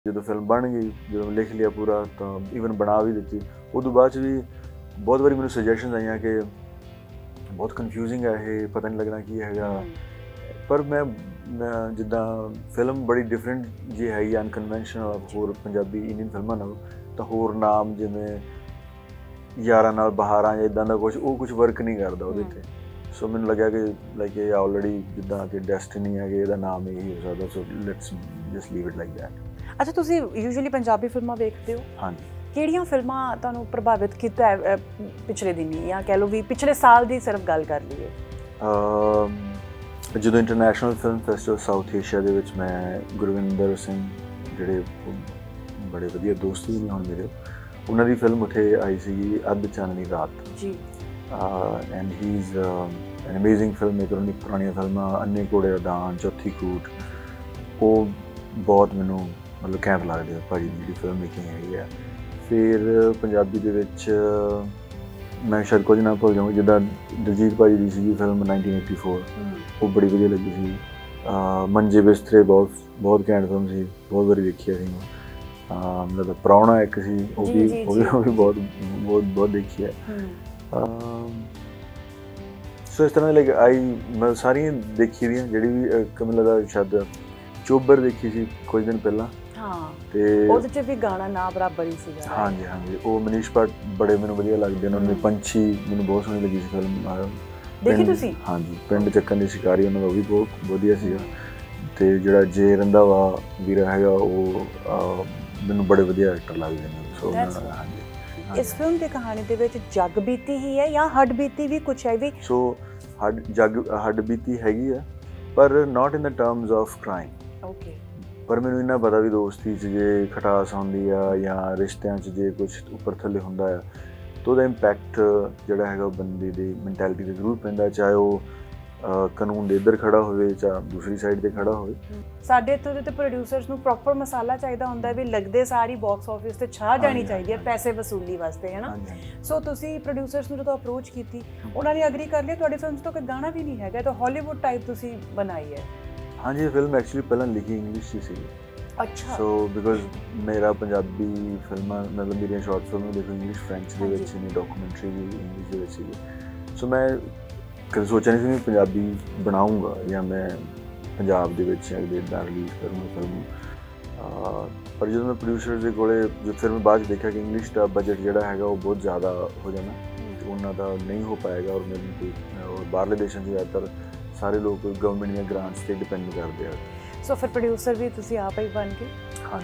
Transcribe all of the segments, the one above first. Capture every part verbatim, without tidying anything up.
ਜਦੋਂ ਫਿਲਮ ਬਣ ਗਈ, ਜਦੋਂ ਲਿਖ ਲਿਆ ਪੂਰਾ ਤਾਂ ਈਵਨ ਬਣਾ ਵੀ ਦਿੱਤੀ। ਉਦੋਂ ਬਾਅਦ 'ਚ ਵੀ ਬਹੁਤ ਵਾਰੀ ਮੈਨੂੰ ਸੁਜੈਸ਼ਨਸ ਆਈਆਂ ਕਿ ਬਹੁਤ ਕਨਫਿਊਜ਼ਿੰਗ ਹੈ ਇਹ, ਪਤਾ ਨਹੀਂ ਲੱਗਣਾ ਕੀ ਹੈਗਾ। ਪਰ ਮੈਂ ਮੈਂ ਜਿੱਦਾਂ ਫਿਲਮ ਬੜੀ ਡਿਫਰੈਂਟ ਜੀ ਹੈਗੀ, ਅਨਕਨਵੈਨਸ਼ਨਲ ਹੋਰ ਪੰਜਾਬੀ ਇੰਡੀਅਨ ਫਿਲਮਾਂ ਨਾਲੋਂ, ਤਾਂ ਹੋਰ ਨਾਮ ਜਿਵੇਂ ਯਾਰਾਂ ਨਾਲ ਬਹਾਰਾਂ ਜਾਂ ਇੱਦਾਂ ਦਾ ਕੁਛ, ਉਹ ਕੁਛ ਵਰਕ ਨਹੀਂ ਕਰਦਾ ਉਹਦੇ 'ਤੇ। ਸੋ ਮੈਨੂੰ ਲੱਗਿਆ ਕਿ ਲਾਈਕ ਇਹ ਆਲਰੇਡੀ ਜਿੱਦਾਂ ਕਿ ਡੈਸਟੀਨੀ ਹੈ ਕਿ ਇਹਦਾ ਨਾਮ ਇਹੀ ਹੋ ਸਕਦਾ, so let's just leave it like that. ਅੱਛਾ, ਤੁਸੀਂ ਯੂਜੂਅਲੀ ਪੰਜਾਬੀ ਫਿਲਮਾਂ ਵੇਖਦੇ ਹੋ? ਹਾਂਜੀ। ਕਿਹੜੀਆਂ ਫਿਲਮਾਂ ਤੁਹਾਨੂੰ ਪ੍ਰਭਾਵਿਤ ਕੀਤਾ ਹੈ ਪਿਛਲੇ ਦਿਨੀ, ਜਾਂ ਕਹਿ ਲਓ ਵੀ ਪਿਛਲੇ ਸਾਲ ਦੀ ਸਿਰਫ ਗੱਲ ਕਰ ਲਈਏ? ਜਦੋਂ international film festival South Asia ਦੇ ਵਿੱਚ ਮੈਂ ਗੁਰਵਿੰਦਰ ਸਿੰਘ, ਜਿਹੜੇ ਬੜੇ ਵਧੀਆ ਦੋਸਤ ਵੀ ਨੇ ਹੁਣ ਮੇਰੇ, ਉਹਨਾਂ ਦੀ ਫਿਲਮ ਉੱਥੇ ਆਈ ਸੀਗੀ ਅੱਧ ਚਾਨਣੀ ਰਾਤ ਜੀ। And he is an amazing film maker. ਉਹਦੀ ਪੁਰਾਣੀਆਂ ਫਿਲਮਾਂ ਅੰਨੇ ਘੋੜੇ ਦਾ ਦਾਨ, ਚੌਥੀ ਕੂਟ, ਉਹ ਬਹੁਤ ਮੈਨੂੰ ਮਤਲਬ ਕੈਂਪ ਲੱਗਦੇ ਆ ਭਾਜੀ ਦੀ ਜਿਹੜੀ ਫਿਲਮ ਮੇਕਿੰਗ ਹੈਗੀ ਆ। ਫਿਰ ਪੰਜਾਬੀ ਦੇ ਵਿੱਚ ਮੈਂ ਸ਼ਾਇਦ ਕੁਝ ਨਾ ਭੁੱਲ ਜਾਵਾਂ, ਜਿੱਦਾਂ ਦਲਜੀਤ ਭਾਜੀ ਦੀ ਸੀਗੀ ਫਿਲਮ ਨਾਈਨਟੀਨ ਏਟੀ ਫੋਰ, ਉਹ ਬੜੀ ਵਧੀਆ ਲੱਗੀ ਸੀ। ਮੰਜੇ ਬਿਸਤਰੇ ਬਹੁਤ ਬਹੁਤ ਘੈਂਟ ਫਿਲਮ ਸੀ, ਬਹੁਤ ਵਾਰੀ ਦੇਖੀ ਸੀ ਮੈਂ। ਮਤਲਬ ਪ੍ਰਾਹੁਣਾ ਇੱਕ ਸੀ, ਉਹ ਵੀ ਉਹ ਵੀ ਉਹ ਵੀ ਬਹੁਤ ਬਹੁਤ ਬਹੁਤ ਦੇਖੀ ਹੈ। ਸੋ ਇਸ ਤਰ੍ਹਾਂ ਲਾਈਕ ਆਈ ਮੈਂ ਸਾਰੀਆਂ ਦੇਖੀ ਦੀਆਂ, ਜਿਹੜੀ ਵੀ ਮੈਨੂੰ ਲੱਗਦਾ ਸ਼ਾਇਦ ਚੋਬਰ ਦੇਖੀ ਸੀ ਕੁਝ ਦਿਨ ਪਹਿਲਾਂ। ਹਾਂ, ਤੇ ਉਹਦੇ 'ਚ ਵੀ ਗਾਣਾ ਨਾ ਬਰਾਬਰ ਹੀ ਸੀਗਾ। ਹਾਂਜੀ ਹਾਂਜੀ, ਉਹ ਮਨੀਸ਼ ਭੱਟ ਬੜੇ ਮੈਨੂੰ ਵਧੀਆ ਲੱਗਦੇ ਉਹਨਾਂ ਦੇ। ਪੰਛੀ ਮੈਨੂੰ ਬਹੁਤ ਸੋਹਣੀ ਲੱਗੀ ਸੀ ਫਿਲਮ। ਦੇਖੀ ਤੁਸੀਂ? ਹਾਂਜੀ, ਪਿੰਡ ਚੱਕਣ ਦੀ ਸ਼ਿਕਾਰੀ ਉਹਨਾਂ ਦਾ ਉਹ ਵੀ ਬਹੁਤ ਵਧੀਆ ਸੀਗਾ। ਅਤੇ ਜਿਹੜਾ ਜੇ ਰੰਧਾਵਾ ਵੀਰਾ ਹੈਗਾ, ਉਹ ਮੈਨੂੰ ਬੜੇ ਵਧੀਆ ਐਕਟਰ ਲੱਗਦੇ ਨੇ। ਸੋ ਹਾਂਜੀ, ਇਸ ਫਿਲਮ ਦੀ ਕਹਾਣੀ ਦੇ ਵਿੱਚ ਜੱਗ ਬੀਤੀ ਹੀ ਹੈ ਜਾਂ ਹੱਡ ਬੀਤੀ ਵੀ ਕੁਛ ਹੈ ਵੀ? ਸੋ ਹੱਡ ਜੱਗ ਹੱਡ ਬੀਤੀ ਹੈਗੀ ਆ, ਪਰ not in the terms of crime. Okay. ਪਰ ਮੈਨੂੰ ਇੰਨਾ ਪਤਾ ਵੀ ਦੋਸਤੀ 'ਚ ਜੇ ਖਟਾਸ ਆਉਂਦੀ ਆ ਜਾਂ ਰਿਸ਼ਤਿਆਂ 'ਚ ਜੇ ਕੁਛ ਉੱਪਰ ਥੱਲੇ ਹੁੰਦਾ ਆ, ਤਾਂ ਉਹਦਾ ਇੰਪੈਕਟ ਜਿਹੜਾ ਹੈਗਾ ਉਹ ਬੰਦੇ ਦੀ ਮੈਂਟੈਲਿਟੀ 'ਤੇ ਜ਼ਰੂਰ ਪੈਂਦਾ, ਚਾਹੇ ਉਹ ਕਾਨੂੰਨ ਦੇ ਇੱਧਰ ਖੜਾ ਹੋਵੇ ਚਾਹੇ ਦੂਸਰੀ ਸਾਈਡ 'ਤੇ ਖੜਾ ਹੋਵੇ। ਸਾਡੇ ਇੱਥੋਂ ਦੇ ਤਾਂ ਪ੍ਰੋਡਿਊਸਰਸ ਨੂੰ ਪ੍ਰੋਪਰ ਮਸਾਲਾ ਚਾਹੀਦਾ ਹੁੰਦਾ ਵੀ ਲੱਗਦੇ ਸਾਰੀ ਬਾਕਸ ਆਫਿਸ 'ਤੇ ਛਾ ਜਾਣੀ ਚਾਹੀਦੀ ਹੈ ਪੈਸੇ ਵਸੂਲੀ ਵਾਸਤੇ, ਹੈ ਨਾ? ਸੋ ਤੁਸੀਂ ਪ੍ਰੋਡਿਊਸਰਸ ਨੂੰ ਜਦੋਂ ਅਪਰੋਚ ਕੀਤੀ, ਉਹਨਾਂ ਨੇ ਅਗਰੀ ਕਰ ਲਿਆ? ਤੁਹਾਡੀ ਫਿਲਮ 'ਚ ਤਾਂ ਕੋਈ ਗਾਣਾ ਵੀ ਨਹੀਂ ਹੈਗਾ, ਤਾਂ ਹਾਲੀਵੁੱਡ ਟਾਈਪ ਤੁਸੀਂ ਬਣਾਈ ਹੈ। ਹਾਂਜੀ, ਇਹ ਫਿਲਮ ਐਕਚੁਅਲੀ ਪਹਿਲਾਂ ਲਿਖੀ ਇੰਗਲਿਸ਼ 'ਚ ਸੀਗੀ। ਅੱਛਾ। ਸੋ ਬਿਕੋਜ਼ ਮੇਰਾ ਪੰਜਾਬੀ ਫਿਲਮਾਂ ਮਤਲਬ ਮੇਰੀਆਂ ਸ਼ਾਰਟ ਫਿਲਮਾਂ ਦੇਖੋ ਇੰਗਲਿਸ਼ ਫਰੈਂਚ ਦੇ ਵਿੱਚ ਨੇ, ਡਾਕੂਮੈਂਟਰੀ ਵੀ ਇੰਗਲਿਸ਼ ਦੇ ਵਿੱਚ ਸੀਗੀ। ਸੋ ਮੈਂ ਕਦੇ ਸੋਚਿਆ ਨਹੀਂ ਸੀ ਮੈਂ ਪੰਜਾਬੀ ਬਣਾਊਂਗਾ ਜਾਂ ਮੈਂ ਪੰਜਾਬ ਦੇ ਵਿੱਚ ਅਗਲੇ ਇੱਦਾਂ ਰਿਲੀਜ਼ ਕਰੂੰਗਾ ਫਿਲਮ। ਪਰ ਜਦੋਂ ਮੈਂ ਪ੍ਰੋਡਿਊਸਰ ਦੇ ਕੋਲ ਜੋ ਫਿਰ ਮੈਂ ਬਾਅਦ 'ਚ ਦੇਖਿਆ ਕਿ ਇੰਗਲਿਸ਼ ਦਾ ਬਜਟ ਜਿਹੜਾ ਹੈਗਾ ਉਹ ਬਹੁਤ ਜ਼ਿਆਦਾ ਹੋ ਜਾਣਾ, ਉਹਨਾਂ ਦਾ ਨਹੀਂ ਹੋ ਪਾਏਗਾ। ਔਰ ਮੈਨੂੰ ਕੋਈ ਔਰ ਬਾਹਰਲੇ ਦੇਸ਼ਾਂ 'ਚ ਜ਼ਿਆਦਾਤਰ ਸਾਰੇ ਲੋਕ ਗਵਰਨਮੈਂਟ ਦੀਆਂ ਗ੍ਰਾਂਟਸ 'ਤੇ ਡਿਪੈਂਡ ਕਰਦੇ ਆ। ਸੋ ਫਿਰ ਪ੍ਰੋਡਿਊਸਰ ਵੀ ਤੁਸੀਂ ਆਪ ਹੀ ਬਣ ਗਏ?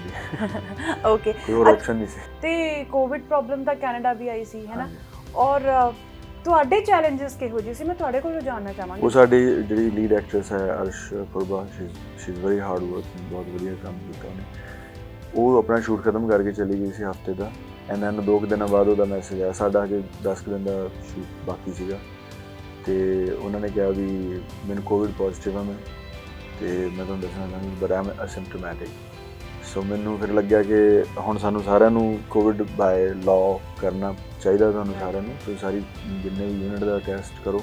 ਹਾਂਜੀ। ਓਕੇ, ਕੋਈ ਹੋਰ ਆਪਸ਼ਨ ਨਹੀਂ ਸੀ। ਤੇ ਕੋਵਿਡ ਪ੍ਰੋਬਲਮ ਤਾਂ ਕੈਨੇਡਾ ਵੀ ਆਈ ਸੀ, ਹੈ ਨਾ? ਔਰ ਤੁਹਾਡੇ ਚੈਲੰਜਸ ਕਿਹੋ ਜਿਹੇ ਸੀ, ਮੈਂ ਤੁਹਾਡੇ ਕੋਲੋਂ ਜਾਣਨਾ ਚਾਹਾਂਗੀ। ਉਹ ਸਾਡੀ ਜਿਹੜੀ ਲੀਡ ਐਕਟਰੈਸ ਹੈ Arsh Purba, she is very hard working, ਬਹੁਤ ਵਧੀਆ ਕੰਮ ਕੀਤਾ ਉਹਨੇ। ਉਹ ਆਪਣਾ ਸ਼ੂਟ ਖਤਮ ਕਰਕੇ ਚਲੀ ਗਈ ਸੀ ਹਫਤੇ ਦਾ, ਐਂਡ ਦੈਨ ਦੋ ਕੁ ਦਿਨਾਂ ਬਾਅਦ ਉਹਦਾ ਮੈਸੇਜ ਆਇਆ। ਸਾਡਾ ਹਜੇ ਦਸ ਕੁ ਦਿਨ ਦਾ ਸ਼ੂਟ ਬਾਕੀ ਸੀਗਾ, ਅਤੇ ਉਹਨਾਂ ਨੇ ਕਿਹਾ ਵੀ ਮੈਨੂੰ ਕੋਵਿਡ ਪੋਜ਼ੀਟਿਵ ਆ ਮੈਂ, ਅਤੇ ਮੈਂ ਤੁਹਾਨੂੰ ਦੱਸਣਾ ਚਾਹਾਂਗੀ ਬਟ ਆਈ ਐਮ ਅਸਿਮਪਟੋਮੈਟਿਕ। ਸੋ ਮੈਨੂੰ ਫਿਰ ਲੱਗਿਆ ਕਿ ਹੁਣ ਸਾਨੂੰ ਸਾਰਿਆਂ ਨੂੰ ਕੋਵਿਡ ਬਾਏ ਲਾਅ ਕਰਨਾ ਚਾਹੀਦਾ, ਤੁਹਾਨੂੰ ਸਾਰਿਆਂ ਨੂੰ। ਤੁਸੀਂ ਸਾਰੀ ਜਿੰਨੇ ਵੀ ਯੂਨਿਟ ਦਾ ਟੈਸਟ ਕਰੋ।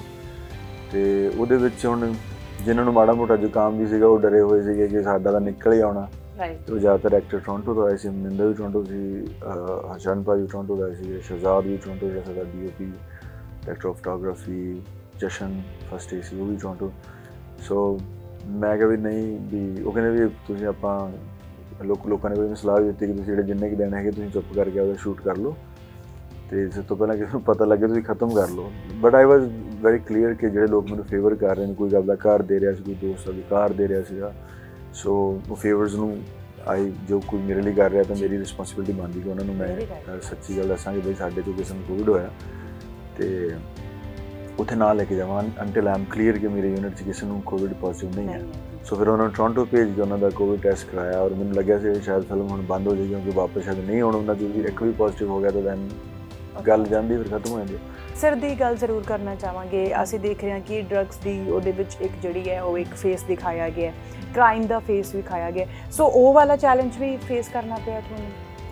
ਅਤੇ ਉਹਦੇ ਵਿੱਚ ਹੁਣ ਜਿਨ੍ਹਾਂ ਨੂੰ ਮਾੜਾ ਮੋਟਾ ਜ਼ੁਕਾਮ ਵੀ ਸੀਗਾ, ਉਹ ਡਰੇ ਹੋਏ ਸੀਗੇ ਕਿ ਸਾਡਾ ਤਾਂ ਨਿਕਲ ਹੀ ਆਉਣਾ। ਅਤੇ ਉਹ ਜ਼ਿਆਦਾਤਰ ਐਕਟਰ ਟੋਰਾਂਟੋ ਤੋਂ ਆਏ ਸੀ, ਮਨਿੰਦਰ ਵੀ ਟੋਰਾਂਟੋ ਸੀ, ਹਰਸ਼ਨ ਭਾਜੀ ਵੀ ਟੋਰਾਂਟੋ ਦਾ ਆਏ ਸੀਗੇ, ਸ਼ਹਿਜ਼ਾਦ ਵੀ ਟੋਰਾਂਟੋ, ਜਿਹੜਾ ਸਾਡਾ D O P director of photography, Jashan first A C, ਉਹ ਵੀ ਟੋਰਾਂਟੋ। ਸੋ ਮੈਂ ਕਿਹਾ ਵੀ ਨਹੀਂ ਵੀ, ਉਹ ਕਹਿੰਦੇ ਵੀ ਤੁਸੀਂ ਆਪਾਂ ਲੋਕ ਲੋਕਾਂ ਨੇ ਮੈਨੂੰ ਸਲਾਹ ਦਿੱਤੀ ਕਿ ਤੁਸੀਂ ਜਿਹੜੇ ਜਿੰਨੇ ਕੁ ਦਿਨ ਹੈਗੇ ਤੁਸੀਂ ਚੁੱਪ ਕਰਕੇ ਆਪਦਾ ਸ਼ੂਟ ਕਰ ਲਓ, ਅਤੇ ਸਭ ਤੋਂ ਪਹਿਲਾਂ ਕਿਸੇ ਨੂੰ ਪਤਾ ਲੱਗੇ ਤੁਸੀਂ ਖਤਮ ਕਰ ਲਓ। But I was very clear ਕਿ ਜਿਹੜੇ ਲੋਕ ਮੈਨੂੰ ਫੇਵਰ ਕਰ ਰਹੇ ਨੇ, ਕੋਈ ਆਪਦਾ ਘਰ ਦੇ ਰਿਹਾ ਸੀ, ਕੋਈ ਦੋਸਤ ਆਪਦੀ ਕਾਰ ਦੇ ਰਿਹਾ ਸੀਗਾ। ਸੋ ਉਹ ਫੇਵਰਸ ਨੂੰ ਆਈ ਜੋ ਕੋਈ ਮੇਰੇ ਲਈ ਕਰ ਰਿਹਾ ਤਾਂ ਮੇਰੀ ਰਿਸਪੋਂਸੀਬਿਲਿਟੀ ਬਣਦੀ ਕਿ ਉਹਨਾਂ ਨੂੰ ਮੈਂ ਸੱਚੀ ਗੱਲ ਦੱਸਾਂ ਕਿ ਬਈ ਸਾਡੇ ਤੋਂ ਕਿਸੇ ਨੂੰ ਕੋਵਿਡ ਹੋਇਆ ਅਤੇ ਉੱਥੇ ਨਾ ਲੈ ਕੇ ਜਾਵਾਂ ਅੰਟਿਲ ਆਈ ਐਮ ਕਲੀਅਰ ਕਿ ਮੇਰੇ ਯੂਨਿਟ 'ਚ ਕਿਸੇ ਨੂੰ ਕੋਵਿਡ ਪੋਜ਼ੀਟਿਵ ਨਹੀਂ ਹੈ। ਸੋ ਫਿਰ ਉਹਨਾਂ ਨੂੰ ਟੋਰਾਂਟੋ ਭੇਜ ਕੇ ਉਹਨਾਂ ਦਾ ਕੋਵਿਡ ਟੈਸਟ ਕਰਾਇਆ, ਔਰ ਮੈਨੂੰ ਲੱਗਿਆ ਸੀ ਸ਼ਾਇਦ ਫਿਲਮ ਹੁਣ ਬੰਦ ਹੋ ਜਾਏਗੀ ਕਿਉਂਕਿ ਵਾਪਸ ਸ਼ਾਇਦ ਨਹੀਂ ਆਉਣਾ ਉਹਨਾਂ 'ਚ ਵੀ ਇੱਕ ਵੀ ਪੋਜ਼ੀਟਿਵ ਹੋ ਗਿਆ ਤਾਂ ਦੈਨ ਗੱਲ ਜਾਂਦੀ ਫਿਰ ਖਤਮ ਹੋ ਜਾਂਦੀ। ਸਰ ਦੀ ਗੱਲ ਜ਼ਰੂਰ ਕਰਨਾ ਚਾਹਾਂਗੇ, ਅਸੀਂ ਦੇਖ ਰਹੇ ਹਾਂ ਕਿ ਡਰੱਗਸ ਦੀ ਉਹਦੇ ਵਿੱਚ ਇੱਕ ਜਿਹੜੀ ਹੈ ਉਹ ਇੱਕ ਫੇਸ ਦਿਖਾਇਆ ਗਿਆ, ਕ੍ਰਾਈਮ ਦਾ ਫੇਸ ਵਿਖਾਇਆ ਗਿਆ। ਸੋ ਉਹ ਵਾਲਾ ਚੈਲੰਜ ਵੀ ਫੇਸ ਕਰਨਾ ਪਿਆ ਤੁਹਾਨੂੰ?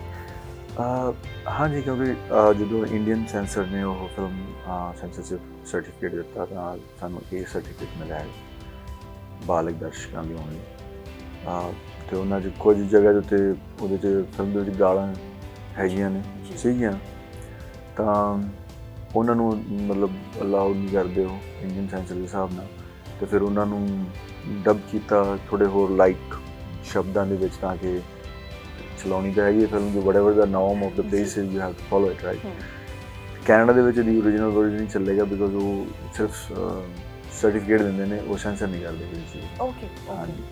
ਹਾਂਜੀ, ਕਿਉਂਕਿ ਜਦੋਂ ਇੰਡੀਅਨ ਸੈਂਸਰ ਨੇ ਉਹ ਫਿਲਮ ਸੈਂਸਰਸ਼ਿਪ ਸਰਟੀਫਿਕੇਟ ਦਿੱਤਾ ਤਾਂ ਸਾਨੂੰ ਇਹ ਸਰਟੀਫਿਕੇਟ ਮਿਲਿਆ ਹੈ ਬਾਲਗ ਦਰਸ਼ਕਾਂ ਦੀ ਹੋਣੀ। ਤੇ ਉਹਨਾਂ 'ਚ ਕੁਝ ਜਗ੍ਹਾ ਦੇ ਉੱਤੇ ਉਹਦੇ 'ਚ ਫਿਲਮ ਦੇ ਵਿੱਚ ਗਾਲਾਂ ਹੈਗੀਆਂ ਨੇ ਸੀਗੀਆਂ ਤਾਂ ਉਹਨਾਂ ਨੂੰ ਮਤਲਬ ਅਲਾਉਡ ਨਹੀਂ ਕਰਦੇ ਉਹ ਇੰਡੀਅਨ ਸੈਂਸਰ ਦੇ ਹਿਸਾਬ ਨਾਲ ਤੇ ਫਿਰ ਉਹਨਾਂ ਨੂੰ ਡਬ ਕੀਤਾ ਥੋੜ੍ਹੇ ਹੋਰ ਲਾਈਟ ਸ਼ਬਦਾਂ ਦੇ ਵਿੱਚ ਤਾਂ ਕਿ ਚਲਾਉਣੀ ਤਾਂ ਹੈਗੀ ਫਿਲਮ ਜੋ ਵਟਐਵਰ ਦਾ ਨਾਮ of the place is you have to follow it right Canada ਦੇ ਵਿੱਚ ਦੀ ਓਰੀਜਨਲ ਵਰਜ਼ਨ ਨਹੀਂ ਚੱਲੇਗਾ ਬਿਕੋਜ਼ ਉਹ ਸਿਰਫ ਸਰਟੀਫਿਕੇਟ ਦਿੰਦੇ ਨੇ ਉਹ ਸੈਂਸਰ ਨਹੀਂ ਕਰਦੇ ਕੋਈ ਚੀਜ਼ ਓਕੇ ਹਾਂਜੀ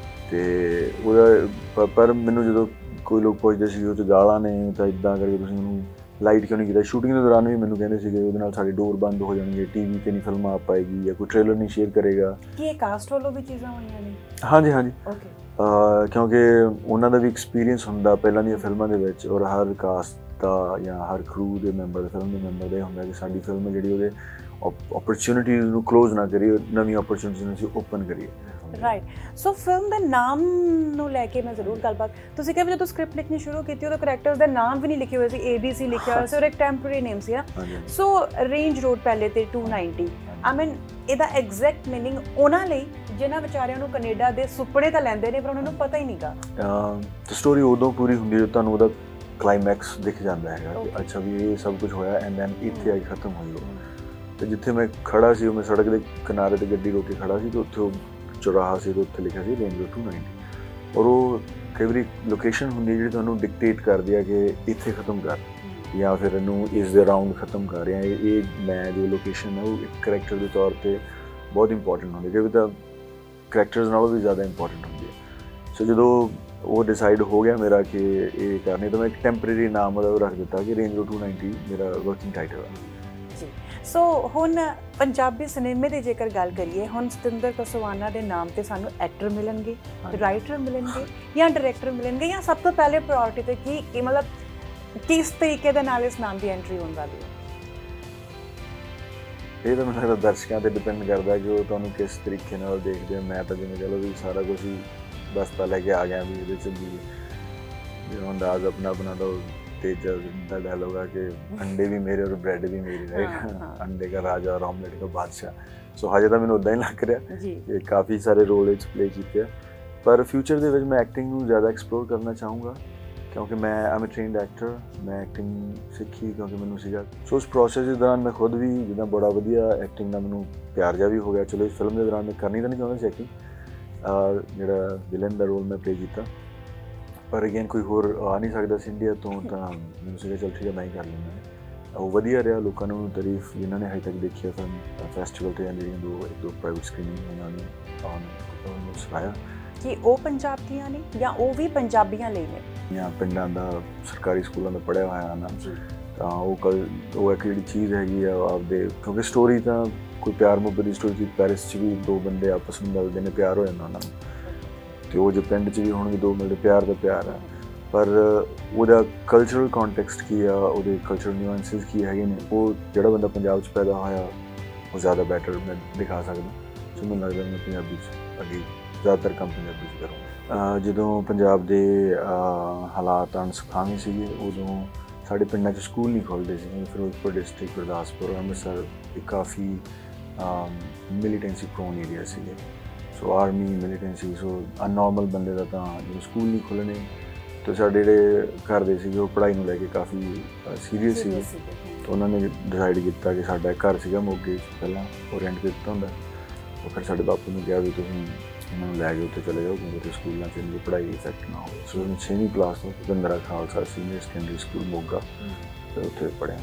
ਅਤੇ ਉਹਦਾ ਪਰ ਮੈਨੂੰ ਜਦੋਂ ਕੋਈ ਲੋਕ ਪੁੱਛਦੇ ਸੀ ਉਹ 'ਚ ਗਾਲਾਂ ਨੇ ਤਾਂ ਇੱਦਾਂ ਕਰਕੇ ਤੁਸੀਂ ਉਹਨੂੰ ਲਾਈਟ ਕਿਉਂ ਨਹੀਂ ਕੀਤਾ ਸ਼ੂਟਿੰਗ ਦੇ ਦੌਰਾਨ ਵੀ ਮੈਨੂੰ ਕਹਿੰਦੇ ਸੀਗੇ ਉਹਦੇ ਨਾਲ ਸਾਡੀ ਡੋਰ ਬੰਦ ਹੋ ਜਾਣਗੇ ਟੀ ਵੀ 'ਤੇ ਨਹੀਂ ਫਿਲਮਾਂ ਆ ਪਾਏਗੀ ਜਾਂ ਕੋਈ ਟ੍ਰੇਲਰ ਨਹੀਂ ਸ਼ੇਅਰ ਕਰੇਗਾ ਕੀ ਇਹ ਕਾਸਟ ਵੱਲੋਂ ਵੀ ਚੀਜ਼ਾਂ ਹੋਈਆਂ ਨੇ ਹਾਂਜੀ ਹਾਂਜੀ ਓਕੇ ਕਿਉਂਕਿ ਉਹਨਾਂ ਦਾ ਵੀ ਐਕਸਪੀਰੀਅੰਸ ਹੁੰਦਾ ਪਹਿਲਾਂ ਦੀਆਂ ਫਿਲਮਾਂ ਦੇ ਵਿੱਚ ਔਰ ਹਰ ਕਾਸਟ ਦਾ ਜਾਂ ਹਰ ਕਰੂ ਦੇ ਮੈਂਬਰ ਫਿਲਮ ਦੇ ਮੈਂਬਰ ਦਾ ਇਹ ਹੁੰਦਾ ਕਿ ਸਾਡੀ ਫਿਲਮ ਜਿਹੜੀ ਉਹਦੇ ਓਪਰਚੁਨਿਟੀਜ਼ ਨੂੰ ਕਲੋਜ਼ ਨਾ ਕਰੀਏ ਨਵੀਂ ਓਪਰਚੁਨਿਟੀਜ਼ ਨੂੰ ਅਸੀਂ ਓਪਨ ਕਰੀਏ ਰਾਈਟ ਸੋ ਫਿਲਮ ਦੇ ਨਾਮ ਨੂੰ ਲੈ ਕੇ ਮੈਂ ਜ਼ਰੂਰ ਗੱਲਬਾਤ ਤੁਸੀਂ ਕਿਹਾ ਜਦੋਂ ਸਕ੍ਰਿਪਟ ਲਿਖਣੀ ਸ਼ੁਰੂ ਕੀਤੀ ਉਹਦੇ ਕਰੈਕਟਰਸ ਦੇ ਨਾਮ ਵੀ ਨਹੀਂ ਲਿਖੇ ਹੋਏ ਸੀ ਏ ਬੀ ਸੀ ਲਿਖਿਆ ਹੋਇਆ ਸੀ ਔਰ ਇੱਕ ਟੈਂਪਰੇਰੀ ਨੇਮ ਸੀ ਸੋ ਰੇਂਜ ਰੋਡ ਪਹਿਲੇ ਤੇ ਟੂ ਨਾਈਨਟੀ ਆਈ ਮੀਨ ਇਹਦਾ ਐਗਜ਼ੈਕਟ ਮੀਨਿੰਗ ਉਹਨਾਂ ਲਈ ਜਿਨ੍ਹਾਂ ਵਿਚਾਰਿਆਂ ਨੂੰ ਕੈਨੇਡਾ ਦੇ ਸੁਪਨੇ ਤਾਂ ਲੈਂਦੇ ਨੇ ਪਰ ਉਹਨਾਂ ਨੂੰ ਪਤਾ ਹੀ ਨਹੀਂਗਾ ਤਾਂ ਸਟੋਰੀ ਉਦੋਂ ਪੂਰੀ ਹੁੰਦੀ ਜਦੋਂ ਤੁਹਾਨੂੰ ਉਹਦਾ ਕਲਾਈਮੈਕਸ ਦਿਖ ਜਾਂਦਾ ਹੈਗਾ ਕਿ ਅੱਛਾ ਵੀ ਇਹ ਸਭ ਕੁਝ ਹੋਇਆ ਐਂਡ ਦੈਨ ਇੱਥੇ ਆ ਕੇ ਖਤਮ ਹੋਈ ਉਹ ਅਤੇ ਜਿੱਥੇ ਮੈਂ ਖੜ੍ਹਾ ਸੀ ਉਹ ਮੈਂ ਸੜਕ ਦੇ ਕਿਨਾਰੇ 'ਤੇ ਗੱਡੀ ਰੋਕ ਕੇ ਖੜ੍ਹਾ ਸੀ ਅਤੇ ਉੱਥੇ ਉਹ ਚੌਰਾਹਾ ਸੀ ਅਤੇ ਉੱਥੇ ਲਿਖਿਆ ਸੀ ਰੇਂਜ ਰੋਡ ਟੂ ਨਾਈਨਟੀ ਔਰ ਉਹ ਕਈ ਵਾਰੀ ਲੋਕੇਸ਼ਨ ਹੁੰਦੀ ਹੈ ਜਿਹੜੀ ਤੁਹਾਨੂੰ ਡਿਕਟੇਟ ਕਰਦੀ ਹੈ ਕਿ ਇੱਥੇ ਖਤਮ ਕਰ ਜਾਂ ਫਿਰ ਇਹਨੂੰ ਇਸ ਦੇ ਅਰਾਊਂਡ ਖਤਮ ਕਰ ਰਿਹਾ ਇਹ ਮੈਂ ਜੋ ਲੋਕੇਸ਼ਨ ਹੈ ਉਹ ਇੱਕ ਕਰੈਕਟਰ ਦੇ ਤੌਰ 'ਤੇ ਬਹੁਤ ਇੰਪੋਰਟੈਂਟ ਹੁੰਦੀ ਕਿਉਂਕਿ ਤਾਂ ਕਰੈਕਟਰਸ ਨਾਲੋਂ ਵੀ ਜ਼ਿਆਦਾ ਇੰਪੋਰਟੈਂਟ ਹੁੰਦੀ ਹੈ ਸੋ ਜਦੋਂ ਉਹ ਡਿਸਾਈਡ ਹੋ ਗਿਆ ਮੇਰਾ ਕਿ ਇਹ ਕਰਨੀ ਤਾਂ ਮੈਂ ਇੱਕ ਟੈਂਪਰੇਰੀ ਨਾਮ ਉਹਦਾ ਰੱਖ ਦਿੱਤਾ ਕਿ ਰੇਂਜ ਰੋਡ ਟੂ ਨਾਈਨਟੀ ਮੇਰਾ ਵਰਕਿੰਗ ਟਾਈਟਲ ਹੈ ਜੀ ਸੋ ਹੁਣ ਪੰਜਾਬੀ ਸਿਨੇਮੇ ਦੀ ਜੇਕਰ ਗੱਲ ਕਰੀਏ ਹੁਣ ਸਤਿੰਦਰ ਕਸਵਾਨਾ ਦੇ ਨਾਮ 'ਤੇ ਸਾਨੂੰ ਐਕਟਰ ਮਿਲਣਗੇ ਰਾਈਟਰ ਮਿਲਣਗੇ ਜਾਂ ਡਾਇਰੈਕਟਰ ਮਿਲਣਗੇ ਜਾਂ ਸਭ ਤੋਂ ਪਹਿਲੇ ਪ੍ਰਾਇੋਰਟੀ 'ਤੇ ਕੀ ਕੀ ਮਤਲਬ ਕਿਸ ਤਰੀਕੇ ਦੇ ਨਾਲ ਇਸ ਨਾਮ ਦੀ ਐਂਟਰੀ ਹੋਣ ਵਾਲੀ ਹੈ ਇਹ ਤਾਂ ਮੈਨੂੰ ਲੱਗਦਾ ਦਰਸ਼ਕਾਂ 'ਤੇ ਡਿਪੈਂਡ ਕਰਦਾ ਕਿ ਉਹ ਤੁਹਾਨੂੰ ਕਿਸ ਤਰੀਕੇ ਨਾਲ ਦੇਖਦੇ ਹੋ ਮੈਂ ਤਾਂ ਜਿਵੇਂ ਕਹਿ ਲਓ ਵੀ ਸਾਰਾ ਕੁਝ ਹੀ ਬਸਤਾ ਲੈ ਕੇ ਆ ਗਿਆ ਵੀ ਇਹਦੇ 'ਚ ਵੀ ਜਿਹੜਾ ਅੰਦਾਜ਼ ਆਪਣਾ ਆਪਣਾ ਤਾਂ तेजा का डायलॉग है कि अंडे भी मेरे और ब्रेड भी मेरी राइट अंडे का राजा और ऑमलेट का बादशाह सो हजे तो मैंने उदा ही लग रहा कि काफ़ी सारे रोल प्ले किए पर फ्यूचर के मैं एक्टिंग ज़्यादा एक्सप्लोर करना चाहूँगा क्योंकि मैं I am a trained actor मैं एक्टिंग सीखी क्योंकि मैंने सीगा सो उस प्रोसैस के दौरान मैं खुद भी जिदा बड़ा वधिया एक्टिंग का मैंने प्यार जा भी हो गया चलो इस फिल्म के दौरान मैं करनी तो नहीं चाहता सी एक्टिंग जो विलन का रोल मैं प्ले किया पर अगेन कोई होर आ नहीं सकता सी इंडिया तो मैंने सोचा चल ठीक है मैं ही कर लेना वो वधिया रहा लोगों ने तारीफ जिन्होंने अजे तक देखी है फिल्म फैसटिवल से जी दो एक दो प्राइवेट स्क्रीनिंग उन्होंने सराया कि वो पंजाब दियां ने या वो भी पंजाबियां ਲਈ ਨੇ ਜਾਂ ਪਿੰਡਾਂ ਦਾ ਸਰਕਾਰੀ ਸਕੂਲਾਂ ਦਾ ਪੜ੍ਹਿਆ ਹੋਇਆ ਨਾ ਤਾਂ ਉਹ ਕਲ ਉਹ ਇੱਕ ਜਿਹੜੀ ਚੀਜ਼ ਹੈਗੀ ਆ ਆਪਦੇ ਕਿਉਂਕਿ ਸਟੋਰੀ ਤਾਂ ਕੋਈ ਪਿਆਰ ਮੁਹੱਬਤ ਦੀ ਸਟੋਰੀ ਸੀ ਪੈਰਿਸ 'ਚ ਵੀ ਦੋ ਬੰਦੇ ਆਪਸ ਵਿੱਚ ਮਿਲਦੇ ਨੇ ਪਿਆਰ ਹੋ ਜਾਂਦਾ ਉਹਨਾਂ ਨੂੰ ਤੇ ਉਹ ਜੋ ਪਿੰਡ 'ਚ ਵੀ ਹੋਣਗੇ ਦੋ ਮਿਲਦੇ ਪਿਆਰ ਦਾ ਪਿਆਰ ਆ ਪਰ ਉਹਦਾ ਕਲਚਰਲ ਕੰਟੈਕਸਟ ਕੀ ਆ ਉਹਦੇ ਕਲਚਰਲ ਨਿਊਐਂਸਿਸ ਕੀ ਹੈਗੇ ਨੇ ਉਹ ਜਿਹੜਾ ਬੰਦਾ ਪੰਜਾਬ 'ਚ ਪੈਦਾ ਹੋਇਆ ਉਹ ਜ਼ਿਆਦਾ ਬੈਟਰ ਮੈਂ ਦਿਖਾ ਸਕਦਾ ਸੋ ਮੈਨੂੰ ਲੱਗਦਾ ਮੈਂ ਪੰਜਾਬੀ 'ਚ ਅੱਗੇ ਜ਼ਿਆਦਾਤਰ ਕੰਮ ਪੰਜਾਬੀ 'ਚ ਕਰਾਂਗਾ ਜਦੋਂ ਪੰਜਾਬ ਦੇ ਹਾਲਾਤ ਅਣਸੁਖਾਵੇਂ ਸੀਗੇ ਉਦੋਂ ਸਾਡੇ ਪਿੰਡਾਂ 'ਚ ਸਕੂਲ ਨਹੀਂ ਖੁੱਲ੍ਹਦੇ ਸੀ ਫਿਰੋਜ਼ਪੁਰ ਡਿਸਟ੍ਰਿਕਟ ਗੁਰਦਾਸਪੁਰ ਅੰਮ੍ਰਿਤਸਰ ਇਹ ਕਾਫੀ ਮਿਲੀਟੈਂਸੀ ਪ੍ਰੋਨ ਏਰੀਆ ਸੀਗੇ ਸੋ ਆਰਮੀ ਮਿਲੀਟੈਂਸੀ ਸੋ ਅਨਨੋਰਮਲ ਬੰਦੇ ਦਾ ਤਾਂ ਜਦੋਂ ਸਕੂਲ ਨਹੀਂ ਖੁੱਲ੍ਹਣੇ ਤਾਂ ਸਾਡੇ ਜਿਹੜੇ ਘਰ ਦੇ ਸੀਗੇ ਉਹ ਪੜ੍ਹਾਈ ਨੂੰ ਲੈ ਕੇ ਕਾਫੀ ਸੀਰੀਅਸ ਸੀਗੇ ਤਾਂ ਉਹਨਾਂ ਨੇ ਡਿਸਾਈਡ ਕੀਤਾ ਕਿ ਸਾਡਾ ਘਰ ਸੀਗਾ ਮੋਗੇ ਪਹਿਲਾਂ ਉਹ ਰੈਂਟ 'ਤੇ ਦਿੱਤਾ ਹੁੰਦਾ ਉਹ ਫਿਰ ਸਾਡੇ ਬਾਪੂ ਨੂੰ ਕਿਹਾ ਵੀ ਤੁਸੀਂ ਇਹਨਾਂ ਨੂੰ ਲੈ ਕੇ ਉੱਥੇ ਚਲੇ ਜਾਓ ਕਿਉਂਕਿ ਸਕੂਲਾਂ 'ਚ ਇਹਨਾਂ ਦੀ ਪੜ੍ਹਾਈ ਇਫੈਕਟ ਨਾ ਹੋਵੇ ਸੋ ਉਹਨੇ ਛੇਵੀਂ ਕਲਾਸ ਤੋਂ Bhupindra Khalsa senior secondary school Moga ਅਤੇ ਉੱਥੇ ਪੜ੍ਹਿਆ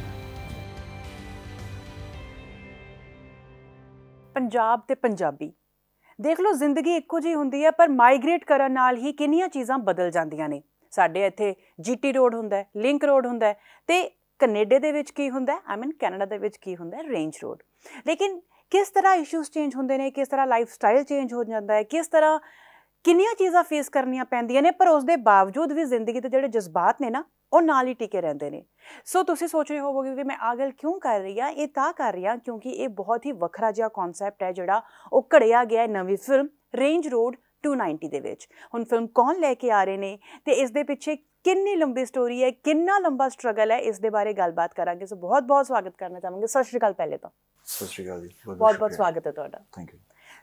ਪੰਜਾਬ ਤੇ ਪੰਜਾਬੀ ਦੇਖ ਲਓ ਜ਼ਿੰਦਗੀ ਇੱਕੋ ਜਿਹੀ ਹੁੰਦੀ ਹੈ ਪਰ ਮਾਈਗ੍ਰੇਟ ਕਰਨ ਨਾਲ ਹੀ ਕਿੰਨੀਆਂ ਚੀਜ਼ਾਂ ਬਦਲ ਜਾਂਦੀਆਂ ਨੇ ਸਾਡੇ ਇੱਥੇ ਜੀਟੀ ਰੋਡ ਹੁੰਦਾ ਲਿੰਕ ਰੋਡ ਹੁੰਦਾ ਤੇ ਕੈਨੇਡਾ ਦੇ ਵਿੱਚ ਕੀ ਹੁੰਦਾ ਆਈ ਮੀਨ ਕੈਨੇਡਾ ਦੇ ਵਿੱਚ ਕੀ ਹੁੰਦਾ ਰੇਂਜ ਰੋਡ ਲੇਕਿਨ ਕਿਸ ਤਰ੍ਹਾਂ ਇਸ਼ੂਜ਼ ਚੇਂਜ ਹੁੰਦੇ ਨੇ ਕਿਸ ਤਰ੍ਹਾਂ ਲਾਈਫ ਸਟਾਈਲ ਚੇਂਜ ਹੋ ਜਾਂਦਾ ਹੈ ਕਿਸ ਤਰ੍ਹਾਂ ਕਿੰਨੀਆਂ ਚੀਜ਼ਾਂ ਫੇਸ ਕਰਨੀਆਂ ਪੈਂਦੀਆਂ ਨੇ ਪਰ ਉਸ ਦੇ ਬਾਵਜੂਦ ਵੀ ਜ਼ਿੰਦਗੀ ਦੇ ਜਿਹੜੇ ਜਜ਼ਬਾਤ ਨੇ ਨਾ ਉਹ ਨਾਲ ਹੀ ਟਿਕੇ ਰਹਿੰਦੇ ਨੇ ਸੋ ਤੁਸੀਂ ਸੋਚ ਰਹੇ ਹੋਵੋਗੇ ਕਿ ਮੈਂ ਆਹ ਗੱਲ ਕਿਉਂ ਕਰ ਰਹੀ ਹਾਂ ਇਹ ਤਾਂ ਕਰ ਰਹੀ ਹਾਂ ਕਿਉਂਕਿ ਇਹ ਬਹੁਤ ਹੀ ਵੱਖਰਾ ਜਿਹਾ ਕਨਸੈਪਟ ਹੈ ਜਿਹੜਾ ਉਹ ਘੜਿਆ ਗਿਆ ਹੈ ਨਵੀਂ film range road two ninety ਦੇ ਵਿੱਚ ਹੁਣ ਫਿਲਮ ਕੌਣ ਲੈ ਕੇ ਆ ਰਹੇ ਨੇ ਤੇ ਇਸ ਦੇ ਪਿੱਛੇ ਕਿੰਨੀ ਲੰਬੀ ਸਟੋਰੀ ਹੈ ਕਿੰਨਾ ਲੰਬਾ ਸਟਰਗਲ ਹੈ ਇਸ ਦੇ ਬਾਰੇ ਗੱਲਬਾਤ ਕਰਾਂਗੇ ਸੋ ਬਹੁਤ ਬਹੁਤ ਸਵਾਗਤ ਕਰਨਾ ਚਾਹਾਂਗੇ ਸਤਿ ਸ਼੍ਰੀ ਅਕਾਲ ਪਹਿਲੇ ਤਾਂ ਸਤਿ ਸ਼੍ਰੀ ਅਕਾਲ ਜੀ ਬਹੁਤ ਬਹੁਤ ਸਵਾਗਤ ਹੈ ਤੁਹਾਡਾ ਥੈਂਕ ਯੂ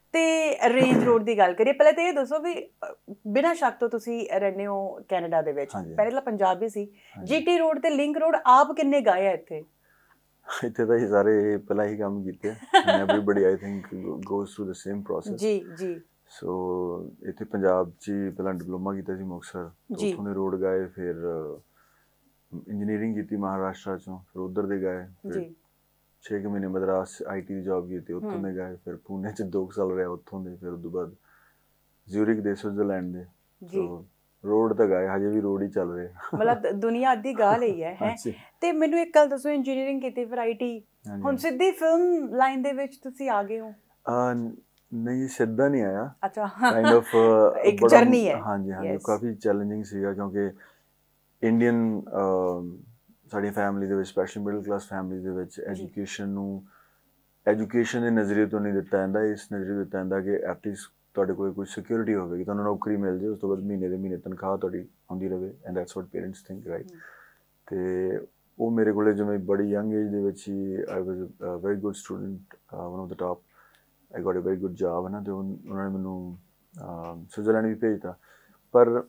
ਤੇ ਰੇਂਜ ਰੋਡ ਦੀ ਗੱਲ ਕਰੀਏ, ਪਹਿਲਾਂ ਤਾਂ ਇਹ ਦੱਸੋ ਵੀ ਬਿਨਾਂ ਸ਼ੱਕ ਤੋਂ ਤੁਸੀਂ ਰਹਿੰਦੇ ਹੋ ਕੈਨੇਡਾ ਦੇ ਵਿੱਚ, ਪਹਿਲਾਂ ਪੰਜਾਬ ਵੀ ਸੀ, ਜੀਟੀ ਰੋਡ ਤੇ ਲਿੰਕ ਰੋਡ ਆਪ ਕਿੰਨੇ ਗਾਏ ਆ ਇੱਥੇ? ਇੱਥੇ ਤਾਂ ਇਹ ਸਾਰੇ ਪਹਿਲਾਂ ਹੀ ਕੰਮ ਕੀਤੇ, everybody I think goes through the same process. ਜੀ ਜੀ। ਸੋ ਇੱਥੇ ਪੰਜਾਬ 'ਚ ਪਹਿਲਾਂ ਡਿਪਲੋਮਾ ਕੀਤਾ ਸੀ ਮੁਕਤਸਰ, ਉੱਥੋਂ ਦੇ ਰੋਡ ਗਾਏ, ਫਿਰ ਇੰਜੀਨੀਅਰਿੰਗ ਕੀਤੀ ਮਹਾਰਾਸ਼ਟਰ 'ਚੋਂ, ਫਿਰ ਉੱਧਰ ਦੇ ਗਾਏ, ਫਿਰ ਛੇ ਕੁ ਮਹੀਨੇ ਮਦਰਾਸ ਆਈ ਟੀ ਦੀ ਜੋਬ ਕੀਤੀ, ਉੱਥੋਂ ਦੇ ਗਏ, ਫਿਰ ਪੂਨੇ 'ਚ ਦੋ ਕੁ ਸਾਲ ਰਿਹਾ ਉੱਥੋਂ ਦੇ, ਫਿਰ ਉਦੋਂ ਬਾਅਦ ਜ਼ਿਊਰਿਕ ਦੇ ਸਵਿਟਜ਼ਰਲੈਂਡ ਦੇ। ਸੋ ਰੋਡ ਤਾਂ ਗਏ, ਹਜੇ ਵੀ ਰੋਡ ਹੀ ਚੱਲ ਰਿਹਾ, ਮਤਲਬ ਦੁਨੀਆ ਅੱਧੀ ਗਾ ਲਈ ਹੈ ਹੈ ਤੇ ਮੈਨੂੰ ਇੱਕ ਗੱਲ ਦੱਸੋ, ਇੰਜੀਨੀਅਰਿੰਗ ਕੀਤੀ, ਫਿਰ ਆਈ ਟੀ, ਹੁਣ ਸਿੱਧੀ ਫਿਲਮ ਲਾਈਨ ਦੇ ਵਿੱਚ ਤੁਸੀਂ ਆ ਗਏ ਹੋ? ਨਹੀਂ, ਸਿੱਧਾ ਨਹੀਂ ਆਇਆ, ਅੱਛਾ, ਕਾਈਂਡ ਆਫ ਇੱਕ ਜਰਨੀ ਹੈ। ਹਾਂਜੀ ਹਾਂਜੀ, ਕਾਫੀ ਚੈਲੰਜਿੰਗ ਸੀਗਾ, ਕਿਉਂਕਿ ਇੰਡੀਅਨ ਸਾਡੀ ਫੈਮਿਲੀ ਦੇ ਵਿੱਚ, ਸਪੈਸ਼ਲੀ ਮਿਡਲ ਕਲਾਸ ਫੈਮਿਲੀ ਦੇ ਵਿੱਚ ਐਜੂਕੇਸ਼ਨ ਨੂੰ ਐਜੂਕੇਸ਼ਨ ਦੇ ਨਜ਼ਰੀਏ ਤੋਂ ਨਹੀਂ ਦਿੱਤਾ ਜਾਂਦਾ, ਇਸ ਨਜ਼ਰੀਏ ਦਿੱਤਾ ਜਾਂਦਾ ਕਿ ਐਟਲੀਸਟ ਤੁਹਾਡੇ ਕੋਲ ਕੋਈ ਸਿਕਿਉਰਿਟੀ ਹੋਵੇਗੀ, ਤੁਹਾਨੂੰ ਨੌਕਰੀ ਮਿਲ ਜਾਏ, ਉਸ ਤੋਂ ਬਾਅਦ ਮਹੀਨੇ ਦੇ ਮਹੀਨੇ ਤਨਖਾਹ ਤੁਹਾਡੀ ਆਉਂਦੀ ਰਹੇ, and that's what parents think, right? ਅਤੇ ਉਹ ਮੇਰੇ ਕੋਲ ਜਿਵੇਂ ਬੜੀ ਯੰਗ ਏਜ ਦੇ ਵਿੱਚ ਹੀ, I was a very good student, one of the top, I got a very good job, ਹੈ ਨਾ, ਅਤੇ ਉਹਨਾਂ ਨੇ ਮੈਨੂੰ ਸਵਿਟਜ਼ਰਲੈਂਡ ਵੀ ਭੇਜਤਾ। ਪਰ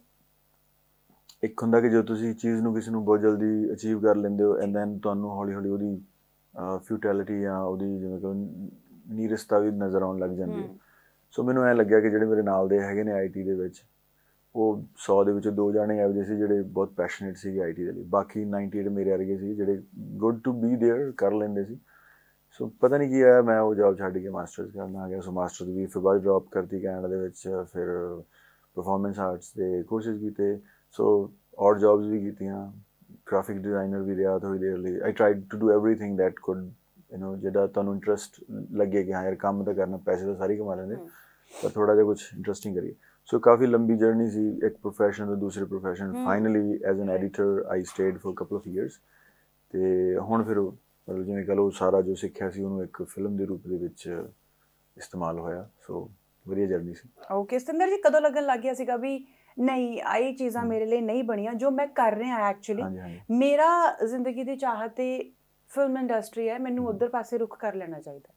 ਇੱਕ ਹੁੰਦਾ ਕਿ ਜਦੋਂ ਤੁਸੀਂ ਚੀਜ਼ ਨੂੰ ਕਿਸੇ ਨੂੰ ਬਹੁਤ ਜਲਦੀ ਅਚੀਵ ਕਰ ਲੈਂਦੇ ਹੋ, ਐਂਡ ਦੈਨ ਤੁਹਾਨੂੰ ਹੌਲੀ ਹੌਲੀ ਉਹਦੀ ਫਿਊਟੈਲਿਟੀ ਜਾਂ ਉਹਦੀ ਜਿਵੇਂ ਕਿ ਨੀਰਸਤਾ ਵੀ ਨਜ਼ਰ ਆਉਣ ਲੱਗ ਜਾਂਦੀ ਹੈ। ਸੋ ਮੈਨੂੰ ਐਂ ਲੱਗਿਆ ਕਿ ਜਿਹੜੇ ਮੇਰੇ ਨਾਲ ਦੇ ਹੈਗੇ ਨੇ ਆਈ ਟੀ ਦੇ ਵਿੱਚ, ਉਹ ਸੌ ਦੇ ਵਿੱਚੋਂ ਦੋ ਜਾਣੇ ਇਹੋ ਜਿਹੇ ਸੀ ਜਿਹੜੇ ਬਹੁਤ ਪੈਸ਼ਨੇਟ ਸੀਗੇ ਆਈ ਟੀ ਦੇ ਲਈ, ਬਾਕੀ ਨਾਈਨਟੀ ਏਟ ਮੇਰੇ ਵਰਗੇ ਸੀ ਜਿਹੜੇ ਗੁੱਡ ਟੂ ਬੀ ਦੇਅਰ ਕਰ ਲੈਂਦੇ ਸੀ। ਸੋ ਪਤਾ ਨਹੀਂ ਕੀ ਆਇਆ, ਮੈਂ ਉਹ ਜੋਬ ਛੱਡ ਕੇ ਮਾਸਟਰਸ ਕਰਨ ਆ ਗਿਆ। ਸੋ ਮਾਸਟਰਸ ਵੀ ਫਿਰ ਬਾਅਦ ਡਰੋਪ ਕਰਤੀ ਕੈਨੇਡਾ ਦੇ ਵਿੱਚ, ਫਿਰ ਪਰਫੋਰਮੈਂਸ ਆਰਟਸ ਦੇ ਕੋਰਸਿਸ ਕੀਤੇ, ਸੋ ਔਰ ਜੋਬਸ ਵੀ ਕੀਤੀਆਂ, ਗ੍ਰਾਫਿਕ ਡਿਜ਼ਾਈਨਰ ਵੀ ਰਿਹਾ ਥੋੜ੍ਹੀ ਦੇਰ ਲਈ। I tried to do everything that could, you know, ਜਿਹੜਾ ਤੁਹਾਨੂੰ ਇੰਟਰਸਟ ਲੱਗੇ ਕਿ ਹਾਂ ਯਾਰ ਕੰਮ ਤਾਂ ਕਰਨਾ, ਪੈਸੇ ਤਾਂ ਸਾਰੇ ਕਮਾ ਲੈਂਦੇ, ਪਰ ਥੋੜ੍ਹਾ ਜਿਹਾ ਕੁਛ ਇੰਟਰਸਟਿੰਗ ਕਰੀਏ। ਸੋ ਕਾਫੀ ਲੰਬੀ ਜਰਨੀ ਸੀ, ਇੱਕ ਪ੍ਰੋਫੈਸ਼ਨ ਤੋਂ ਦੂਸਰੇ profession. Finally as an editor I stayed for couple of years, ਅਤੇ ਹੁਣ ਫਿਰ ਮਤਲਬ ਜਿਵੇਂ ਕਹ ਲਓ ਸਾਰਾ ਜੋ ਸਿੱਖਿਆ ਸੀ ਉਹਨੂੰ ਇੱਕ ਫਿਲਮ ਦੇ ਰੂਪ ਦੇ ਵਿੱਚ ਇਸਤੇਮਾਲ ਹੋਇਆ। ਸੋ ਵਧੀਆ ਜਰਨੀ ਸੀ। ਓਕੇ ਸਤਿੰਦਰ ਜੀ, ਕਦੋਂ ਲੱਗਣ ਲੱਗ ਗਿਆ ਸੀਗਾ ਵੀ ਨਹੀਂ ਇਹ ਚੀਜ਼ਾਂ ਮੇਰੇ ਲਈ ਨਹੀਂ ਬਣੀਆਂ ਜੋ ਮੈਂ ਕਰ ਰਿਹਾ ਐਕਚੁਅਲੀ, ਮੇਰਾ ਜ਼ਿੰਦਗੀ ਦੀ ਚਾਹਤ ਤੇ ਫਿਲਮ ਇੰਡਸਟਰੀ ਹੈ, ਮੈਨੂੰ ਉੱਧਰ ਪਾਸੇ ਰੁਖ ਕਰ ਲੈਣਾ ਚਾਹੀਦਾ?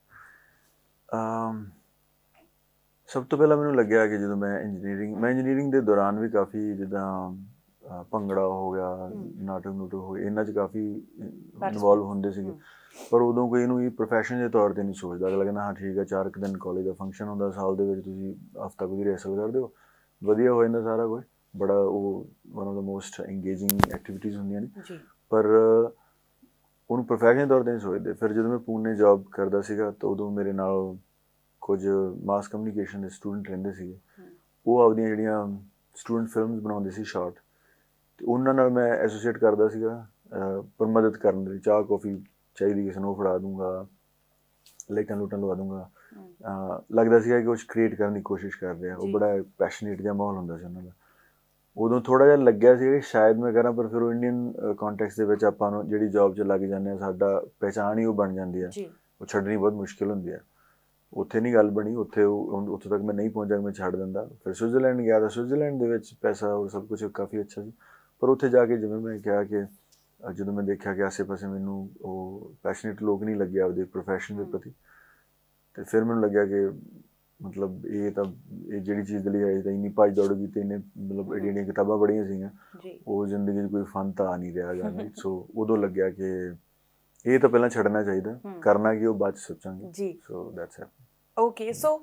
ਸਭ ਤੋਂ ਪਹਿਲਾਂ ਮੈਨੂੰ ਲੱਗਿਆ ਕਿ ਜਦੋਂ ਮੈਂ ਇੰਜੀਨੀਅਰਿੰਗ ਮੈਂ ਇੰਜੀਨੀਅਰਿੰਗ ਦੇ ਦੌਰਾਨ ਵੀ ਕਾਫੀ ਜਿੱਦਾਂ ਭੰਗੜਾ ਹੋ ਗਿਆ, ਨਾਟਕ ਨੂਟਕ ਹੋ ਗਏ, ਇਹਨਾਂ 'ਚ ਕਾਫੀ ਇਨਵੋਲਵ ਹੁੰਦੇ ਸੀਗੇ, ਪਰ ਉਦੋਂ ਕੋਈ ਇਹਨੂੰ ਇਹ ਪ੍ਰੋਫੈਸ਼ਨ ਦੇ ਤੌਰ 'ਤੇ ਨਹੀਂ ਸੋਚਦਾ। ਅਗਲਾ ਕਹਿੰਦਾ ਹਾਂ ਠੀਕ ਹੈ, ਚਾਰ ਕੁ ਦਿਨ ਕਾਲਜ ਦਾ ਫੰਕਸ਼ਨ ਹੁੰਦਾ ਸਾਲ ਦੇ ਵਿੱਚ, ਤੁਸੀਂ ਹਫ਼ਤਾ ਕੁ ਦੀ ਰਿਹਰਸਲ ਕਰਦੇ ਹੋ, ਵਧੀਆ ਹੋ ਜਾਂਦਾ ਸਾਰਾ ਕੁਝ, ਬੜਾ ਉਹ one of the most engaging activities ਹੁੰਦੀਆਂ ਨੇ, ਪਰ ਉਹਨੂੰ ਪ੍ਰੋਫੈਸ਼ਨ ਦੇ ਤੌਰ 'ਤੇ ਨਹੀਂ ਸੋਚਦੇ। ਫਿਰ ਜਦੋਂ ਮੈਂ ਪੂਨੇ ਜੋਬ ਕਰਦਾ ਸੀਗਾ ਤਾਂ ਉਦੋਂ ਮੇਰੇ ਨਾਲ ਕੁਝ ਮਾਸ ਕਮਿਊਨੀਕੇਸ਼ਨ ਦੇ ਸਟੂਡੈਂਟ ਰਹਿੰਦੇ ਸੀਗੇ, ਉਹ ਆਪਦੀਆਂ ਜਿਹੜੀਆਂ ਸਟੂਡੈਂਟ ਫਿਲਮਸ ਬਣਾਉਂਦੇ ਸੀ ਸ਼ਾਰਟ, ਅਤੇ ਉਹਨਾਂ ਨਾਲ ਮੈਂ ਐਸੋਸੀਏਟ ਕਰਦਾ ਸੀਗਾ, ਪਰ ਮਦਦ ਕਰਨ ਲਈ, ਚਾਹ ਕੌਫੀ ਚਾਹੀਦੀ ਕਿਸੇ ਨੂੰ ਫੜਾ ਦੂੰਗਾ, ਲਾਈਟਾਂ ਲੂਟਾਂ ਲਵਾ ਦੂੰਗਾ, ਲੱਗਦਾ ਸੀਗਾ ਕਿ ਕੁਛ ਕ੍ਰੀਏਟ ਕਰਨ ਦੀ ਕੋਸ਼ਿਸ਼ ਕਰ ਰਿਹਾ। ਉਹ ਬੜਾ ਪੈਸ਼ਨੇਟ ਜਿਹਾ ਮਾਹੌਲ ਹੁੰਦਾ ਸੀ ਉਹਨਾਂ ਦਾ। ਉਦੋਂ ਥੋੜ੍ਹਾ ਜਿਹਾ ਲੱਗਿਆ ਸੀ ਕਿ ਸ਼ਾਇਦ ਮੈਂ ਕਰਾਂ, ਪਰ ਫਿਰ ਉਹ ਇੰਡੀਅਨ ਕੰਟੈਕਸਟ ਦੇ ਵਿੱਚ ਆਪਾਂ ਨੂੰ ਜਿਹੜੀ ਜੋਬ 'ਚ ਲੱਗ ਜਾਂਦੇ ਹਾਂ, ਸਾਡਾ ਪਹਿਚਾਣ ਹੀ ਉਹ ਬਣ ਜਾਂਦੀ ਹੈ, ਉਹ ਛੱਡਣੀ ਬਹੁਤ ਮੁਸ਼ਕਿਲ ਹੁੰਦੀ ਹੈ। ਉੱਥੇ ਨਹੀਂ ਗੱਲ ਬਣੀ, ਉੱਥੇ ਉਹ ਉੱਥੋਂ ਤੱਕ ਮੈਂ ਨਹੀਂ ਪਹੁੰਚਿਆ ਕਿ ਮੈਂ ਛੱਡ ਦਿੰਦਾ। ਫਿਰ ਸਵਿਟਜ਼ਰਲੈਂਡ ਗਿਆ ਤਾਂ ਸਵਿਟਜ਼ਰਲੈਂਡ ਦੇ ਵਿੱਚ ਪੈਸਾ ਔਰ ਸਭ ਕੁਛ ਕਾਫੀ ਅੱਛਾ ਸੀ, ਪਰ ਉੱਥੇ ਜਾ ਕੇ ਜਿਵੇਂ ਮੈਂ ਕਿਹਾ ਕਿ ਜਦੋਂ ਮੈਂ ਦੇਖਿਆ ਕਿ ਆਸੇ ਪਾਸੇ ਮੈਨੂੰ ਉਹ ਪੈਸ਼ਨੇਟ ਲੋਕ ਨਹੀਂ ਲੱਗੇ ਆਪਦੇ ਪ੍ਰੋਫੈਸ਼ਨ ਦੇ ਪ੍ਰਤੀ, ਅਤੇ ਫਿਰ ਮੈਨੂੰ ਲੱਗਿਆ ਕਿ ਮਤਲਬ ਇਹ ਤਾਂ ਇਹ ਜਿਹੜੀ ਚੀਜ਼ ਦੇ ਲਈ ਆਈ ਤਾਂ ਇੰਨੀ ਭੱਜ ਦੌੜ ਕੀਤੀ, ਇਹਨੇ ਮਤਲਬ ਜਿਹੜੀਆਂ ਕਿਤਾਬਾਂ ਪੜ੍ਹੀਆਂ ਸੀਗੀਆਂ ਉਹ ਜ਼ਿੰਦਗੀ 'ਚ ਕੋਈ ਫਨ ਤਾਂ ਆ ਨਹੀਂ ਰਿਹਾ ਜਾਣ। ਸੋ ਉਦੋਂ ਲੱਗਿਆ ਕਿ ਇਹ ਤਾਂ ਪਹਿਲਾਂ ਛੱਡਣਾ ਚਾਹੀਦਾ, ਕਰਨਾ ਕਿ ਉਹ ਬਾਅਦ 'ਚ ਸੋਚਾਂਗੇ। So that's it. Okay, so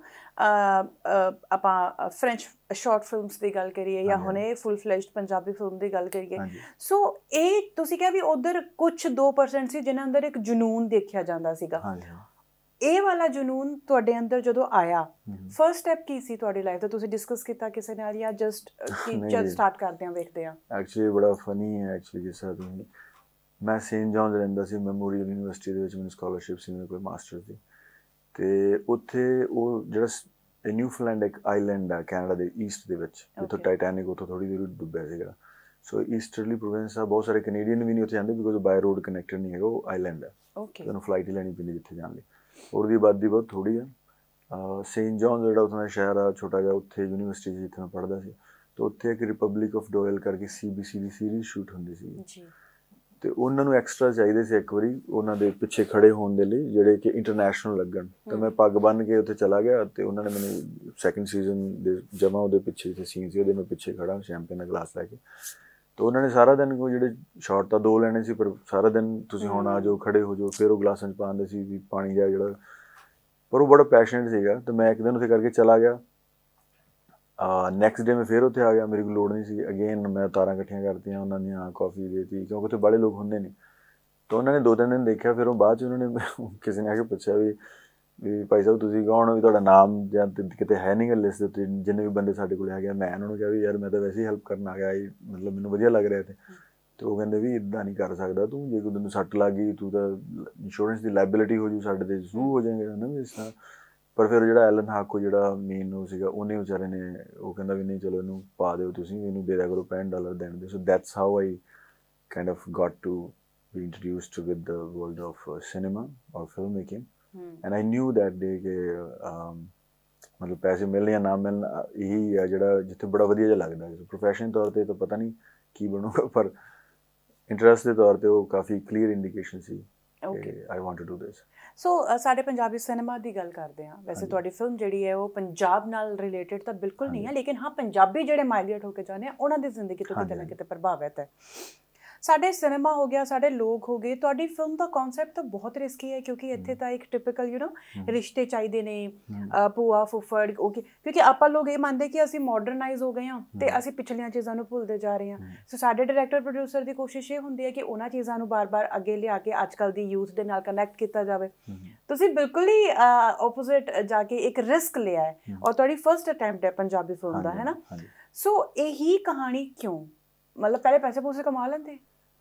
ਆਪਾਂ ਫਰੈਂਚ ਸ਼ਾਰਟ ਫਿਲਮਸ ਦੀ ਗੱਲ ਕਰੀਏ ਜਾਂ ਹੁਣੇ ਫੁੱਲ ਫਲੈਸ਼ਡ ਪੰਜਾਬੀ ਫਿਲਮ ਦੀ ਗੱਲ ਕਰੀਏ, ਸੋ ਇਹ ਤੁਸੀਂ ਕਿਹਾ ਵੀ ਉੱਧਰ ਕੁਛ ਦੋ ਪਰਸੈਂਟ ਸੀ ਜਿਨ੍ਹਾਂ ਅੰਦਰ ਇੱਕ ਜਨੂੰਨ ਦੇਖਿਆ ਜਾਂਦਾ ਸੀਗਾ, ਇਹ ਵਾਲਾ ਜਨੂੰਨ ਤੁਹਾਡੇ ਅੰਦਰ ਜਦੋਂ ਆਇਆ, ਫਰਸਟ ਸਟੈਪ ਕੀ ਸੀ ਤੁਹਾਡੀ ਲਾਈਫ ਦਾ? ਤੁਸੀਂ ਡਿਸਕਸ ਕੀਤਾ ਕਿਸੇ ਨਾਲ ਜਾਂ ਜਸਟ ਕਿ ਸਟਾਰਟ ਕਰਦੇ ਹਾਂ ਵੇਖਦੇ ਹਾਂ? ਐਕਚੁਅਲੀ ਬੜਾ ਫਨੀ ਹੈ ਐਕਚੁਅਲੀ, ਜਿਸ ਤਰ੍ਹਾਂ ਤੁਸੀਂ, ਮੈਂ ਸੇਂਟ ਜੌਨਸ ਰਹਿੰਦਾ ਸੀ, ਮੈਮੋਰੀਅਲ ਯੂਨੀਵਰਸਿਟੀ ਦੇ ਵਿੱਚ ਮੈਨੂੰ ਸਕਾਲਰਸ਼ਿਪ ਸੀ ਮੇਰੇ ਕੋਲ ਮਾਸਟਰ ਦੀ, ਅਤੇ ਉੱਥੇ ਉਹ ਜਿਹੜਾ ਨਿਊਫਲੈਂਡ ਇੱਕ ਆਈਲੈਂਡ ਆ ਕੈਨੇਡਾ ਦੇ ਈਸਟ ਦੇ ਵਿੱਚ, ਜਿੱਥੋਂ ਟਾਈਟੈਨਿਕ ਉੱਥੋਂ ਥੋੜ੍ਹੀ ਦੇਰ ਡੁੱਬਿਆ ਸੀਗਾ। ਸੋ ਈਸਟਰਲੀ ਪ੍ਰੋਵਿੰਸ ਆ, ਬਹੁਤ ਸਾਰੇ ਕੈਨੇਡੀਅਨ ਵੀ ਨਹੀਂ ਉੱਥੇ ਜਾਂਦੇ ਬਿਕੋਜ਼ ਬਾਏ ਰੋਡ ਕਨੈਕਟਡ ਨਹੀਂ ਹੈਗਾ, ਉਹ ਆਈਲੈਂਡ ਹੈ, ਤੁਹਾਨੂੰ ਫਲਾਈਟ ਹੀ ਲੈਣੀ ਪੈਂਦੀ ਜਿੱਥੇ ਜਾਣ ਲਈ। ਉਹਦੀ ਆਬਾਦੀ ਬਹੁਤ ਥੋੜ੍ਹੀ ਆ। ਸੇਂਟ ਜੌਨਸ ਜਿਹੜਾ ਉੱਥੋਂ ਦਾ ਸ਼ਹਿਰ ਆ ਛੋਟਾ ਜਿਹਾ, ਉੱਥੇ ਯੂਨੀਵਰਸਿਟੀ ਜਿੱਥੇ ਮੈਂ ਪੜ੍ਹਦਾ ਸੀ, ਅਤੇ ਉੱਥੇ ਇੱਕ ਰਿਪਬਲਿਕ ਆਫ ਡੋਇਲ ਕਰਕੇ ਸੀ ਬੀ ਸੀ ਦੀ ਸੀਰੀਜ਼ ਸ਼ੂਟ ਹੁੰਦੀ ਸੀ, ਤੇ ਉਹਨਾਂ ਨੂੰ ਐਕਸਟਰਾ ਚਾਹੀਦੇ ਸੀ ਇੱਕ ਵਾਰੀ ਉਹਨਾਂ ਦੇ ਪਿੱਛੇ ਖੜੇ ਹੋਣ ਦੇ ਲਈ ਜਿਹੜੇ ਕਿ ਇੰਟਰਨੈਸ਼ਨਲ ਲੱਗਣ। ਤਾਂ ਮੈਂ ਪੱਗ ਬੰਨ੍ਹ ਕੇ ਉੱਥੇ ਚਲਾ ਗਿਆ ਤੇ ਉਹਨਾਂ ਨੇ ਮੈਨੂੰ ਸੈਕਿੰਡ ਸੀਜ਼ਨ ਦੇ ਜਮਾ ਉਹਦੇ ਪਿੱਛੇ ਜਿੱਥੇ ਸੀਨ ਸੀ ਉਹਦੇ ਮੈਂ ਪਿੱਛੇ ਖੜਾ ਸ਼ੈਂਪੇਨ ਦਾ ਗਲਾਸ ਲੈ ਕੇ। ਤਾਂ ਉਹਨਾਂ ਨੇ ਸਾਰਾ ਦਿਨ ਕੋਈ ਜਿਹੜੇ ਸ਼ਾਟ ਤਾਂ ਦੋ ਲੈਣੇ ਸੀ ਪਰ ਸਾਰਾ ਦਿਨ ਤੁਸੀਂ ਹੁਣ ਆ ਜਾਓ ਖੜੇ ਹੋ ਜਾਓ, ਫਿਰ ਉਹ ਗਲਾਸਾਂ 'ਚ ਪਾਉਂਦੇ ਸੀ ਵੀ ਪਾਣੀ ਜਾ ਜਿਹੜਾ, ਪਰ ਉਹ ਬੜਾ ਪੈਸ਼ਨੇਟ ਸੀਗਾ। ਤੇ ਮੈਂ ਇੱਕ ਦਿਨ ਉੱਥੇ ਕਰਕੇ ਚਲਾ ਗਿਆ। ਨੈਕਸਟ ਡੇ ਮੈਂ ਫਿਰ ਉੱਥੇ ਆ ਗਿਆ, ਮੇਰੀ ਕੋਈ ਲੋੜ ਨਹੀਂ ਸੀ। ਅਗੇਨ ਮੈਂ ਤਾਰਾਂ ਇਕੱਠੀਆਂ ਕਰਤੀਆਂ, ਉਹਨਾਂ ਦੀਆਂ ਕਾਫੀ ਦੇਤੀ ਕਿਉਂਕਿ ਉੱਥੇ ਬੜੇ ਲੋਕ ਹੁੰਦੇ ਨਹੀਂ। ਤਾਂ ਉਹਨਾਂ ਨੇ ਦੋ ਤਿੰਨ ਦਿਨ ਦੇਖਿਆ, ਫਿਰ ਉਹ ਬਾਅਦ 'ਚ ਉਹਨਾਂ ਨੇ ਕਿਸੇ ਨੇ ਆ ਕੇ ਪੁੱਛਿਆ ਵੀ ਵੀ ਭਾਈ ਸਾਹਿਬ ਤੁਸੀਂ ਕੌਣ, ਵੀ ਤੁਹਾਡਾ ਨਾਮ ਜਾਂ ਕਿਤੇ ਹੈ ਨਹੀਂ ਗਾ ਲਿਸਟ ਦੇ ਉੱਤੇ ਜਿੰਨੇ ਵੀ ਬੰਦੇ ਸਾਡੇ ਕੋਲ ਹੈਗੇ ਆ। ਮੈਂ ਉਹਨਾਂ ਨੂੰ ਕਿਹਾ ਵੀ ਯਾਰ ਮੈਂ ਤਾਂ ਵੈਸੇ ਹੀ ਹੈਲਪ ਕਰਨ ਆ ਗਿਆ, ਮਤਲਬ ਮੈਨੂੰ ਵਧੀਆ ਲੱਗ ਰਿਹਾ। ਅਤੇ ਉਹ ਕਹਿੰਦੇ ਵੀ ਇੱਦਾਂ ਨਹੀਂ ਕਰ ਸਕਦਾ ਤੂੰ, ਜੇ ਕੋਈ ਤੈਨੂੰ ਸੱਟ ਲੱਗ ਗਈ ਤੂੰ ਤਾਂ ਇੰਸ਼ੋਰੈਂਸ ਦੀ ਲਾਇਬਿਲਿਟੀ ਹੋ ਜੂ, ਸਾਡੇ 'ਤੇ ਜ਼ੂ ਹੋ ਜਾਏਗਾ ਨਾ ਵੀ ਇਸ ਤਰ੍ਹਾਂ। ਪਰ ਫਿਰ ਜਿਹੜਾ ਐਲਨ ਹਾਕੋ ਜਿਹੜਾ ਮੇਨ ਉਹ ਸੀਗਾ ਉਹਨੇ ਵਿਚਾਰੇ ਨੇ ਉਹ ਕਹਿੰਦਾ ਵੀ ਨਹੀਂ ਚਲੋ ਇਹਨੂੰ ਪਾ ਦਿਓ ਤੁਸੀਂ, ਇਹਨੂੰ ਦੇ ਦਿਆ ਕਰੋ ਪੈਂਹਠ ਡਾਲਰ ਦੇਣ ਦੇ। So that's how I kind of got to be introduced with the world of cinema ਔਰ film making. And I knew that day ਕਿ ਮਤਲਬ ਪੈਸੇ ਮਿਲਣ ਜਾਂ ਨਾ ਮਿਲਣ ਇਹੀ ਆ ਜਿਹੜਾ ਜਿੱਥੇ ਬੜਾ ਵਧੀਆ ਜਿਹਾ ਲੱਗਦਾ। ਪ੍ਰੋਫੈਸ਼ਨ ਤੌਰ 'ਤੇ ਤਾਂ ਪਤਾ ਨਹੀਂ ਕੀ ਬਣੂਗਾ, ਪਰ ਇੰਟਰਸਟ ਦੇ ਤੌਰ 'ਤੇ ਉਹ ਕਾਫੀ ਕਲੀਅਰ ਇੰਡੀਕੇਸ਼ਨ ਸੀ I want to do this. So ਸਾਡੇ ਪੰਜਾਬੀ ਸਿਨੇਮਾ ਦੀ ਗੱਲ ਕਰਦੇ ਹਾਂ। ਵੈਸੇ ਤੁਹਾਡੀ ਫਿਲਮ ਜਿਹੜੀ ਹੈ ਉਹ ਪੰਜਾਬ ਨਾਲ ਰਿਲੇਟਡ ਤਾਂ ਬਿਲਕੁਲ ਨਹੀਂ ਹੈ, ਲੇਕਿਨ ਹਾਂ ਪੰਜਾਬੀ ਜਿਹੜੇ ਮਾਈਗ੍ਰੇਟ ਹੋ ਕੇ ਜਾਂਦੇ ਆ ਉਹਨਾਂ ਦੀ ਜ਼ਿੰਦਗੀ ਤੋਂ ਕਿਤੇ ਨਾ ਕਿਤੇ ਪ੍ਰਭਾਵਿਤ ਹੈ। ਸਾਡੇ ਸਿਨੇਮਾ ਹੋ ਗਿਆ, ਸਾਡੇ ਲੋਕ ਹੋ ਗਏ। ਤੁਹਾਡੀ ਫਿਲਮ ਦਾ ਕਨਸੈਪਟ ਤਾਂ ਬਹੁਤ ਰਿਸਕੀ ਹੈ ਕਿਉਂਕਿ ਇੱਥੇ ਤਾਂ ਇੱਕ ਟਿਪੀਕਲ ਯੂ ਨੋ ਰਿਸ਼ਤੇ ਚਾਹੀਦੇ ਨੇ, ਭੂਆ ਫੁੱਫੜ, ਓਕੇ, ਕਿਉਂਕਿ ਆਪਾਂ ਲੋਕ ਇਹ ਮੰਨਦੇ ਕਿ ਅਸੀਂ ਮਾਡਰਨਾਈਜ਼ ਹੋ ਗਏ ਹਾਂ ਅਤੇ ਅਸੀਂ ਪਿਛਲੀਆਂ ਚੀਜ਼ਾਂ ਨੂੰ ਭੁੱਲਦੇ ਜਾ ਰਹੇ ਹਾਂ। ਸੋ ਸਾਡੇ ਡਾਇਰੈਕਟਰ ਪ੍ਰੋਡਿਊਸਰ ਦੀ ਕੋਸ਼ਿਸ਼ ਇਹ ਹੁੰਦੀ ਹੈ ਕਿ ਉਹਨਾਂ ਚੀਜ਼ਾਂ ਨੂੰ ਬਾਰ-ਬਾਰ ਅੱਗੇ ਲਿਆ ਕੇ ਅੱਜ ਕੱਲ੍ਹ ਦੀ ਯੂਥ ਦੇ ਨਾਲ ਕਨੈਕਟ ਕੀਤਾ ਜਾਵੇ। ਤੁਸੀਂ ਬਿਲਕੁਲ ਹੀ ਓਪੋਜ਼ਿਟ ਜਾ ਕੇ ਇੱਕ ਰਿਸਕ ਲਿਆ ਹੈ ਔਰ ਤੁਹਾਡੀ ਫਸਟ ਅਟੈਂਪਟ ਹੈ ਪੰਜਾਬੀ ਫਿਲਮ ਦਾ, ਹੈ ਨਾ। ਸੋ ਇਹੀ ਕਹਾਣੀ ਕਿਉਂ, ਮਤਲਬ ਪਹਿਲੇ ਪੈਸੇ ਪੂਸੇ ਕਮਾ ਲੈਂਦੇ?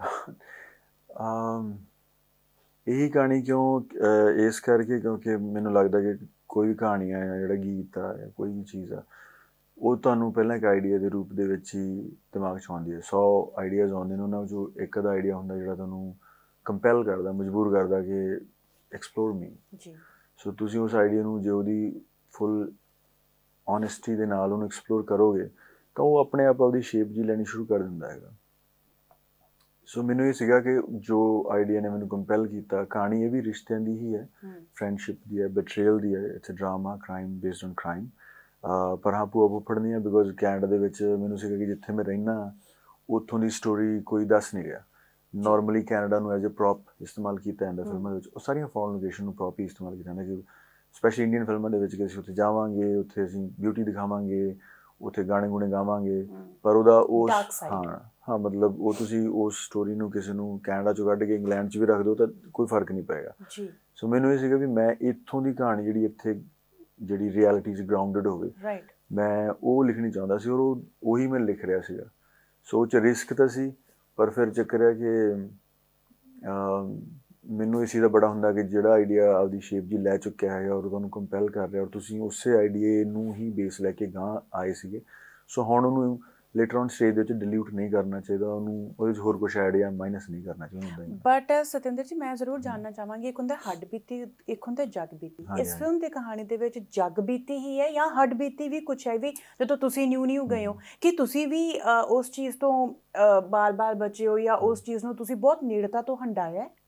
ਇਹੀ ਕਹਾਣੀ ਕਿਉਂ, ਇਸ ਕਰਕੇ ਕਿਉਂਕਿ ਮੈਨੂੰ ਲੱਗਦਾ ਕਿ ਕੋਈ ਵੀ ਕਹਾਣੀ ਆ ਜਾਂ ਜਿਹੜਾ ਗੀਤ ਆ ਜਾਂ ਕੋਈ ਵੀ ਚੀਜ਼ ਆ ਉਹ ਤੁਹਾਨੂੰ ਪਹਿਲਾਂ ਇੱਕ ਆਈਡੀਆ ਦੇ ਰੂਪ ਦੇ ਵਿੱਚ ਹੀ ਦਿਮਾਗ 'ਚ ਆਉਂਦੀ ਹੈ। ਸੌ ਆਈਡੀਆਜ਼ ਆਉਂਦੇ ਨੇ, ਉਹਨਾਂ ਵਿੱਚੋਂ ਇੱਕ ਅੱਧਾ ਆਈਡੀਆ ਹੁੰਦਾ ਜਿਹੜਾ ਤੁਹਾਨੂੰ ਕੰਪੈਲ ਕਰਦਾ, ਮਜਬੂਰ ਕਰਦਾ ਕਿ ਐਕਸਪਲੋਰ ਮੀ। ਸੋ ਤੁਸੀਂ ਉਸ ਆਈਡੀਆ ਨੂੰ ਜੇ ਉਹਦੀ ਫੁੱਲ ਓਨੈਸਟੀ ਦੇ ਨਾਲ ਉਹਨੂੰ ਐਕਸਪਲੋਰ ਕਰੋਗੇ ਤਾਂ ਉਹ ਆਪਣੇ ਆਪ ਆਪਦੀ ਸ਼ੇਪ ਜੀ ਲੈਣੀ ਸ਼ੁਰੂ ਕਰ ਦਿੰਦਾ ਹੈਗਾ। ਸੋ ਮੈਨੂੰ ਇਹ ਸੀਗਾ ਕਿ ਜੋ ਆਈਡੀਆ ਨੇ ਮੈਨੂੰ ਕੰਪੈਲ ਕੀਤਾ, ਕਹਾਣੀ ਇਹ ਵੀ ਰਿਸ਼ਤਿਆਂ ਦੀ ਹੀ ਹੈ, ਫਰੈਂਡਸ਼ਿਪ ਦੀ ਹੈ, ਬਿਟਰੇਅਲ ਦੀ ਹੈ। It's a drama crime based on crime. ਪਰ ਹਾਂ ਭੂਆ ਫੁੱਫੜ ਨਹੀਂ ਹੈ ਬਿਕੋਜ਼ ਕੈਨੇਡਾ ਦੇ ਵਿੱਚ ਮੈਨੂੰ ਸੀਗਾ ਕਿ ਜਿੱਥੇ ਮੈਂ ਰਹਿੰਦਾ ਉੱਥੋਂ ਦੀ ਸਟੋਰੀ ਕੋਈ ਦੱਸ ਨਹੀਂ ਰਿਹਾ। ਨੋਰਮਲੀ ਕੈਨੇਡਾ ਨੂੰ ਐਜ਼ ਅ ਪ੍ਰੋਪ ਇਸਤੇਮਾਲ ਕੀਤਾ ਜਾਂਦਾ ਫਿਲਮਾਂ ਦੇ ਵਿੱਚ। ਉਹ ਸਾਰੀਆਂ ਫੋਰਨ ਲੋਕੇਸ਼ਨ ਨੂੰ ਪ੍ਰੋਪ ਹੀ ਇਸਤੇਮਾਲ ਕੀਤਾ ਜਾਂਦਾ ਕਿ ਸਪੈਸ਼ਲੀ ਇੰਡੀਅਨ ਫਿਲਮਾਂ ਦੇ ਵਿੱਚ ਕਿ ਅਸੀਂ ਉੱਥੇ ਜਾਵਾਂਗੇ, ਉੱਥੇ ਅਸੀਂ ਬਿਊਟੀ ਦਿਖਾਵਾਂਗੇ, ਉੱਥੇ ਗਾਣੇ ਗੁਣੇ ਗਾਵਾਂਗੇ, ਪਰ ਉਹਦਾ ਉਸ ਹਾਂ ਹਾਂ ਮਤਲਬ ਉਹ ਤੁਸੀਂ ਉਸ ਸਟੋਰੀ ਨੂੰ ਕਿਸੇ ਨੂੰ ਕੈਨੇਡਾ 'ਚੋਂ ਕੱਢ ਕੇ ਇੰਗਲੈਂਡ 'ਚ ਵੀ ਰੱਖ ਦਿਓ ਤਾਂ ਕੋਈ ਫਰਕ ਨਹੀਂ ਪਏਗਾ। ਸੋ ਮੈਨੂੰ ਇਹ ਸੀਗਾ ਵੀ ਮੈਂ ਇੱਥੋਂ ਦੀ ਕਹਾਣੀ ਜਿਹੜੀ ਇੱਥੇ ਜਿਹੜੀ ਰਿਐਲਿਟੀ 'ਚ ਗਰਾਊਂਡਡ ਹੋਵੇ, ਮੈਂ ਉਹ ਲਿਖਣੀ ਚਾਹੁੰਦਾ ਸੀ ਔਰ ਉਹ ਉਹੀ ਮੈਂ ਲਿਖ ਰਿਹਾ ਸੀਗਾ। ਸੋ ਉਹ 'ਚ ਰਿਸਕ ਤਾਂ ਸੀ, ਪਰ ਫਿਰ ਚੱਕਰ ਹੈ ਕਿ ਮੈਨੂੰ ਇਸ ਚੀਜ਼ ਦਾ ਬੜਾ ਹੁੰਦਾ ਕਿ ਜਿਹੜਾ ਆਈਡੀਆ ਆਪਦੀ ਸ਼ੇਪ ਜੀ ਲੈ ਚੁੱਕਿਆ ਹੈਗਾ ਔਰ ਤੁਹਾਨੂੰ ਕੰਪੈਲ ਕਰ ਰਿਹਾ ਔਰ ਤੁਸੀਂ ਉਸੇ ਆਈਡੀਏ ਨੂੰ ਹੀ ਬੇਸ ਲੈ ਕੇ ਗਾਂਹ ਆਏ ਸੀਗੇ। ਸੋ ਹੁਣ ਉਹਨੂੰ ਲੇਟਰ ਔਨ ਸਟੇਜ ਦੇ ਵਿੱਚ ਡਿਲੀਊਟ ਨਹੀਂ ਕਰਨਾ ਚਾਹੀਦਾ, ਉਹਨੂੰ ਉਹਦੇ 'ਚ ਹੋਰ ਕੁਛ ਐਡ ਜਾਂ ਮਾਈਨਸ ਨਹੀਂ ਕਰਨਾ ਚਾਹੀਦਾ। ਬਟ ਸਤਿੰਦਰ ਜੀ ਮੈਂ ਜ਼ਰੂਰ ਜਾਣਨਾ ਚਾਹਾਂਗੀ, ਇੱਕ ਹੁੰਦਾ ਹੱਡ ਬੀਤੀ, ਇੱਕ ਹੁੰਦਾ ਜਗ ਬੀਤੀ। ਇਸ ਫਿਲਮ ਦੀ ਕਹਾਣੀ ਦੇ ਵਿੱਚ ਜਗ ਬੀਤੀ ਹੀ ਹੈ ਜਾਂ ਹੱਡ ਬੀਤੀ ਵੀ ਕੁਛ ਹੈ ਵੀ ਜਦੋਂ ਤੁਸੀਂ ਨਿਊ ਨਿਊ ਗਏ ਹੋ ਕਿ ਤੁਸੀਂ ਵੀ ਉਸ ਚੀਜ਼ ਤੋਂ ਬਾਲ ਬਾਲ ਬਚੇ ਹੋ ਜਾਂ ਉਸ ਚੀਜ਼ ਨੂੰ ਤੁਸੀਂ ਬਹੁਤ ਨੇੜਤਾ ਤੋਂ ਹੰਡਾਇਆ ਹੈ?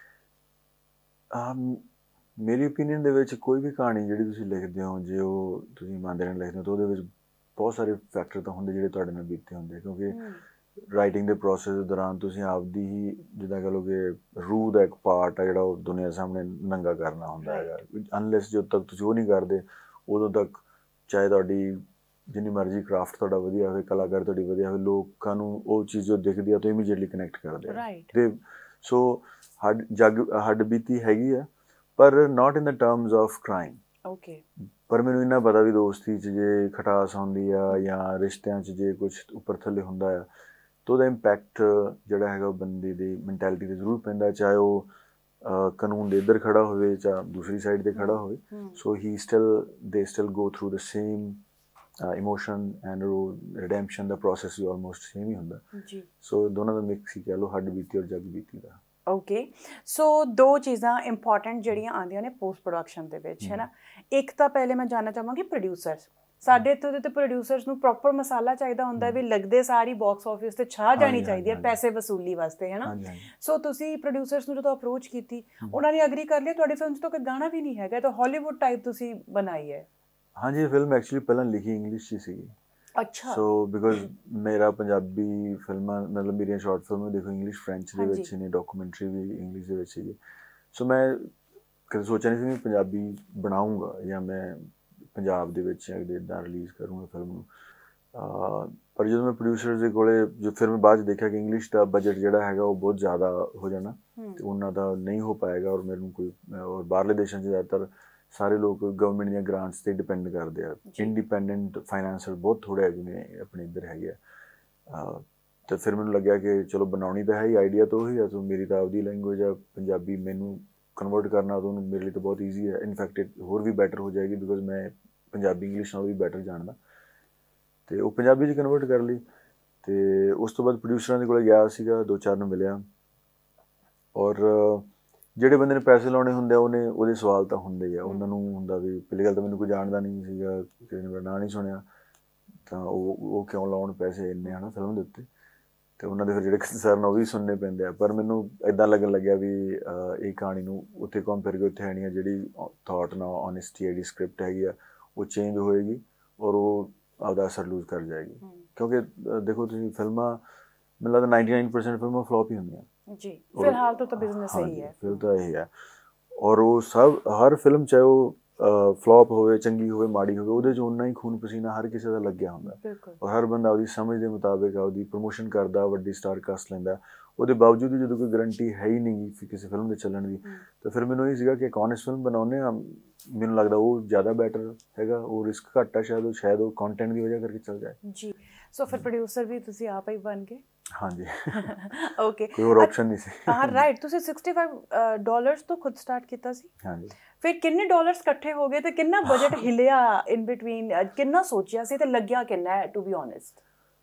ਮੇਰੀ ਓਪੀਨੀਅਨ ਦੇ ਵਿੱਚ ਕੋਈ ਵੀ ਕਹਾਣੀ ਜਿਹੜੀ ਤੁਸੀਂ ਲਿਖਦੇ ਹੋ, ਜੇ ਉਹ ਤੁਸੀਂ ਇਮਾਨਦਾਰੀ ਨਾਲ ਲਿਖਦੇ ਹੋ ਤਾਂ ਉਹਦੇ ਵਿੱਚ ਬਹੁਤ ਸਾਰੇ ਫੈਕਟਰ ਤਾਂ ਹੁੰਦੇ ਜਿਹੜੇ ਤੁਹਾਡੇ ਨਾਲ ਬੀਤੇ ਹੁੰਦੇ, ਕਿਉਂਕਿ ਰਾਈਟਿੰਗ ਦੇ ਪ੍ਰੋਸੈਸ ਦੇ ਦੌਰਾਨ ਤੁਸੀਂ ਆਪਦੀ ਹੀ ਜਿੱਦਾਂ ਕਹ ਲਓ ਕਿ ਰੂਹ ਦਾ ਇੱਕ ਪਾਰਟ ਆ ਜਿਹੜਾ ਉਹ ਦੁਨੀਆ ਸਾਹਮਣੇ ਨੰਗਾ ਕਰਨਾ ਹੁੰਦਾ ਹੈਗਾ। ਅਨਲੈਸ ਜਦੋਂ ਤੱਕ ਤੁਸੀਂ ਉਹ ਨਹੀਂ ਕਰਦੇ ਉਦੋਂ ਤੱਕ ਚਾਹੇ ਤੁਹਾਡੀ ਜਿੰਨੀ ਮਰਜ਼ੀ ਕਰਾਫਟ ਤੁਹਾਡਾ ਵਧੀਆ ਹੋਵੇ, ਕਲਾਕਾਰ ਤੁਹਾਡੀ ਵਧੀਆ ਹੋਵੇ, ਲੋਕਾਂ ਨੂੰ ਉਹ ਚੀਜ਼ ਜੋ ਦਿਖਦੀ ਆ ਤਾਂ ਇਮੀਡੀਏਟਲੀ ਕਨੈਕਟ ਕਰਦੇ ਆ ਤੇ ਸੋ ਹੱਡ ਜਗ ਹੱਡ ਬੀਤੀ ਹੈਗੀ ਆ, ਪਰ not in the terms of crime. Okay, ਪਰ ਮੈਨੂੰ ਇੰਨਾ ਪਤਾ ਵੀ ਦੋਸਤੀ 'ਚ ਜੇ ਖਟਾਸ ਹੁੰਦੀ ਆ ਜਾਂ ਰਿਸ਼ਤਿਆਂ 'ਚ ਜੇ ਕੁਛ ਉੱਪਰ ਥੱਲੇ ਹੁੰਦਾ ਆ ਤਾਂ ਉਹਦਾ ਇੰਪੈਕਟ ਜਿਹੜਾ ਹੈਗਾ ਉਹ ਬੰਦੇ ਦੀ ਮੈਂਟੈਲਿਟੀ 'ਤੇ ਜ਼ਰੂਰ ਪੈਂਦਾ, ਚਾਹੇ ਉਹ ਕਾਨੂੰਨ ਦੇ ਇੱਧਰ ਖੜਾ ਹੋਵੇ ਚਾਹੇ ਦੂਸਰੀ ਸਾਈਡ 'ਤੇ ਖੜਾ ਹੋਵੇ। So he still they still go through the same emotion and redemption ਦਾ ਪ੍ਰੋਸੈਸ ਵੀ ਆਲਮੋਸਟ ਸੇਮ ਹੀ ਹੁੰਦਾ। ਸੋ ਦੋਨਾਂ ਦਾ ਮਿਕਸ ਹੀ ਕਹਿ ਲਓ, ਹੱਡ ਬੀਤੀ ਔਰ ਜਗ ਬੀਤੀ ਦਾ। ਓਕੇ, ਸੋ ਦੋ ਚੀਜ਼ਾਂ ਇੰਪੋਰਟੈਂਟ ਜਿਹੜੀਆਂ ਆਉਂਦੀਆਂ ਨੇ ਪੋਸਟ ਪ੍ਰੋਡਕਸ਼ਨ ਦੇ ਵਿੱਚ, ਹੈ ਨਾ। ਇੱਕ ਤਾਂ ਪਹਿਲੇ ਮੈਂ ਜਾਣਨਾ ਚਾਹਾਂਗੀ ਪ੍ਰੋਡਿਊਸਰ, ਸਾਡੇ ਇੱਥੋਂ ਦੇ ਤੇ ਪ੍ਰੋਡਿਊਸਰਸ ਨੂੰ ਪ੍ਰੋਪਰ ਮਸਾਲਾ ਚਾਹੀਦਾ ਹੁੰਦਾ ਵੀ ਲੱਗਦੇ ਸਾਰੀ ਬਾਕਸ ਆਫਿਸ ਤੇ ਛਾ ਜਾਣੀ ਚਾਹੀਦੀ ਹੈ ਪੈਸੇ ਵਸੂਲੀ ਵਾਸਤੇ, ਹੈ ਨਾ। ਸੋ ਤੁਸੀਂ ਪ੍ਰੋਡਿਊਸਰਸ ਨੂੰ ਜਦੋਂ ਅਪਰੋਚ ਕੀਤੀ ਉਹਨਾਂ ਨੇ ਐਗਰੀ ਕਰ ਲਿਆ, ਤੁਹਾਡੀ ਫਿਲਮ 'ਚ ਤਾਂ ਕੋਈ ਗਾਣਾ ਵੀ ਨਹੀਂ ਹੈਗਾ, ਤਾਂ ਹਾਲੀਵੁੱਡ ਟਾਈਪ ਤੁਸੀਂ ਬਣਾਈ ਹੈ। ਹਾਂਜੀ, ਇਹ ਫਿਲਮ ਐਕਚੁਅਲੀ ਪਹਿਲਾਂ ਲਿਖੀ ਇੰਗਲਿਸ਼ 'ਚ ਹੀ ਸੀਗੀ। ਅੱਛਾ। ਸੋ ਬਿਕੋਜ਼ ਮੇਰਾ ਪੰਜਾਬੀ ਫਿਲਮਾਂ ਮਤਲਬ ਮੇਰੀਆਂ ਸ਼ਾਰਟ ਫਿਲਮਾਂ ਦੇਖੋ ਇੰਗਲਿਸ਼ ਫ੍ਰੈਂਚ ਦੇ ਵਿੱਚ ਹੀ ਨੇ, ਡਾਕੂਮੈਂਟਰੀ ਵੀ ਇੰਗਲਿਸ਼ ਦੇ ਵਿੱਚ ਸੀਗੀ। ਸੋ ਮੈਂ ਕਦੇ ਸੋਚਿਆ ਨਹੀਂ ਸੀ ਮੈਂ ਪੰਜਾਬੀ ਬਣਾਊਂਗਾ ਜਾਂ ਮੈਂ ਪੰਜਾਬ ਦੇ ਵਿੱਚ ਜਾਂ ਇੱਦਾਂ ਰਿਲੀਜ਼ ਕਰੂੰਗਾ ਫਿਲਮ ਨੂੰ। ਪਰ ਜਦੋਂ ਮੈਂ ਪ੍ਰੋਡਿਊਸਰਸ ਦੇ ਕੋਲੇ ਜੋ ਫਿਰ ਮੈਂ ਬਾਅਦ 'ਚ ਦੇਖਿਆ ਕਿ ਇੰਗਲਿਸ਼ ਦਾ ਬਜਟ ਜਿਹੜਾ ਹੈਗਾ ਉਹ ਬਹੁਤ ਜ਼ਿਆਦਾ ਹੋ ਜਾਣਾ ਅਤੇ ਉਹਨਾਂ ਦਾ ਨਹੀਂ ਹੋ ਪਾਏਗਾ। ਔਰ ਮੈਨੂੰ ਕੋਈ ਔਰ ਬਾਹਰਲੇ ਦੇਸ਼ਾਂ 'ਚ ਜ਼ਿਆਦਾਤਰ ਸਾਰੇ ਲੋਕ ਗਵਰਨਮੈਂਟ ਦੀਆਂ ਗ੍ਰਾਂਟਸ 'ਤੇ ਡਿਪੈਂਡ ਕਰਦੇ ਆ। ਇੰਡੀਪੈਂਡੈਂਟ ਫਾਈਨੈਂਸਰ ਬਹੁਤ ਥੋੜ੍ਹੇ ਆ ਜਿਵੇਂ ਆਪਣੇ ਇੱਧਰ ਹੈਗੇ ਆ। ਅਤੇ ਫਿਰ ਮੈਨੂੰ ਲੱਗਿਆ ਕਿ ਚਲੋ ਬਣਾਉਣੀ ਤਾਂ ਹੈ ਹੀ, ਆਈਡੀਆ ਤਾਂ ਉਹੀ ਆ। ਸੋ ਮੇਰੀ ਤਾਂ ਆਪਦੀ ਲੈਂਗੁਏਜ ਆ ਪੰਜਾਬੀ, ਮੈਨੂੰ ਕਨਵਰਟ ਕਰਨਾ ਤਾਂ ਉਹਨੂੰ ਮੇਰੇ ਲਈ ਤਾਂ ਬਹੁਤ ਈਜ਼ੀ ਹੈ। ਇਨਫੈਕਟ ਹੋਰ ਵੀ ਬੈਟਰ ਹੋ ਜਾਏਗੀ ਬਿਕੋਜ਼ ਮੈਂ ਪੰਜਾਬੀ ਇੰਗਲਿਸ਼ ਨਾਲੋਂ ਵੀ ਬੈਟਰ ਜਾਣਦਾ। ਅਤੇ ਉਹ ਪੰਜਾਬੀ 'ਚ ਕਨਵਰਟ ਕਰ ਲਈ। ਅਤੇ ਉਸ ਤੋਂ ਬਾਅਦ ਪ੍ਰੋਡਿਊਸਰਾਂ ਦੇ ਕੋਲ ਗਿਆ ਸੀਗਾ, ਦੋ ਚਾਰ ਨੂੰ ਮਿਲਿਆ। ਔਰ ਜਿਹੜੇ ਬੰਦੇ ਨੇ ਪੈਸੇ ਲਾਉਣੇ ਹੁੰਦੇ ਆ ਉਹਨੇ ਉਹਦੇ ਸਵਾਲ ਤਾਂ ਹੁੰਦੇ ਹੀ ਆ। ਉਹਨਾਂ ਨੂੰ ਹੁੰਦਾ ਵੀ ਪਹਿਲੀ ਗੱਲ ਤਾਂ ਮੈਨੂੰ ਕੋਈ ਜਾਣਦਾ ਨਹੀਂ ਸੀਗਾ, ਕਿਸੇ ਨੇ ਮੇਰਾ ਨਾਂ ਨਹੀਂ ਸੁਣਿਆ, ਤਾਂ ਉਹ ਉਹ ਕਿਉਂ ਲਾਉਣ ਪੈਸੇ ਇੰਨੇ ਹੈ ਨਾ ਫਿਲਮ ਦੇ ਉੱਤੇ। ਅਤੇ ਉਹਨਾਂ ਦੇ ਫਿਰ ਜਿਹੜੇ ਕੰਸਰਨ ਉਹ ਵੀ ਸੁਣਨੇ ਪੈਂਦੇ ਆ। ਪਰ ਮੈਨੂੰ ਇੱਦਾਂ ਲੱਗਣ ਲੱਗਿਆ ਵੀ ਇਹ ਕਹਾਣੀ ਨੂੰ ਉੱਥੇ ਘੁੰਮ ਫਿਰ ਕੇ ਉੱਥੇ ਆਉਣੀ ਆ। ਜਿਹੜੀ ਥੋਟ ਨਾਲ ਔਨੈਸਟੀ ਜਿਹੜੀ ਸਕ੍ਰਿਪਟ ਹੈਗੀ ਆ ਉਹ ਚੇਂਜ ਹੋਏਗੀ ਔਰ ਉਹ ਆਪਦਾ ਅਸਰ ਲੂਜ਼ ਕਰ ਜਾਏਗੀ। ਕਿਉਂਕਿ ਦੇਖੋ ਤੁਸੀਂ ਫਿਲਮਾਂ ਮੈਨੂੰ ਲੱਗਦਾ ਨਾਈਨਟੀ ਨਾਈਨ ਪਰਸੈਂਟ ਫਿਲਮਾਂ ਫਲੋਪ ਹੀ ਹੁੰਦੀਆਂ ਜੀ, ਫਿਲਹਾਲ ਤਾਂ ਤਾਂ ਬਿਜ਼ਨਸ ਇਹੀ ਹੈ। ਫਿਰ ਤਾਂ ਇਹ ਹੈ। ਔਰ ਉਹ ਸਭ ਹਰ ਫਿਲਮ ਚਾਹੇ ਉਹ ਫਲੋਪ ਹੋਵੇ, ਚੰਗੀ ਹੋਵੇ, ਮਾੜੀ ਹੋਵੇ, ਉਹਦੇ 'ਚ ਓਨਾ ਹੀ ਖੂਨ ਪਸੀਨਾ ਹਰ ਕਿਸੇ ਦਾ ਲੱਗਿਆ ਹੁੰਦਾ। ਔਰ ਹਰ ਬੰਦਾ ਆਪਦੀ ਸਮਝ ਦੇ ਮੁਤਾਬਿਕ ਆਪਦੀ ਪ੍ਰਮੋਸ਼ਨ ਕਰਦਾ, ਵੱਡੀ ਸਟਾਰ ਕਾਸਟ ਲੈਂਦਾ। ਉਹਦੇ ਬਾਵਜੂਦ ਵੀ ਜਦੋਂ ਕੋਈ ਗਰੰਟੀ ਹੈ ਹੀ ਨਹੀਂ ਗੀ ਕਿਸੇ ਫਿਲਮ ਦੇ ਚੱਲਣ ਦੀ, ਤਾਂ ਫਿਰ ਮੈਨੂੰ ਇਹ ਸੀਗਾ ਕਿ ਇੱਕ ਔਨੈਸਟ ਫਿਲਮ ਬਣਾਉਂਦੇ ਹਾਂ। ਮੈਨੂੰ ਲੱਗਦਾ ਉਹ ਜ਼ਿਆਦਾ ਬੈਟਰ ਹੈਗਾ, ਉਹ ਰਿਸਕ ਘੱਟ ਆ, ਸ਼ਾਇਦ ਉਹ ਸ਼ਾਇਦ ਉਹ ਕੰਟੈਂਟ ਦੀ ਵਜ੍ਹਾ ਕਰਕੇ ਚੱਲ ਜਾਏ ਜੀ। ਸੋ ਫਿਰ ਪ੍ਰੋਡਿਊਸਰ ਵੀ ਤੁਸੀਂ ਆਪ ਹੀ ਬਣ ਗਏ? ਹਾਂਜੀ। ਓਕੇ, ਕੋਈ ਹੋਰ ਆਪਸ਼ਨ ਨਹੀਂ ਸੀ। ਹਾਂ ਰਾਈਟ। ਤੁਸੀਂ ਸਿਕਸਟੀ ਫਾਈਵ ਡਾਲਰਸ ਤੋਂ ਖੁਦ ਸਟਾਰਟ ਕੀਤਾ ਸੀ? ਹਾਂਜੀ। ਫਿਰ ਕਿੰਨੇ ਡਾਲਰਸ ਇਕੱਠੇ ਹੋ ਗਏ ਤੇ ਕਿੰਨਾ ਬਜਟ ਹਿਲਿਆ ਇਨ ਬਿਟਵੀਨ? ਕਿੰਨਾ ਸੋਚਿਆ ਸੀ ਤੇ ਲੱਗਿਆ ਕਿੰਨਾ ਹੈ ਟੂ ਬੀ ਓਨੈਸਟ?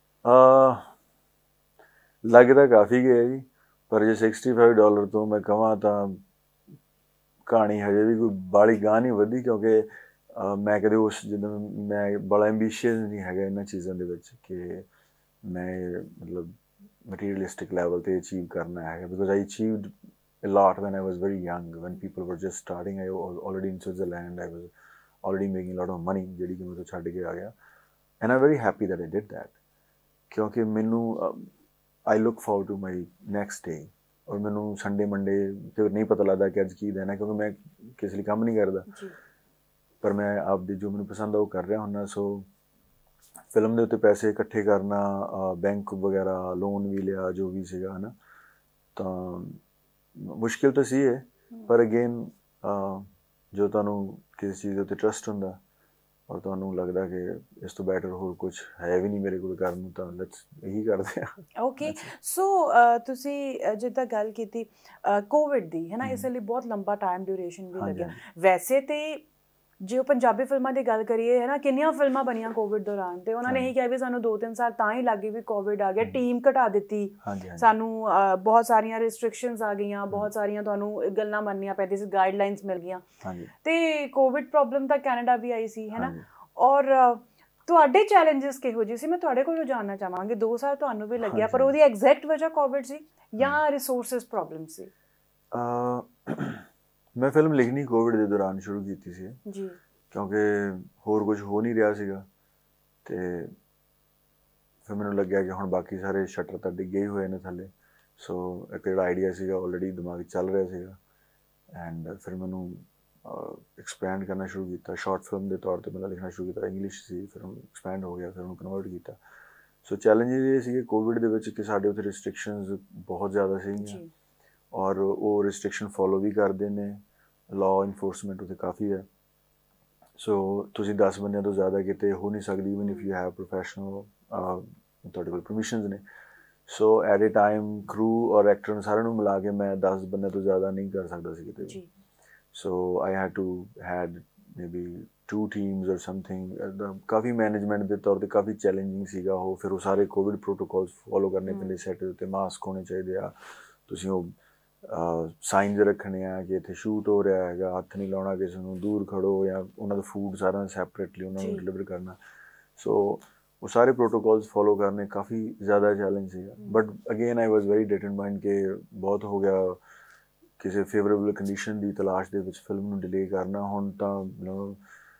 ਲੱਗਦਾ ਕਾਫੀ ਗਿਆ ਜੀ, ਪਰ ਜੇ ਸਿਕਸਟੀ ਫਾਈਵ ਡਾਲਰ ਤੋਂ ਮੈਂ ਕਹਾਂ ਤਾਂ ਕਹਾਣੀ ਹਜੇ ਵੀ ਕੋਈ ਬਾਹਲੀ ਗਾਂਹ ਨਹੀਂ ਵਧੀ। ਕਿਉਂਕਿ ਮੈਂ ਕਦੇ ਉਸ ਜਿੱਦਾਂ ਮੈਂ ਬੜਾ ਐਂਬੀਸ਼ੀਅਸ ਨਹੀਂ ਹੈਗਾ ਇਹਨਾਂ ਚੀਜ਼ਾਂ ਦੇ ਵਿੱਚ ਕਿ ਮੈਂ ਮਤਲਬ ਮਟੀਰੀਅਲਿਸਟਿਕ ਲੈਵਲ 'ਤੇ ਅਚੀਵ ਕਰਨਾ ਹੈਗਾ। Because I achieved a lot when I was very young, when people were just starting. I was already in Switzerland, I was already making a lot of money, ਜਿਹੜੀ ਕਿ ਮੈਂ ਤੋਂ ਛੱਡ ਕੇ ਆ ਗਿਆ। And I'm very happy that I did that, ਕਿਉਂਕਿ ਮੈਨੂੰ I look forward to my next day। ਔਰ ਮੈਨੂੰ ਸੰਡੇ ਮੰਡੇ ਤੇ ਨਹੀਂ ਪਤਾ ਲੱਗਦਾ ਕਿ ਅੱਜ ਕੀ ਦਿਨ ਹੈ, ਕਿਉਂਕਿ ਮੈਂ ਕਿਸੇ ਲਈ ਕੰਮ ਨਹੀਂ ਕਰਦਾ, ਪਰ ਮੈਂ ਆਪਦੀ ਜੋ ਮੈਨੂੰ ਪਸੰਦ ਆ ਉਹ ਕਰ ਰਿਹਾ ਹੁੰਦਾ। ਸੋ ਫਿਲਮ ਦੇ ਉੱਤੇ ਪੈਸੇ ਇਕੱਠੇ ਕਰਨਾ, ਬੈਂਕ ਵਗੈਰਾ ਲੋਨ ਵੀ ਲਿਆ, ਜੋ ਵੀ ਸੀਗਾ ਹੈ ਨਾ, ਤਾਂ ਮੁਸ਼ਕਿਲ ਤਾਂ ਸੀ ਹੈ। ਪਰ ਅਗੇਨ ਜੋ ਤੁਹਾਨੂੰ ਕਿਸੇ ਚੀਜ਼ ਦੇ ਉੱਤੇ ਟਰਸਟ ਹੁੰਦਾ ਔਰ ਤੁਹਾਨੂੰ ਲੱਗਦਾ ਕਿ ਇਸ ਤੋਂ ਬੈਟਰ ਹੋਰ ਕੁਛ ਹੈ ਵੀ ਨਹੀਂ ਮੇਰੇ ਕੋਲ ਕਰਨ ਨੂੰ, ਤਾਂ ਲੈਟਸ ਇਹੀ ਕਰਦੇ ਹਾਂ। ਓਕੇ। ਸੋ ਤੁਸੀਂ ਜਿੱਦਾਂ ਗੱਲ ਕੀਤੀ ਕੋਵਿਡ ਦੀ ਹੈ ਨਾ, ਇਸ ਲਈ ਬਹੁਤ ਲੰਬਾ ਟਾਈਮ ਡਿਊਰੇਸ਼ਨ ਵੀ ਲੱਗਿਆ। ਵੈਸੇ ਤੇ ਜੇ ਉਹ ਪੰਜਾਬੀ ਫਿਲਮਾਂ ਦੀ ਗੱਲ ਕਰੀਏ ਹੈ ਨਾ, ਕਿੰਨੀਆਂ ਫਿਲਮਾਂ ਬਣੀਆਂ ਕੋਵਿਡ ਦੌਰਾਨ, ਅਤੇ ਉਹਨਾਂ ਨੇ ਇਹੀ ਕਿਹਾ ਵੀ ਸਾਨੂੰ ਦੋ ਤਿੰਨ ਸਾਲ ਤਾਂ ਹੀ ਲੱਗ ਗਏ ਵੀ ਕੋਵਿਡ ਆ ਗਿਆ, ਟੀਮ ਘਟਾ ਦਿੱਤੀ ਸਾਨੂੰ, ਬਹੁਤ ਸਾਰੀਆਂ ਰਿਸਟ੍ਰਿਕਸ਼ਨਸ ਆ ਗਈਆਂ, ਬਹੁਤ ਸਾਰੀਆਂ ਤੁਹਾਨੂੰ ਗੱਲਾਂ ਮੰਨਣੀਆਂ ਪੈਂਦੀਆਂ ਸੀ, ਗਾਈਡਲਾਈਨਸ ਮਿਲ ਗਈਆਂ। ਅਤੇ ਕੋਵਿਡ ਪ੍ਰੋਬਲਮ ਤਾਂ ਕੈਨੇਡਾ ਵੀ ਆਈ ਸੀ ਹੈ ਨਾ। ਔਰ ਤੁਹਾਡੇ ਚੈਲੰਜਸ ਕਿਹੋ ਜਿਹੇ ਸੀ? ਮੈਂ ਤੁਹਾਡੇ ਕੋਲੋਂ ਜਾਣਨਾ ਚਾਹਾਂਗੀ। ਦੋ ਸਾਲ ਤੁਹਾਨੂੰ ਵੀ ਲੱਗਿਆ, ਪਰ ਉਹਦੀ ਐਗਜ਼ੈਕਟ ਵਜ੍ਹਾ ਕੋਵਿਡ ਸੀ ਜਾਂ ਰਿਸੋਰਸਿਸ ਪ੍ਰੋਬਲਮ ਸੀ? ਮੈਂ ਫਿਲਮ ਲਿਖਣੀ ਕੋਵਿਡ ਦੇ ਦੌਰਾਨ ਸ਼ੁਰੂ ਕੀਤੀ ਸੀ ਜੀ, ਕਿਉਂਕਿ ਹੋਰ ਕੁਝ ਹੋ ਨਹੀਂ ਰਿਹਾ ਸੀਗਾ। ਅਤੇ ਫਿਰ ਮੈਨੂੰ ਲੱਗਿਆ ਕਿ ਹੁਣ ਬਾਕੀ ਸਾਰੇ ਸ਼ਟਰ ਤਾਂ ਡਿੱਗੇ ਹੀ ਹੋਏ ਨੇ ਥੱਲੇ। ਸੋ ਇੱਕ ਜਿਹੜਾ ਆਈਡੀਆ ਸੀਗਾ ਆਲਰੇਡੀ ਦਿਮਾਗ 'ਚ ਚੱਲ ਰਿਹਾ ਸੀਗਾ। ਐਂਡ ਫਿਰ ਮੈਨੂੰ ਐਕਸਪੈਂਡ ਕਰਨਾ ਸ਼ੁਰੂ ਕੀਤਾ, ਸ਼ਾਰਟ ਫਿਲਮ ਦੇ ਤੌਰ 'ਤੇ ਮੈਂ ਲਿਖਣਾ ਸ਼ੁਰੂ ਕੀਤਾ। ਇੰਗਲਿਸ਼ ਸੀ, ਫਿਰ ਉਹਨੂੰ ਐਕਸਪੈਂਡ ਹੋ ਗਿਆ, ਫਿਰ ਉਹਨੂੰ ਕਨਵਰਟ ਕੀਤਾ। ਸੋ ਚੈਲੰਜਿਸ ਇਹ ਸੀਗੇ ਕੋਵਿਡ ਦੇ ਵਿੱਚ ਕਿ ਸਾਡੇ ਉੱਥੇ ਰਿਸਟ੍ਰਿਕਸ਼ਨਸ ਬਹੁਤ ਜ਼ਿਆਦਾ ਸੀਗੀਆਂ ਔਰ ਉਹ ਰਿਸਟ੍ਰਿਕਸ਼ਨ ਫੋਲੋ ਵੀ ਕਰਦੇ ਨੇ, ਲਾਅ ਇਨਫੋਰਸਮੈਂਟ ਉੱਥੇ ਕਾਫੀ ਹੈ। ਸੋ ਤੁਸੀਂ ਦਸ ਬੰਦਿਆਂ ਤੋਂ ਜ਼ਿਆਦਾ ਕਿਤੇ ਹੋ ਨਹੀਂ ਸਕਦੀ, even if you have professional, ਤੁਹਾਡੇ ਕੋਲ ਪਰਮਿਸ਼ਨਸ ਨੇ। ਸੋ ਐਟ ਏ ਟਾਈਮ ਕਰੂ ਔਰ ਐਕਟਰ ਸਾਰਿਆਂ ਨੂੰ ਮਿਲਾ ਕੇ ਮੈਂ ਦਸ ਬੰਦਿਆਂ ਤੋਂ ਜ਼ਿਆਦਾ ਨਹੀਂ ਕਰ ਸਕਦਾ ਸੀ ਕਿਤੇ ਵੀ। So I had to had maybe two teams or something. ਕਾਫੀ ਮੈਨੇਜਮੈਂਟ ਦੇ ਤੌਰ 'ਤੇ ਕਾਫੀ ਚੈਲੰਜਿੰਗ ਸੀਗਾ ਉਹ। ਫਿਰ ਉਹ ਸਾਰੇ ਕੋਵਿਡ ਪ੍ਰੋਟੋਕੋਲਸ ਫੋਲੋ ਕਰਨੇ ਪੈਂਦੇ, ਸੈੱਟ ਦੇ ਉੱਤੇ ਮਾਸਕ ਹੋਣੇ ਚਾਹੀਦੇ ਆ, ਤੁਸੀਂ ਉਹ ਸਾਈਨਸ ਰੱਖਣੇ ਆ ਕਿ ਇੱਥੇ ਸ਼ੂਟ ਹੋ ਰਿਹਾ ਹੈਗਾ, ਹੱਥ ਨਹੀਂ ਲਾਉਣਾ ਕਿਸੇ ਨੂੰ, ਦੂਰ ਖੜੋ, ਜਾਂ ਉਹਨਾਂ ਦਾ ਫੂਡ ਸਾਰਾ ਸੈਪਰੇਟਲੀ ਉਹਨਾਂ ਨੂੰ ਡਿਲੀਵਰ ਕਰਨਾ। ਸੋ ਉਹ ਸਾਰੇ ਪ੍ਰੋਟੋਕੋਲਸ ਫੋਲੋ ਕਰਨੇ ਕਾਫੀ ਜ਼ਿਆਦਾ ਚੈਲੰਜ ਸੀਗਾ। But again I was very determined ਕਿ ਬਹੁਤ ਹੋ ਗਿਆ, ਕਿਸੇ ਫੇਵਰੇਬਲ ਕੰਡੀਸ਼ਨ ਦੀ ਤਲਾਸ਼ ਦੇ ਵਿੱਚ ਫਿਲਮ ਨੂੰ ਡਿਲੇ ਕਰਨਾ। ਹੁਣ ਤਾਂ you know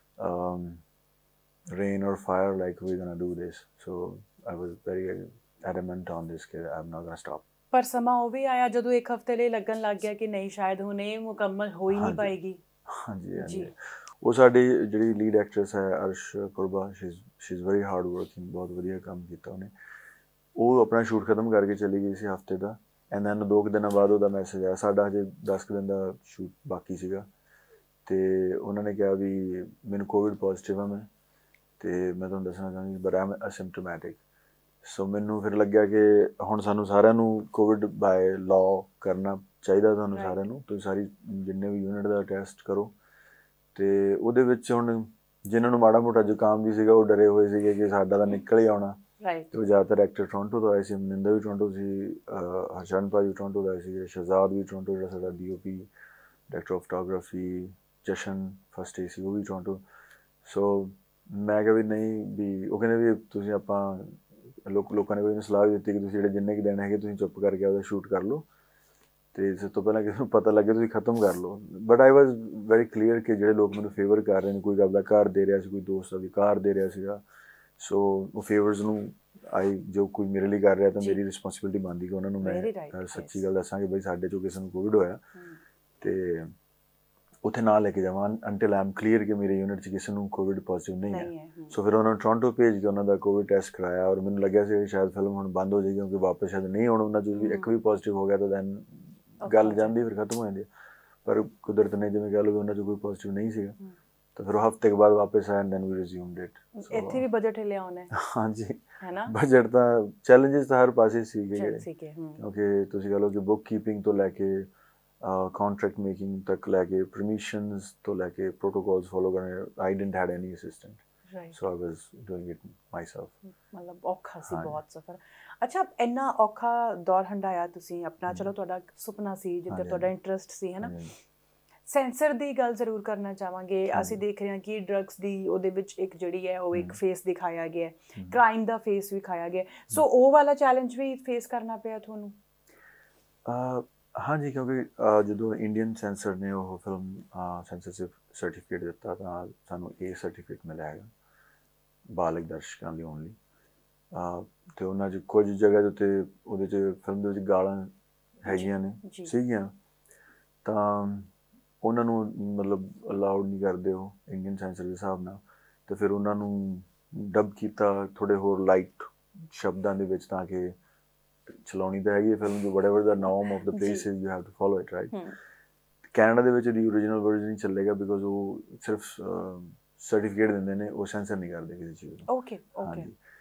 rain or fire, like we're gonna do this. So I was very adamant on this कि I'm not gonna stop. ਪਰ ਸਮਾਂ ਉਹ ਵੀ ਆਇਆ ਜਦੋਂ ਇੱਕ ਹਫ਼ਤੇ ਲਈ ਲੱਗਣ ਲੱਗ ਗਿਆ ਕਿ ਨਹੀਂ ਸ਼ਾਇਦ ਹੁਣ ਇਹ ਮੁਕੰਮਲ ਹੋ ਹੀ ਨਹੀਂ ਪਾਏਗੀ। ਹਾਂਜੀ ਹਾਂਜੀ। ਉਹ ਸਾਡੀ ਜਿਹੜੀ ਲੀਡ ਐਕਟਰੈਸ ਹੈ ਅਰਸ਼ ਕੁਰਬਾ, she is she is very hard working, ਬਹੁਤ ਵਧੀਆ ਕੰਮ ਕੀਤਾ ਉਹਨੇ। ਉਹ ਆਪਣਾ ਸ਼ੂਟ ਖਤਮ ਕਰਕੇ ਚਲੀ ਗਈ ਸੀ ਹਫ਼ਤੇ ਦਾ, ਐਂਡ ਦੈਨ ਦੋ ਕੁ ਦਿਨਾਂ ਬਾਅਦ ਉਹਦਾ ਮੈਸੇਜ ਆਇਆ। ਸਾਡਾ ਹਜੇ ਦਸ ਕੁ ਦਿਨ ਦਾ ਸ਼ੂਟ ਬਾਕੀ ਸੀਗਾ, ਅਤੇ ਉਹਨਾਂ ਨੇ ਕਿਹਾ ਵੀ ਮੈਨੂੰ ਕੋਵਿਡ ਪੋਜ਼ੀਟਿਵ ਆ ਮੈਂ, ਅਤੇ ਮੈਂ ਤੁਹਾਨੂੰ ਦੱਸਣਾ ਚਾਹਾਂਗੀ ਬਟ ਆਈ ਐਮ ਅਸਿਮਟੋਮੈਟਿਕ। ਸੋ ਮੈਨੂੰ ਫਿਰ ਲੱਗਿਆ ਕਿ ਹੁਣ ਸਾਨੂੰ ਸਾਰਿਆਂ ਨੂੰ ਕੋਵਿਡ ਬਾਏ ਲਾਅ ਕਰਨਾ ਚਾਹੀਦਾ, ਤੁਹਾਨੂੰ ਸਾਰਿਆਂ ਨੂੰ। ਤੁਸੀਂ ਸਾਰੀ ਜਿੰਨੇ ਵੀ ਯੂਨਿਟ ਦਾ ਟੈਸਟ ਕਰੋ। ਅਤੇ ਉਹਦੇ ਵਿੱਚ ਹੁਣ ਜਿਨ੍ਹਾਂ ਨੂੰ ਮਾੜਾ ਮੋਟਾ ਜ਼ੁਕਾਮ ਵੀ ਸੀਗਾ ਉਹ ਡਰੇ ਹੋਏ ਸੀਗੇ ਕਿ ਸਾਡਾ ਤਾਂ ਨਿਕਲ ਹੀ ਆਉਣਾ। ਅਤੇ ਉਹ ਜ਼ਿਆਦਾਤਰ ਐਕਟਰ ਟੋਰਾਂਟੋ ਤੋਂ ਆਏ ਸੀ, ਮਨਿੰਦਰ ਵੀ ਟੋਰਾਂਟੋ ਸੀ, ਹਰਸ਼ਨ ਭਾਜੀ ਟੋਰਾਂਟੋ ਦਾ ਆਏ ਸੀਗੇ, ਸ਼ਹਿਜ਼ਾਦ ਵੀ ਟੋਰਾਂਟੋ, ਜਿਹੜਾ ਸਾਡਾ D O P director of photography, Jashan first A C, ਉਹ ਵੀ ਟੋਰਾਂਟੋ। ਸੋ ਮੈਂ ਕਿਹਾ ਵੀ ਨਹੀਂ, ਵੀ ਉਹ ਕਹਿੰਦੇ ਵੀ ਤੁਸੀਂ ਆਪਾਂ ਲੋਕ ਲੋਕਾਂ ਨੇ ਕੋਈ ਸਲਾਹ ਵੀ ਦਿੱਤੀ ਕਿ ਤੁਸੀਂ ਜਿਹੜੇ ਜਿੰਨੇ ਕੁ ਦਿਨ ਹੈਗੇ ਤੁਸੀਂ ਚੁੱਪ ਕਰਕੇ ਉਹਦਾ ਸ਼ੂਟ ਕਰ ਲਓ, ਅਤੇ ਸਭ ਤੋਂ ਪਹਿਲਾਂ ਕਿਸੇ ਨੂੰ ਪਤਾ ਲੱਗੇ ਤੁਸੀਂ ਖ਼ਤਮ ਕਰ ਲਓ। But I was very clear ਕਿ ਜਿਹੜੇ ਲੋਕ ਮੈਨੂੰ ਫੇਵਰ ਕਰ ਰਹੇ ਨੇ, ਕੋਈ ਆਪਦਾ ਘਰ ਦੇ ਰਿਹਾ ਸੀ, ਕੋਈ ਦੋਸਤ ਆਪਦੀ ਕਾਰ ਦੇ ਰਿਹਾ ਸੀਗਾ। ਸੋ ਉਹ ਫੇਵਰਸ ਨੂੰ ਆਈ ਜੋ ਕੋਈ ਮੇਰੇ ਲਈ ਕਰ ਰਿਹਾ ਤਾਂ ਮੇਰੀ ਰਿਸਪੋਂਸੀਬਿਲਿਟੀ ਬਣਦੀ ਕਿ ਉਹਨਾਂ ਨੂੰ ਮੈਂ ਸੱਚੀ ਗੱਲ ਦੱਸਾਂ ਕਿ ਬਈ ਸਾਡੇ 'ਚੋਂ ਕਿਸੇ ਨੂੰ ਕੋਵਿਡ ਹੋਇਆ ਅਤੇ ਉੱਥੇ ਨਾ ਲੈ ਕੇ ਜਾਵਾਂ ਅੰਟਿਲ ਆਈ ਐਮ ਕਲੀਅਰ ਕਿ ਮੇਰੇ ਯੂਨਿਟ 'ਚ ਕਿਸੇ ਨੂੰ ਕੋਵਿਡ ਪੋਜ਼ੀਟਿਵ ਨਹੀਂ ਹੈ। ਸੋ ਫਿਰ ਉਹਨਾਂ ਨੂੰ ਟੋਰਾਂਟੋ ਭੇਜ ਕੇ ਉਹਨਾਂ ਦਾ ਕੋਵਿਡ ਟੈਸਟ ਕਰਾਇਆ, ਔਰ ਮੈਨੂੰ ਲੱਗਿਆ ਸੀ ਸ਼ਾਇਦ ਫਿਲਮ ਹੁਣ ਬੰਦ ਹੋ ਜਾਏਗੀ ਕਿਉਂਕਿ ਵਾਪਸ ਸ਼ਾਇਦ ਨਹੀਂ ਆਉਣਾ ਉਹਨਾਂ 'ਚੋਂ ਵੀ ਇੱਕ ਵੀ ਪੋਜ਼ੀਟਿਵ ਹੋ ਗਿਆ ਤਾਂ ਦੈਨ ਗੱਲ ਜਾਂਦੀ ਫਿਰ ਖਤਮ ਹੋ ਜਾਂਦੀ। ਪਰ ਕੁਦਰਤ ਨੇ ਜਿਵੇਂ ਕਹਿ ਲਓ ਵੀ ਉਹਨਾਂ 'ਚ ਕੋਈ ਪੋਜ਼ੀਟਿਵ ਨਹੀਂ ਸੀਗਾ, ਤਾਂ ਫਿਰ ਉਹ ਹਫ਼ਤੇ ਕੁ ਬਾਅਦ ਵਾਪਸ ਆਇਆ, ਦੈਨ ਵੀ ਰਿਜ਼ਿਊਮਡ ਇਟ। ਇੱਥੇ ਵੀ ਬਜਟ ਹਿੱਲਿਆ ਉਹਨੇ। ਹਾਂਜੀ, ਬਜਟ ਤਾਂ ਚੈਲੰਜਿਸ ਤਾਂ ਹਰ ਪਾਸੇ ਸੀਗੇ, ਕਿਉਂਕਿ ਤੁਸੀਂ ਕਹਿ ਲਓ ਕਿ ਬੁੱਕ ਕੀਪਿੰਗ ਤੋਂ ਲੈ ਕੇ ਕੌਂਟਰੈਕਟ ਮੇਕਿੰਗ ਤੱਕ ਲੈ ਕੇ, ਪਰਮਿਸ਼ਨਸ ਤੋਂ ਲੈ ਕੇ, ਪ੍ਰੋਟੋਕੋਲਸ ਫੋਲੋ ਕਰਨੇ, I didn't had any assistant, so I was doing it myself. ਮਤਲਬ ਔਖਾ ਸੀ ਬਹੁਤ ਸਫ਼ਰ। ਅੱਛਾ, ਇੰਨਾ ਔਖਾ ਦੌਰ ਹੰਢਾਇਆ ਤੁਸੀਂ ਆਪਣਾ, ਚਲੋ ਤੁਹਾਡਾ ਸੁਪਨਾ ਸੀ ਜਿੱਧਰ ਤੁਹਾਡਾ ਇੰਟਰਸਟ ਸੀ, ਹੈ ਨਾ। ਸੈਂਸਰ ਦੀ ਗੱਲ ਜ਼ਰੂਰ ਕਰਨਾ ਚਾਹਾਂਗੇ। ਅਸੀਂ ਦੇਖ ਰਹੇ ਹਾਂ ਕਿ ਡਰੱਗਸ ਦੀ ਉਹਦੇ ਵਿੱਚ ਇੱਕ ਜਿਹੜੀ ਹੈ ਉਹ ਇੱਕ ਫੇਸ ਦਿਖਾਇਆ ਗਿਆ, ਕ੍ਰਾਈਮ ਦਾ ਫੇਸ ਵਿਖਾਇਆ ਗਿਆ। ਸੋ ਉਹ ਵਾਲਾ ਚੈਲੰਜ ਵੀ ਫੇਸ ਕਰਨਾ ਪਿਆ ਤੁਹਾਨੂੰ? ਹਾਂਜੀ, ਕਿਉਂਕਿ ਜਦੋਂ ਇੰਡੀਅਨ ਸੈਂਸਰ ਨੇ ਉਹ ਫਿਲਮ ਸੈਂਸਰਸ਼ਿਪ ਸਰਟੀਫਿਕੇਟ ਦਿੱਤਾ ਤਾਂ ਸਾਨੂੰ ਇਹ ਸਰਟੀਫਿਕੇਟ ਮਿਲਿਆ ਹੈਗਾ ਬਾਲਗ ਦਰਸ਼ਕਾਂ ਲਈ ਓਨਲੀ। ਅਤੇ ਉਹਨਾਂ 'ਚ ਕੁਝ ਜਗ੍ਹਾ ਦੇ ਉੱਤੇ ਉਹਦੇ 'ਚ ਫਿਲਮ ਦੇ ਵਿੱਚ ਗਾਲਾਂ ਹੈਗੀਆਂ ਨੇ ਸੀਗੀਆਂ, ਤਾਂ ਉਹਨਾਂ ਨੂੰ ਮਤਲਬ ਅਲਾਊਡ ਨਹੀਂ ਕਰਦੇ ਉਹ ਇੰਡੀਅਨ ਸੈਂਸਰ ਦੇ ਹਿਸਾਬ ਨਾਲ। ਅਤੇ ਫਿਰ ਉਹਨਾਂ ਨੂੰ ਡਬ ਕੀਤਾ ਥੋੜ੍ਹੇ ਹੋਰ ਲਾਈਟ ਸ਼ਬਦਾਂ ਦੇ ਵਿੱਚ, ਤਾਂ ਕਿ ਚਲਾਉਣੀ ਤਾਂ ਹੈਗੀ ਫਿਲਮ ਜੋ ਵਟਐਵਰ ਦਾ norm of the place is you have to follow it, right. Canada ਦੇ ਵਿੱਚ ਦੀ ਓਰੀਜਨਲ ਵਰਜ਼ਨ ਹੀ ਚੱਲੇਗਾ ਬਿਕੋਜ਼ ਉਹ ਸਿਰਫ ਸਰਟੀਫਿਕੇਟ ਦਿੰਦੇ ਨੇ, ਉਹ ਸੈਂਸਰ ਨਹੀਂ ਕਰਦੇ ਕਿਸੇ ਚੀਜ਼ ਨੂੰ। Okay okay.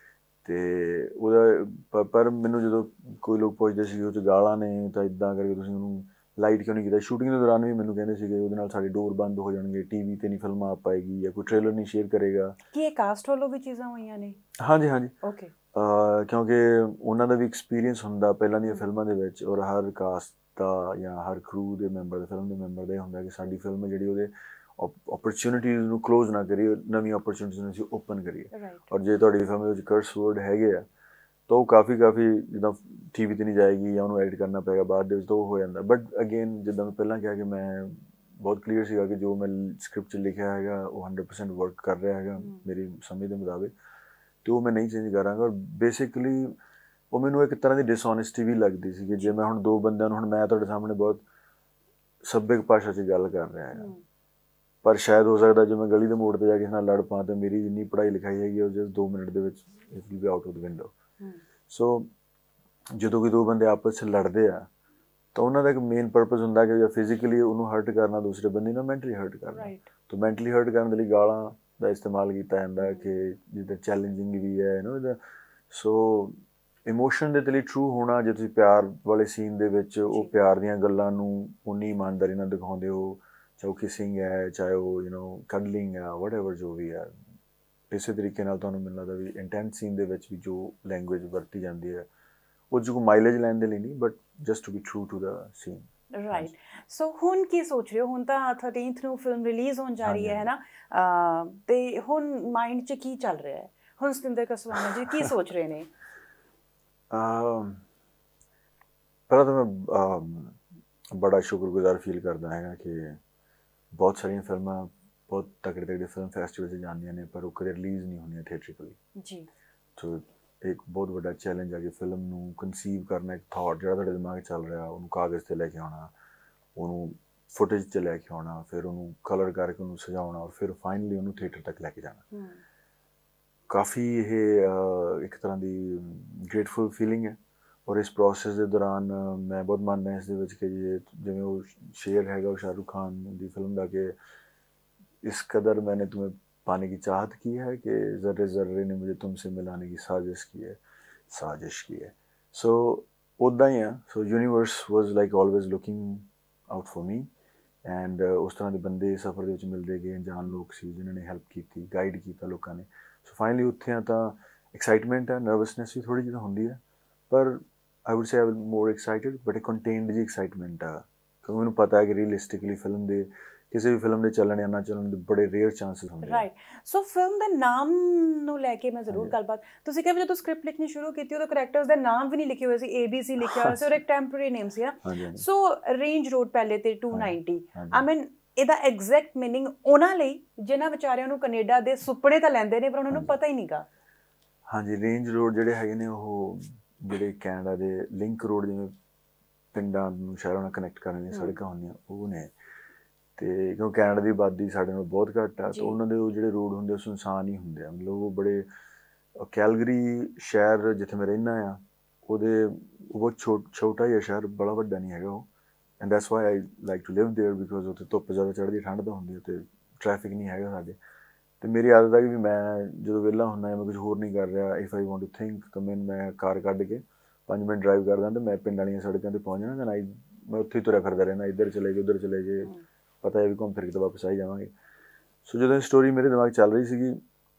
ਅਤੇ ਉਹਦਾ ਪਰ ਮੈਨੂੰ ਜਦੋਂ ਕੋਈ ਲੋਕ ਪੁੱਛਦੇ ਸੀ ਉਹ 'ਚ ਗਾਲਾਂ ਨੇ ਤਾਂ ਇੱਦਾਂ ਕਰਕੇ ਤੁਸੀਂ ਉਹਨੂੰ ਲਾਈਟ ਕਿਉਂ ਨਹੀਂ ਕੀਤਾ। ਸ਼ੂਟਿੰਗ ਦੇ ਦੌਰਾਨ ਵੀ ਮੈਨੂੰ ਕਹਿੰਦੇ ਸੀਗੇ ਉਹਦੇ ਨਾਲ ਸਾਡੇ ਡੋਰ ਬੰਦ ਹੋ ਜਾਣਗੇ, ਟੀ ਵੀ 'ਤੇ ਨਹੀਂ ਫਿਲਮ ਆ ਪਾਏਗੀ, ਜਾਂ ਕੋਈ ਟ੍ਰੇਲਰ ਨਹੀਂ ਸ਼ੇਅਰ ਕਰੇਗਾ। ਕੀ ਇਹ ਕਾਸਟ ਵੱਲੋਂ ਵੀ ਚੀਜ਼ਾਂ ਹੋਈਆਂ ਨੇ? ਹਾਂਜੀ ਹਾਂਜੀ। ਓਕੇ। ਕਿਉਂਕਿ ਉਹਨਾਂ ਦਾ ਵੀ ਐਕਸਪੀਰੀਅੰਸ ਹੁੰਦਾ ਪਹਿਲਾਂ ਦੀਆਂ ਫਿਲਮਾਂ ਦੇ ਵਿੱਚ, ਔਰ ਹਰ ਕਾਸਟ ਦਾ ਜਾਂ ਹਰ ਕਰੂ ਦੇ ਮੈਂਬਰ ਦੇ, ਫਿਲਮ ਦੇ ਮੈਂਬਰ ਦਾ ਇਹ ਹੁੰਦਾ ਕਿ ਸਾਡੀ ਫਿਲਮ ਜਿਹੜੀ ਉਹਦੇ ਓਪਰਚੁਨਿਟੀਜ਼ ਨੂੰ ਕਲੋਜ਼ ਨਾ ਕਰੀਏ, ਨਵੀਂ ਓਪਰਚੁਨਿਟੀਜ਼ ਨੂੰ ਅਸੀਂ ਓਪਨ ਕਰੀਏ। ਔਰ ਜੇ ਤੁਹਾਡੀ ਫਿਲਮ ਦੇ ਵਿੱਚ ਕਰਸ ਵਰਡ ਹੈਗੇ ਆ ਤਾਂ ਉਹ ਕਾਫੀ ਕਾਫੀ ਜਿੱਦਾਂ ਟੀ ਵੀ 'ਤੇ ਨਹੀਂ ਜਾਏਗੀ ਜਾਂ ਉਹਨੂੰ ਐਡਿਟ ਕਰਨਾ ਪਏਗਾ ਬਾਅਦ ਦੇ ਵਿੱਚ, ਤਾਂ ਉਹ ਹੋ ਜਾਂਦਾ। ਬਟ ਅਗੇਨ ਜਿੱਦਾਂ ਮੈਂ ਪਹਿਲਾਂ ਕਿਹਾ ਕਿ ਮੈਂ ਬਹੁਤ ਕਲੀਅਰ ਸੀਗਾ ਕਿ ਜੋ ਮੈਂ ਸਕ੍ਰਿਪਟ 'ਚ ਲਿਖਿਆ ਹੈਗਾ ਉਹ ਹੰਡਰਡ ਪਰਸੈਂਟ ਵਰਕ ਕਰ ਰਿਹਾ ਹੈਗਾ ਮੇਰੀ ਸਮਝ ਦੇ ਮੁਤਾਬਿਕ, ਅਤੇ ਉਹ ਮੈਂ ਨਹੀਂ ਚੇਂਜ ਕਰਾਂਗਾ। ਔਰ ਬੇਸਿਕਲੀ ਉਹ ਮੈਨੂੰ ਇੱਕ ਤਰ੍ਹਾਂ ਦੀ ਡਿਸਓਨੈਸਟੀ ਵੀ ਲੱਗਦੀ ਸੀ ਕਿ ਜੇ ਮੈਂ ਹੁਣ ਦੋ ਬੰਦਿਆਂ ਨੂੰ, ਹੁਣ ਮੈਂ ਤੁਹਾਡੇ ਸਾਹਮਣੇ ਬਹੁਤ ਸੱਭਿਅਕ ਭਾਸ਼ਾ 'ਚ ਗੱਲ ਕਰ ਰਿਹਾ ਹੈਗਾ, ਪਰ ਸ਼ਾਇਦ ਹੋ ਸਕਦਾ ਜੇ ਮੈਂ ਗਲੀ ਦੇ ਮੋੜ 'ਤੇ ਜਾ ਕੇ ਨਾਲ ਲੜ ਪਾਂ ਤਾਂ ਮੇਰੀ ਜਿੰਨੀ ਪੜ੍ਹਾਈ ਲਿਖਾਈ ਹੈਗੀ ਉਹ ਜਸਟ ਦੋ ਮਿੰਟ ਦੇ ਵਿੱਚ it will be out of the window. So ਜਦੋਂ ਕੋਈ ਦੋ ਬੰਦੇ ਆਪਸ 'ਚ ਲੜਦੇ ਆ ਤਾਂ ਉਹਨਾਂ ਦਾ ਇੱਕ ਮੇਨ ਪਰਪਸ ਹੁੰਦਾ ਕਿ ਜਾਂ ਫਿਜ਼ੀਕਲੀ ਉਹਨੂੰ ਹਰਟ ਕਰਨਾ, ਦੂਸਰੇ ਬੰਦੇ ਨੂੰ ਮੈਂਟਲੀ ਹਰਟ ਕਰਨਾ। ਤਾਂ ਮੈਂਟਲੀ ਹਰਟ ਕਰਨ ਦੇ ਲਈ ਗਾਲਾਂ ਦਾ ਇਸਤੇਮਾਲ ਕੀਤਾ ਜਾਂਦਾ ਕਿ ਜਿੱਦਾਂ ਚੈਲੰਜਿੰਗ ਵੀ ਹੈ ਨਾ ਇਹਦਾ। ਸੋ ਇਮੋਸ਼ਨ ਦੇ ਲਈ ਟਰੂ ਹੋਣਾ, ਜੇ ਤੁਸੀਂ ਪਿਆਰ ਵਾਲੇ ਸੀਨ ਦੇ ਵਿੱਚ ਉਹ ਪਿਆਰ ਦੀਆਂ ਗੱਲਾਂ ਨੂੰ ਉਨੀ ਇਮਾਨਦਾਰੀ ਨਾਲ ਦਿਖਾਉਂਦੇ ਹੋ, ਚਾਹੇ ਉਹ ਕਿਸਿੰਗ ਹੈ, ਚਾਹੇ ਉਹ ਯੂ ਨੋ ਕਡਲਿੰਗ ਹੈ, ਵਟਐਵਰ ਜੋ ਵੀ ਹੈ, ਇਸੇ ਤਰੀਕੇ ਨਾਲ ਤੁਹਾਨੂੰ ਮੈਨੂੰ ਲੱਗਦਾ ਵੀ ਇੰਟੈਂਸ ਸੀਨ ਦੇ ਵਿੱਚ ਵੀ ਜੋ ਲੈਂਗੁਏਜ ਵਰਤੀ ਜਾਂਦੀ ਹੈ ਉਹ 'ਚ ਕੋਈ ਮਾਈਲੇਜ ਲੈਣ ਦੇ ਲਈ ਨਹੀਂ, but just to be true to the scene. Right. So ਹੁਣ ਕੀ ਸੋਚ ਰਹੇ ਹੋ? ਹੁਣ ਤਾਂ ਥਰਟੀਨਥ ਨੂੰ ਫਿਲਮ ਰਿਲੀਜ਼ ਹੋਣ ਜਾ ਰਹੀ ਹੈ ਹੈ ਨਾ, ਤੇ ਹੁਣ ਮਾਈਂਡ 'ਚ ਕੀ ਚੱਲ ਰਿਹਾ ਹੈ ਹੁਣ? ਸਤਿੰਦਰ ਕਸਵਾਨਾ ਜੀ ਕੀ ਸੋਚ ਰਹੇ ਨੇ? ਪਹਿਲਾਂ ਤਾਂ ਮੈਂ ਬੜਾ ਸ਼ੁਕਰਗੁਜ਼ਾਰ ਫੀਲ ਕਰਦਾ ਹੈਗਾ ਕਿ ਬਹੁਤ ਸਾਰੀਆਂ ਫਿਲਮਾਂ ਬਹੁਤ ਤਕੜੇ ਤਕੜੇ ਫਿਲਮ ਫੈਸਟੀਵਲ 'ਚ ਜਾਂਦੀਆਂ ਨੇ ਪਰ ਉਹ ਕਦੇ ਰਿਲੀਜ਼ ਨਹੀਂ ਹੁੰਦੀਆਂ ਥੀਏਟਰੀਕਲੀ ਜੀ। ਸੋ ਇੱਕ ਬਹੁਤ ਵੱਡਾ ਚੈਲੰਜ ਆ ਕਿ ਫਿਲਮ ਨੂੰ ਕਨਸੀਵ ਕਰਨਾ, ਇੱਕ ਥਾਟ ਜਿਹੜਾ ਤੁਹਾਡੇ ਦਿਮਾਗ 'ਚ ਚੱਲ ਰਿਹਾ ਉਹਨੂੰ ਕਾਗਜ਼ 'ਤੇ ਲੈ ਕੇ ਆਉਣਾ, ਉਹਨੂੰ ਫੁਟੇਜ 'ਚ ਲੈ ਕੇ ਆਉਣਾ, ਫਿਰ ਉਹਨੂੰ ਕਲਰ ਕਰਕੇ ਉਹਨੂੰ ਸਜਾਉਣਾ ਔਰ ਫਿਰ ਫਾਈਨਲੀ ਉਹਨੂੰ ਥੀਏਟਰ ਤੱਕ ਲੈ ਕੇ ਜਾਣਾ। ਕਾਫੀ ਇਹ ਇੱਕ ਤਰ੍ਹਾਂ ਦੀ ਗ੍ਰੇਟਫੁਲ ਫੀਲਿੰਗ ਹੈ। ਔਰ ਇਸ ਪ੍ਰੋਸੈਸ ਦੇ ਦੌਰਾਨ ਮੈਂ ਬਹੁਤ ਮੰਨਦਾ ਇਸ ਦੇ ਵਿੱਚ ਕਿ ਜੇ ਜਿਵੇਂ ਉਹ ਸ਼ੇਰ ਹੈਗਾ ਉਹ ਸ਼ਾਹਰੁਖ ਖਾਨ ਦੀ ਫਿਲਮ ਦਾ ਕਿ ਇਸ ਕਦਰ मैंने तुम्हें पाने की चाहत की है कि ज़र्रे ज़र्रे ने मुझे तुमसे मिलाने की साजिश की है साजिश की है। सो ਉੱਦਾਂ ਹੀ ਆ। So universe was like always looking out for me and ਉਸ ਤਰ੍ਹਾਂ ਦੇ ਬੰਦੇ ਸਫ਼ਰ ਦੇ ਵਿੱਚ ਮਿਲਦੇ ਗਏ, ਅਣਜਾਣ ਲੋਕ ਸੀ ਜਿਨ੍ਹਾਂ ਨੇ ਹੈਲਪ ਕੀਤੀ, ਗਾਈਡ ਕੀਤਾ ਲੋਕਾਂ ਨੇ। ਸੋ ਫਾਈਨਲੀ ਉੱਥੇ ਆ ਤਾਂ ਐਕਸਾਈਟਮੈਂਟ ਆ, ਨਰਵਸਨੈਸ ਵੀ ਥੋੜ੍ਹੀ ਜਿਹੀ ਹੁੰਦੀ ਹੈ ਪਰ I would say I was more excited but ਇੱਕ ਕੰਟੇਨਡ ਜੀ ਐਕਸਾਈਟਮੈਂਟ ਆ ਕਿਉਂਕਿ ਮੈਨੂੰ ਪਤਾ ਹੈ ਕਿ ਰੀਅਲਿਸਟਿਕਲੀ ਫਿਲਮ ਦੇ ਕਿਸੇ ਵੀ ਫਿਲਮ ਦੇ ਚੱਲਣ ਜਾਂ ਨਾ ਚੱਲਣ ਦੇ ਬੜੇ ਰੇਅਰ ਚਾਂਸਿਸ ਹੁੰਦੇ। ਰਾਈਟ। ਸੋ ਫਿਲਮ ਦੇ ਨਾਮ ਨੂੰ ਲੈ ਕੇ ਮੈਂ ਜ਼ਰੂਰ ਗੱਲਬਾਤ, ਤੁਸੀਂ ਕਿਹਾ ਜਦੋਂ ਸਕ੍ਰਿਪਟ ਲਿਖਣੀ ਸ਼ੁਰੂ ਕੀਤੀ ਉਦੋਂ ਕਰੈਕਟਰਸ ਦੇ ਨਾਮ ਵੀ ਨਹੀਂ ਲਿਖੇ ਹੋਏ ਸੀ, ਏ ਬੀ ਸੀ ਲਿਖਿਆ ਹੋਇਆ ਸੀ ਔਰ ਇੱਕ ਟੈਂਪਰੇਰੀ ਨੇਮ ਸੀ। ਸੋ ਰੇਂਜ ਰੋਡ ਪਹਿਲੇ ਤੇ ਟੂ ਨਾਈਨਟੀ, ਆਈ ਮੀਨ ਇਹਦਾ ਐਗਜ਼ੈਕਟ ਮੀਨਿੰਗ ਉਹਨਾਂ ਲਈ ਜਿਨ੍ਹਾਂ ਵਿਚਾਰਿਆਂ ਨੂੰ ਕੈਨੇਡਾ ਦੇ ਸੁਪਨੇ ਤਾਂ ਲੈਂਦੇ ਨੇ ਪਰ ਉਹਨਾਂ ਨੂੰ ਪਤਾ ਹੀ ਨਹੀਂਗਾ। ਹਾਂਜੀ, ਰੇਂਜ ਰੋਡ ਜਿਹੜੇ ਹੈਗੇ ਨੇ ਉਹ ਜਿਹੜੇ ਕੈਨੇਡਾ ਦੇ ਲਿੰਕ ਰੋਡ ਜਿਵੇਂ ਪਿੰਡਾਂ ਨੂੰ ਸ਼ਹਿਰਾਂ ਨਾਲ ਕਨੈਕਟ ਕਰਨ ਦੀਆਂ ਸੜਕਾਂ ਹੁੰਦੀਆਂ ਉਹ ਨੇ। ਅਤੇ ਕਿਉਂਕਿ ਕੈਨੇਡਾ ਦੀ ਆਬਾਦੀ ਸਾਡੇ ਨਾਲੋਂ ਬਹੁਤ ਘੱਟ ਆ ਤਾਂ ਉਹਨਾਂ ਦੇ ਉਹ ਜਿਹੜੇ ਰੋਡ ਹੁੰਦੇ ਉਹ ਸੁਨਸਾਨ ਹੀ ਹੁੰਦੇ ਆ। ਮਤਲਬ ਉਹ ਬੜੇ ਕੈਲਗਰੀ ਸ਼ਹਿਰ ਜਿੱਥੇ ਮੈਂ ਰਹਿੰਦਾ ਆ ਉਹਦੇ ਉਹ ਬਹੁਤ ਛੋ ਛੋਟਾ ਜਿਹਾ ਸ਼ਹਿਰ, ਬੜਾ ਵੱਡਾ ਨਹੀਂ ਹੈਗਾ ਉਹ। And that's why I like to live there because ਉੱਥੇ ਧੁੱਪ ਜ਼ਿਆਦਾ ਚੜ੍ਹਦੀ, ਠੰਡ ਤਾਂ ਹੁੰਦੀ ਅਤੇ ਟਰੈਫਿਕ ਨਹੀਂ ਹੈਗਾ ਸਾਡੇ। ਅਤੇ ਮੇਰੀ ਆਦਤ ਆ ਕਿ ਵੀ ਮੈਂ ਜਦੋਂ ਵਿਹਲਾ ਹੁੰਦਾ ਜਾਂ ਮੈਂ ਕੁਝ ਹੋਰ ਨਹੀਂ ਕਰ ਰਿਹਾ, if I want to think ਤਾਂ ਮੈਨੂੰ ਮੈਂ ਕਾਰ ਕੱਢ ਕੇ ਪੰਜ ਮਿੰਟ ਡਰਾਈਵ ਕਰਦਾ ਅਤੇ ਮੈਂ ਪਿੰਡ ਵਾਲੀਆਂ ਸੜਕਾਂ 'ਤੇ ਪਹੁੰਚ ਜਾਣਾ। ਤਾਂ ਮੈਂ ਉੱਥੇ ਹੀ ਤੁਰਿਆ ਫਿਰਦਾ ਰਹਿੰਦਾ, ਇੱਧਰ ਚਲੇ ਗਏ ਉੱਧਰ ਚਲੇ ਗਏ, ਪਤਾ ਹੈ ਵੀ ਘੁੰਮ ਫਿਰ ਕੇ ਤਾਂ ਵਾਪਸ ਆਈ ਜਾਵਾਂਗੇ। ਸੋ ਜਦੋਂ ਇਹ ਸਟੋਰੀ ਮੇਰੇ ਦਿਮਾਗ ਚੱਲ ਰਹੀ ਸੀਗੀ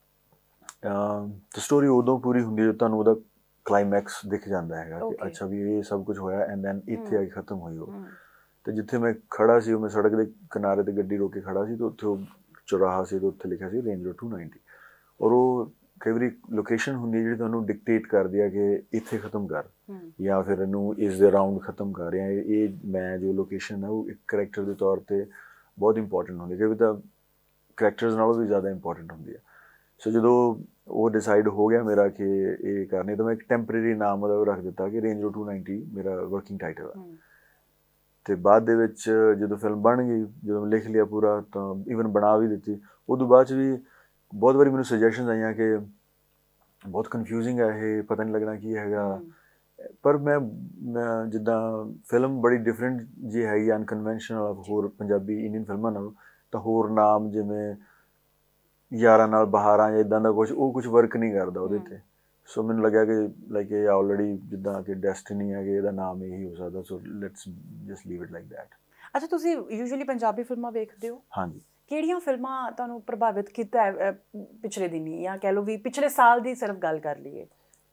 ਤਾਂ ਸਟੋਰੀ ਉਦੋਂ ਪੂਰੀ ਹੁੰਦੀ ਹੈ ਜਦੋਂ ਤੁਹਾਨੂੰ ਉਹਦਾ ਕਲਾਈਮੈਕਸ ਦਿਖ ਜਾਂਦਾ ਹੈਗਾ ਕਿ ਅੱਛਾ ਵੀ ਇਹ ਸਭ ਕੁਝ ਹੋਇਆ ਐਂਡ ਦੈਨ ਇੱਥੇ ਆ ਕੇ ਖਤਮ ਹੋਈ ਉਹ। ਅਤੇ ਜਿੱਥੇ ਮੈਂ ਖੜ੍ਹਾ ਸੀ ਉਹ ਮੈਂ ਸੜਕ ਦੇ ਕਿਨਾਰੇ 'ਤੇ ਗੱਡੀ ਰੋਕ ਕੇ ਖੜ੍ਹਾ ਸੀ ਅਤੇ ਉੱਥੇ ਉਹ ਚੌਰਾਹਾ ਸੀ ਅਤੇ ਉੱਥੇ ਲਿਖਿਆ ਸੀ ਰੇਂਜ ਰੋਡ ਟੂ ਨਾਈਨਟੀ। ਔਰ ਉਹ ਕਈ ਵਾਰੀ ਲੋਕੇਸ਼ਨ ਹੁੰਦੀ ਹੈ ਜਿਹੜੀ ਤੁਹਾਨੂੰ ਡਿਕਟੇਟ ਕਰਦੀ ਆ ਕਿ ਇੱਥੇ ਖਤਮ ਕਰ ਜਾਂ ਫਿਰ ਇਹਨੂੰ ਇਸ ਦੇ ਅਰਾਊਂਡ ਖਤਮ ਕਰ ਰਿਹਾ। ਇਹ ਮੈਂ ਜੋ ਲੋਕੇਸ਼ਨ ਹੈ ਉਹ ਇੱਕ ਕਰੈਕਟਰ ਦੇ ਤੌਰ 'ਤੇ ਬਹੁਤ ਇੰਪੋਰਟੈਂਟ ਹੁੰਦੀ, ਕਿਉਂਕਿ ਤਾਂ ਕਰੈਕਟਰਸ ਨਾਲੋਂ ਵੀ ਜ਼ਿਆਦਾ ਇੰਪੋਰਟੈਂਟ ਹੁੰਦੀ ਹੈ। ਸੋ ਜਦੋਂ ਉਹ ਡਿਸਾਈਡ ਹੋ ਗਿਆ ਮੇਰਾ ਕਿ ਇਹ ਕਰਨੀ ਤਾਂ ਮੈਂ ਇੱਕ ਟੈਂਪਰੇਰੀ ਨਾਮ ਉਹਦਾ ਰੱਖ ਦਿੱਤਾ ਕਿ ਰੇਂਜ ਰੋਡ ਟੂ ਨਾਈਨਟੀ ਮੇਰਾ ਵਰਕਿੰਗ ਟਾਈਟਲ ਆ। ਅਤੇ ਬਾਅਦ ਦੇ ਵਿੱਚ ਜਦੋਂ ਫਿਲਮ ਬਣ ਗਈ, ਜਦੋਂ ਲਿਖ ਲਿਆ ਪੂਰਾ ਤਾਂ ਈਵਨ ਬਣਾ ਵੀ ਦਿੱਤੀ, ਉਦੋਂ ਬਾਅਦ 'ਚ ਵੀ ਬਹੁਤ ਵਾਰੀ ਮੈਨੂੰ ਸੁਜੈਸ਼ਨਸ ਆਈਆਂ ਕਿ ਬਹੁਤ ਕਨਫਿਊਜ਼ਿੰਗ ਹੈ ਇਹ, ਪਤਾ ਨਹੀਂ ਲੱਗਣਾ ਕੀ ਹੈਗਾ। ਪਰ ਮੈਂ ਮੈਂ ਜਿੱਦਾਂ ਫਿਲਮ ਬੜੀ ਡਿਫਰੈਂਟ ਜੀ ਹੈਗੀ ਅਨਕਨਵੈਨਸ਼ਨਲ ਹੋਰ ਪੰਜਾਬੀ ਇੰਡੀਅਨ ਫਿਲਮਾਂ ਨਾਲੋਂ, ਤਾਂ ਹੋਰ ਨਾਮ ਜਿਵੇਂ ਯਾਰਾਂ ਨਾਲ ਬਹਾਰਾਂ ਜਾਂ ਇੱਦਾਂ ਦਾ ਕੁਛ ਉਹ ਕੁਛ ਵਰਕ ਨਹੀਂ ਕਰਦਾ ਉਹਦੇ 'ਤੇ। ਸੋ ਮੈਨੂੰ ਲੱਗਿਆ ਕਿ ਲਾਈਕ ਇਹ ਆਲਰੇਡੀ ਜਿੱਦਾਂ ਕਿ ਡੈਸਟੀਨੀ ਹੈ ਕਿ ਇਹਦਾ ਨਾਮ ਇਹੀ ਹੋ ਸਕਦਾ, so let's just leave it like that. ਅੱਛਾ, ਤੁਸੀਂ ਯੂਜੂਅਲੀ ਪੰਜਾਬੀ ਫਿਲਮਾਂ ਵੇਖਦੇ ਹੋ? ਹਾਂਜੀ। ਕਿਹੜੀਆਂ ਫਿਲਮਾਂ ਤੁਹਾਨੂੰ ਪ੍ਰਭਾਵਿਤ ਕੀਤਾ ਹੈ ਪਿਛਲੇ ਦਿਨੀ ਜਾਂ ਕਹਿ ਲਓ ਵੀ ਪਿਛਲੇ ਸਾਲ ਦੀ ਸਿਰਫ ਗੱਲ ਕਰ ਲਈਏ?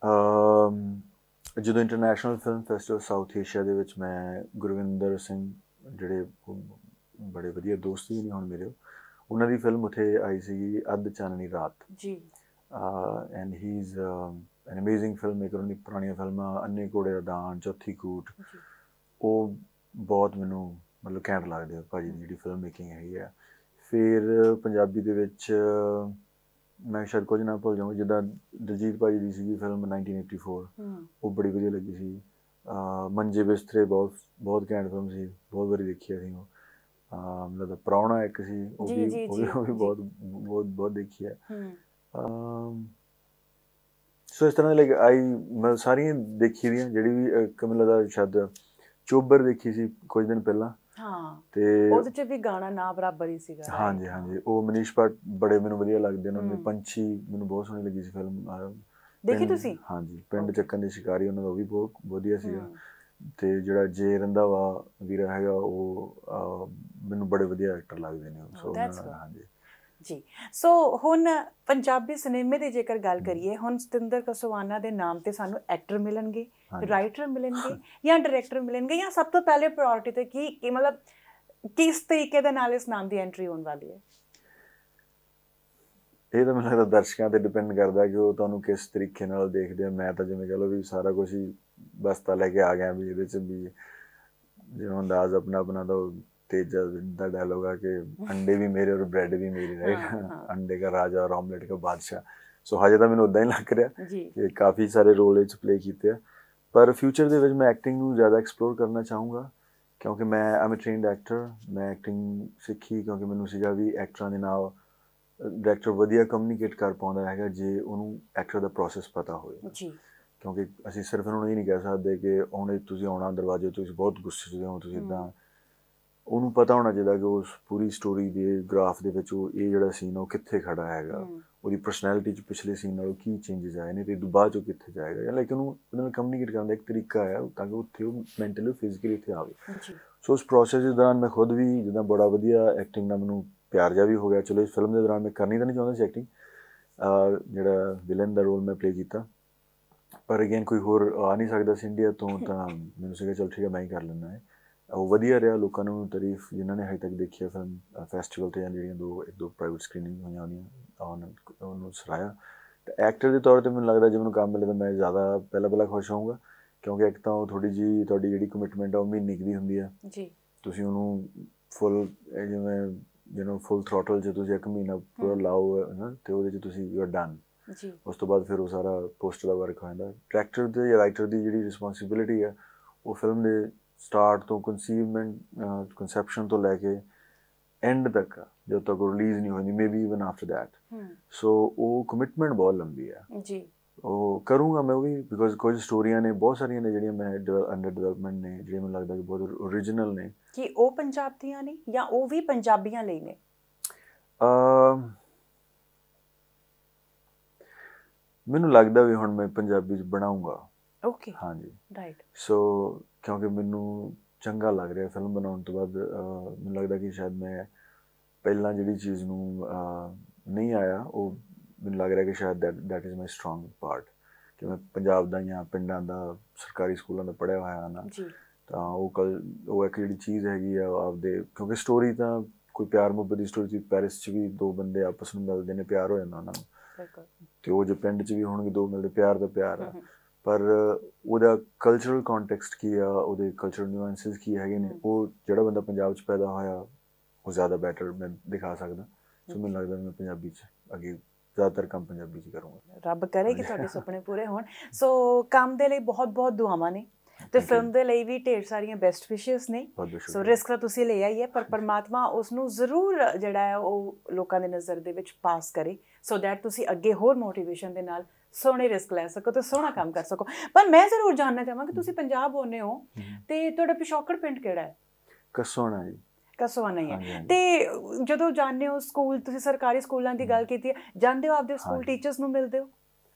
ਜਦੋਂ international film festival South Asia ਦੇ ਵਿੱਚ ਮੈਂ ਗੁਰਵਿੰਦਰ ਸਿੰਘ ਜਿਹੜੇ ਬੜੇ ਵਧੀਆ ਦੋਸਤ ਵੀ ਨੇ ਹੁਣ ਮੇਰੇ, ਉਹਨਾਂ ਦੀ ਫਿਲਮ ਉੱਥੇ ਆਈ ਸੀਗੀ ਅੱਧ ਚਾਨਣੀ ਰਾਤ ਜੀ। And he is an amazing film maker. ਉਹਦੀ ਪੁਰਾਣੀਆਂ ਫਿਲਮਾਂ ਅੰਨੇ ਘੋੜੇ ਦਾ ਦਾਨ, ਚੌਥੀ ਕੂਟ, ਉਹ ਬਹੁਤ ਮੈਨੂੰ ਮਤਲਬ ਘੈਂਟ ਲੱਗਦੇ ਆ ਭਾਜੀ ਦੀ ਜਿਹੜੀ ਫਿਲਮ ਮੇਕਿੰਗ ਹੈਗੀ ਆ। ਫਿਰ ਪੰਜਾਬੀ ਦੇ ਵਿੱਚ ਮੈਂ ਸ਼ਾਇਦ ਕੁਝ ਨਾ ਭੁੱਲ ਜਾਵਾਂ, ਜਿੱਦਾਂ ਦਲਜੀਤ ਭਾਜੀ ਦੀ ਸੀਗੀ ਫਿਲਮ ਨਾਈਨਟੀਨ ਏਟੀ ਫੋਰ, ਉਹ ਬੜੀ ਵਧੀਆ ਲੱਗੀ ਸੀ। ਮੰਜੇ ਬਿਸਤਰੇ ਬਹੁਤ ਬਹੁਤ ਘੈਂਟ ਫਿਲਮ ਸੀ, ਬਹੁਤ ਵਾਰੀ ਦੇਖੀ ਅਸੀਂ ਉਹ। ਮਤਲਬ ਪ੍ਰਾਹੁਣਾ ਇੱਕ ਸੀ, ਉਹ ਵੀ ਉਹ ਵੀ ਉਹ ਵੀ ਬਹੁਤ ਬਹੁਤ ਬਹੁਤ ਦੇਖੀ ਹੈ। ਸੋ ਇਸ ਤਰ੍ਹਾਂ ਲਾਈਕ ਆਈ ਮੈਂ ਸਾਰੀਆਂ ਦੇਖੀ ਦੀਆਂ, ਜਿਹੜੀ ਵੀ ਇੱਕ ਮੈਨੂੰ ਲੱਗਦਾ ਸ਼ਾਇਦ ਚੋਬਰ ਦੇਖੀ ਸੀ ਕੁਝ ਦਿਨ ਪਹਿਲਾਂ। ਹਾਂ, ਤੇ ਉਹਦੇ 'ਚ ਵੀ ਗਾਣਾ ਨਾ ਬਰਾਬਰ ਹੀ ਸੀਗਾ। ਹਾਂਜੀ ਹਾਂਜੀ, ਉਹ ਮਨੀਸ਼ ਭੱਟ ਬੜੇ ਮੈਨੂੰ ਵਧੀਆ ਲੱਗਦੇ ਉਹਨਾਂ ਦੇ। ਪੰਛੀ ਮੈਨੂੰ ਬਹੁਤ ਸੋਹਣੀ ਲੱਗੀ ਸੀ ਫਿਲਮ, ਦੇਖੀ ਤੁਸੀਂ? ਹਾਂਜੀ, ਪਿੰਡ ਚੱਕਣ ਦੇ ਸ਼ਿਕਾਰੀ ਉਹਨਾਂ ਦਾ ਉਹ ਵੀ ਬਹੁਤ ਵਧੀਆ ਸੀਗਾ। ਅਤੇ ਜਿਹੜਾ ਜੇ ਰੰਧਾਵਾ ਵੀਰਾ ਹੈਗਾ ਉਹ ਮੈਨੂੰ ਬੜੇ ਵਧੀਆ ਐਕਟਰ ਲੱਗਦੇ ਨੇ। ਸੋ ਹਾਂਜੀ, ਜੀ। ਸੋ ਹੁਣ ਪੰਜਾਬੀ ਸਿਨੇਮੇ ਦੀ ਜੇਕਰ ਗੱਲ ਕਰੀਏ, ਹੁਣ ਸਤਿੰਦਰ ਕਸੋਵਾਨਾ ਦੇ ਨਾਮ ਤੇ ਸਾਨੂੰ ਐਕਟਰ ਮਿਲਣਗੇ, ਰਾਈਟਰ ਮਿਲਣਗੇ ਜਾਂ ਡਾਇਰੈਕਟਰ ਮਿਲਣਗੇ, ਜਾਂ ਸਭ ਤੋਂ ਪਹਿਲੇ ਪ੍ਰਾਇੋਰਟੀ ਤੇ ਕੀ ਕੀ ਮਤਲਬ ਕਿਸ ਤਰੀਕੇ ਦੇ ਨਾਲ ਇਸ ਨਾਮ ਦੀ ਐਂਟਰੀ ਹੋਣ ਵਾਲੀ ਹੈ? ਇਹ ਤਾਂ ਮੈਨੂੰ ਲੱਗਦਾ ਦਰਸ਼ਕਾਂ ਤੇ ਡਿਪੈਂਡ ਕਰਦਾ ਕਿ ਉਹ ਤੁਹਾਨੂੰ ਕਿਸ ਤਰੀਕੇ ਨਾਲ ਦੇਖਦੇ ਆ। ਮੈਂ ਤਾਂ ਜਿਵੇਂ ਕਹ ਲਓ ਵੀ ਸਾਰਾ ਕੁਛ ਹੀ ਬਸਤਾ ਲੈ ਕੇ ਆ ਗਿਆ ਵੀ ਇਹਦੇ 'ਚ ਵੀ ਜਿਵੇਂ ਅੰਦਾਜ਼ ਆਪਣਾ ਆਪਣਾ ਤਾਂ तेजा ਦਾ डायलॉग है कि अंडे भी मेरे और ब्रेड भी मेरी, राइट। अंडे का राजा और ऑमलेट का बादशाह। सो हजे तो मैंने उदा ही लग रहा कि काफ़ी सारे रोल इस प्ले किए, पर फ्यूचर ਦੇ ਵਿੱਚ मैं एक्टिंग ਨੂੰ ज़्यादा एक्सप्लोर करना चाहूँगा क्योंकि मैं I am a trained actor. मैं एक्टिंग ਸਿੱਖੀ क्योंकि ਮੈਨੂੰ ਸੀਗਾ ਵੀ ਐਕਟਰਾਂ ਦੇ ਨਾਲ ਡਾਇਰੈਕਟਰ ਵਧੀਆ ਕਮਿਊਨੀਕੇਟ ਕਰ ਪਾਉਂਦਾ ਹੈਗਾ ਜੇ ਉਹਨੂੰ ਐਕਟਰ ਦਾ ਪ੍ਰੋਸੈਸ ਪਤਾ ਹੋਵੇ ਜੀ। ਕਿਉਂਕਿ ਅਸੀਂ ਸਿਰਫ ਉਹਨਾਂ ਨੂੰ ਇਹ ਨਹੀਂ ਕਹਿ ਸਕਦੇ ਕਿ ਹੁਣ ਤੁਸੀਂ ਆਉਣਾ ਦਰਵਾਜ਼ੇ ਤੁਸੀਂ ਬਹੁਤ ਗੁੱਸੇ 'ਚ ਹੋ, ਤੁਸੀਂ ਇੱਦਾਂ, ਉਹਨੂੰ ਪਤਾ ਹੋਣਾ ਚਾਹੀਦਾ ਕਿ ਉਸ ਪੂਰੀ ਸਟੋਰੀ ਦੇ ਗ੍ਰਾਫ ਦੇ ਵਿੱਚ ਉਹ ਇਹ ਜਿਹੜਾ ਸੀਨ ਉਹ ਕਿੱਥੇ ਖੜਾ ਹੈਗਾ, ਉਹਦੀ ਪਰਸਨੈਲਿਟੀ 'ਚ ਪਿਛਲੇ ਸੀਨ ਨਾਲੋਂ ਕੀ ਚੇਂਜਸ ਆਏ ਨੇ, ਅਤੇ ਇਹ ਤੋਂ ਬਾਅਦ 'ਚੋਂ ਕਿੱਥੇ ਜਾਏਗਾ, ਜਾਂ ਲਾਈਕ ਉਹਨੂੰ ਉਹਦੇ ਨਾਲ ਕਮਿਊਨੀਕੇਟ ਕਰਨ ਦਾ ਇੱਕ ਤਰੀਕਾ ਹੈ ਤਾਂ ਕਿ ਉੱਥੇ ਉਹ ਮੈਂਟਲੀ ਫਿਜ਼ੀਕਲੀ ਇੱਥੇ ਆਵੇ। ਸੋ ਉਸ ਪ੍ਰੋਸੈਸ ਦੇ ਦੌਰਾਨ ਮੈਂ ਖੁਦ ਵੀ ਜਿੱਦਾਂ ਬੜਾ ਵਧੀਆ ਐਕਟਿੰਗ ਨਾਲ ਮੈਨੂੰ ਪਿਆਰ ਜਿਹਾ ਵੀ ਹੋ ਗਿਆ। ਚਲੋ ਇਸ ਫਿਲਮ ਦੇ ਦੌਰਾਨ ਮੈਂ ਕਰਨੀ ਤਾਂ ਨਹੀਂ ਚਾਹੁੰਦਾ ਸੀ ਐਕਟਿੰਗ, ਜਿਹੜਾ ਵਿਲਨ ਦਾ ਰੋਲ ਮੈਂ ਪਲੇ ਕੀਤਾ, ਪਰ ਅਗੇਨ ਕੋਈ ਹੋਰ ਆ ਨਹੀਂ ਸਕਦਾ ਸੀ ਇੰਡੀਆ ਤੋਂ, ਤਾਂ ਮੈਨੂੰ ਸੀਗਾ ਚਲ ਠੀਕ ਹੈ ਮੈਂ ਹੀ ਕਰ ਲੈਂਦਾ ਹੈ। ਉਹ ਵਧੀਆ ਰਿਹਾ, ਲੋਕਾਂ ਨੂੰ ਤਾਰੀਫ ਜਿਨ੍ਹਾਂ ਨੇ ਹਜੇ ਤੱਕ ਦੇਖੀ ਹੈ ਫਿਲਮ ਫੈਸਟੀਵਲ 'ਤੇ ਜਾਂ ਜਿਹੜੀਆਂ ਦੋ ਇੱਕ ਦੋ ਪ੍ਰਾਈਵੇਟ ਸਕਰੀਨਿੰਗ ਹੋਈਆਂ ਉਹਦੀਆਂ ਉਹਨੂੰ ਸਰਾਇਆ। ਅਤੇ ਐਕਟਰ ਦੇ ਤੌਰ 'ਤੇ ਮੈਨੂੰ ਲੱਗਦਾ ਜੇ ਮੈਨੂੰ ਕੰਮ ਮਿਲੇ ਤਾਂ ਮੈਂ ਜ਼ਿਆਦਾ ਪਹਿਲਾਂ ਪਹਿਲਾਂ ਖੁਸ਼ ਹੋਊਂਗਾ, ਕਿਉਂਕਿ ਇੱਕ ਤਾਂ ਉਹ ਥੋੜ੍ਹੀ ਜਿਹੀ ਤੁਹਾਡੀ ਜਿਹੜੀ ਕਮਿਟਮੈਂਟ ਆ ਉਹ ਮਹੀਨੇ ਕੁ ਦੀ ਹੁੰਦੀ ਆ ਜੀ, ਤੁਸੀਂ ਉਹਨੂੰ ਫੁੱਲ ਜਿਵੇਂ ਜਿਹਨੂੰ ਫੁੱਲ ਥਰੋਟਲ 'ਚ ਤੁਸੀਂ ਇੱਕ ਮਹੀਨਾ ਪੂਰਾ ਲਾਓ ਹੈ ਨਾ, ਅਤੇ ਉਹਦੇ 'ਚ ਤੁਸੀਂ ਯੂ ਆਰ ਡਨ। ਉਸ ਤੋਂ ਬਾਅਦ ਫਿਰ ਉਹ ਸਾਰਾ ਪੋਸਟਰ ਦਾ ਵਰਕ ਹੋ ਜਾਂਦਾ। ਡਾਇਰੈਕਟਰ ਅਤੇ ਜਾਂ ਰਾਈਟਰ ਦੀ ਜਿਹੜੀ ਰਿਸਪੋਂਸੀਬਿਲਿਟੀ ਹੈ ਉਹ ਫਿਲਮ ਦੇ ਸਟਾਰਟ ਤੋਂ ਕਨਸੀਵਮੈਂਟ ਕਨਸੈਪਸ਼ਨ ਤੋਂ ਲੈ ਕੇ ਐਂਡ ਤੱਕ ਜਦੋਂ ਤੱਕ ਉਹ ਰਿਲੀਜ਼ ਨਹੀਂ ਹੋਈ, maybe even after that. So ਉਹ ਕਮਿਟਮੈਂਟ ਬਹੁਤ ਲੰਬੀ ਹੈ ਜੀ। ਉਹ ਕਰੂੰਗਾ ਮੈਂ ਉਹ ਵੀ, ਬਿਕੋਜ਼ ਕੁਝ ਸਟੋਰੀਆਂ ਨੇ ਬਹੁਤ ਸਾਰੀਆਂ ਨੇ ਜਿਹੜੀਆਂ ਮੈਂ ਅੰਡਰ ਡਿਵੈਲਪਮੈਂਟ ਨੇ, ਜਿਹੜੀਆਂ ਮੈਨੂੰ ਲੱਗਦਾ ਕਿ ਬਹੁਤ ਓਰੀਜਨਲ ਨੇ। ਕੀ ਉਹ ਪੰਜਾਬ ਦੀਆਂ ਨੇ ਜਾਂ ਉਹ ਵੀ ਪੰਜਾਬੀਆਂ ਲਈ ਨੇ? ਮੈਨੂੰ ਲੱਗਦਾ ਵੀ ਹੁਣ ਮੈਂ ਪੰਜਾਬੀ 'ਚ ਬਣਾਊਂਗਾ। ਓਕੇ, ਹਾਂਜੀ, ਰਾਈਟ। ਸੋ ਕਿਉਂਕਿ ਮੈਨੂੰ ਚੰਗਾ ਲੱਗ ਰਿਹਾ ਫਿਲਮ ਬਣਾਉਣ ਤੋਂ ਬਾਅਦ। ਮੈਨੂੰ ਲੱਗਦਾ ਕਿ ਸ਼ਾਇਦ ਮੈਂ ਪਹਿਲਾਂ ਜਿਹੜੀ ਚੀਜ਼ ਨੂੰ ਨਹੀਂ ਆਇਆ, ਉਹ ਮੈਨੂੰ ਲੱਗ ਰਿਹਾ ਕਿ ਸ਼ਾਇਦ that that is my strong part, ਕਿ ਮੈਂ ਪੰਜਾਬ ਦਾ ਜਾਂ ਪਿੰਡਾਂ ਦਾ ਸਰਕਾਰੀ ਸਕੂਲਾਂ ਦਾ ਪੜ੍ਹਿਆ ਹੋਇਆ ਨਾ, ਤਾਂ ਉਹ ਕਲ ਉਹ ਇੱਕ ਜਿਹੜੀ ਚੀਜ਼ ਹੈਗੀ ਆ ਆਪਦੇ, ਕਿਉਂਕਿ ਸਟੋਰੀ ਤਾਂ ਕੋਈ ਪਿਆਰ ਮੁਹੱਬਤ ਦੀ ਸਟੋਰੀ ਸੀ। ਪੈਰਿਸ 'ਚ ਵੀ ਦੋ ਬੰਦੇ ਆਪਸ ਨੂੰ ਮਿਲਦੇ ਨੇ, ਪਿਆਰ ਹੋ ਜਾਂਦਾ ਉਹਨਾਂ ਨੂੰ, ਅਤੇ ਉਹ ਜੇ ਪਿੰਡ 'ਚ ਵੀ ਹੋਣਗੇ ਦੋ ਮਿਲਦੇ, ਪਿਆਰ ਦਾ ਪਿਆਰ ਆ। ਪਰ ਉਹਦਾ ਕਲਚਰਲ ਕੌਂਟੈਕਸਟ ਕੀ ਆ, ਉਹਦੇ ਕਲਚਰਲ ਨਿਊਐਂਸਿਸ ਕੀ ਹੈਗੇ ਨੇ, ਉਹ ਜਿਹੜਾ ਬੰਦਾ ਪੰਜਾਬ 'ਚ ਪੈਦਾ ਹੋਇਆ ਉਹ ਜ਼ਿਆਦਾ ਬੈਟਰ ਮੈਂ ਦਿਖਾ ਸਕਦਾ। ਸੋ ਮੈਨੂੰ ਲੱਗਦਾ ਮੈਂ ਪੰਜਾਬੀ 'ਚ ਅੱਗੇ ਜ਼ਿਆਦਾਤਰ ਕੰਮ ਪੰਜਾਬੀ 'ਚ ਕਰੂੰਗਾ। ਰੱਬ ਕਰੇ ਕਿ ਤੁਹਾਡੇ ਸੁਪਨੇ ਪੂਰੇ ਹੋਣ। ਸੋ ਕੰਮ ਦੇ ਲਈ ਬਹੁਤ ਬਹੁਤ ਦੁਆਵਾਂ ਨੇ, ਤੇ ਫਿਲਮ ਦੇ ਲਈ ਵੀ ਢੇਰ ਸਾਰੀਆਂ ਬੈਸਟ ਵਿਸ਼ੇਸ ਨੇ। ਸੋ ਰਿਸਕ ਤਾਂ ਤੁਸੀਂ ਲਿਆ ਹੀ ਹੈ, ਪਰ ਪਰਮਾਤਮਾ ਉਸ ਨੂੰ ਜ਼ਰੂਰ ਜਿਹੜਾ ਹੈ ਉਹ ਲੋਕਾਂ ਦੇ ਨਜ਼ਰ ਦੇ ਵਿੱਚ ਪਾਸ ਕਰੇ, ਸੋ ਦੈਟ ਤੁਸੀਂ ਅੱਗੇ ਹੋਰ ਮੋਟੀਵੇਸ਼ਨ ਦੇ ਨਾਲ ਸੋਹਣੇ ਰਿਸਕ ਲੈ ਸਕੋ ਤੇ ਸੋਹਣਾ ਕੰਮ ਕਰ ਸਕੋ। ਪਰ ਮੈਂ ਜ਼ਰੂਰ ਜਾਣਨਾ ਚਾਹਾਂਗੀ, ਤੁਸੀਂ ਪੰਜਾਬ ਆਉਂਦੇ ਹੋ ਤੇ ਤੁਹਾਡਾ ਪਿਛੋਕੜ ਪਿੰਡ ਕਿਹੜਾ ਹੈ? ਕਸੋਣਾ ਜੀ। ਕਸੋਣਾ ਹੀ ਹੈ। ਤੇ ਜਦੋਂ ਜਾਂਦੇ ਹੋ ਸਕੂਲ, ਤੁਸੀਂ ਸਰਕਾਰੀ ਸਕੂਲਾਂ ਦੀ ਗੱਲ ਕੀਤੀ ਹੈ, ਜਾਂਦੇ ਹੋ ਆਪਦੇ ਸਕੂਲ ਟੀਚਰਸ ਨੂੰ ਮਿਲਦੇ ਹੋ?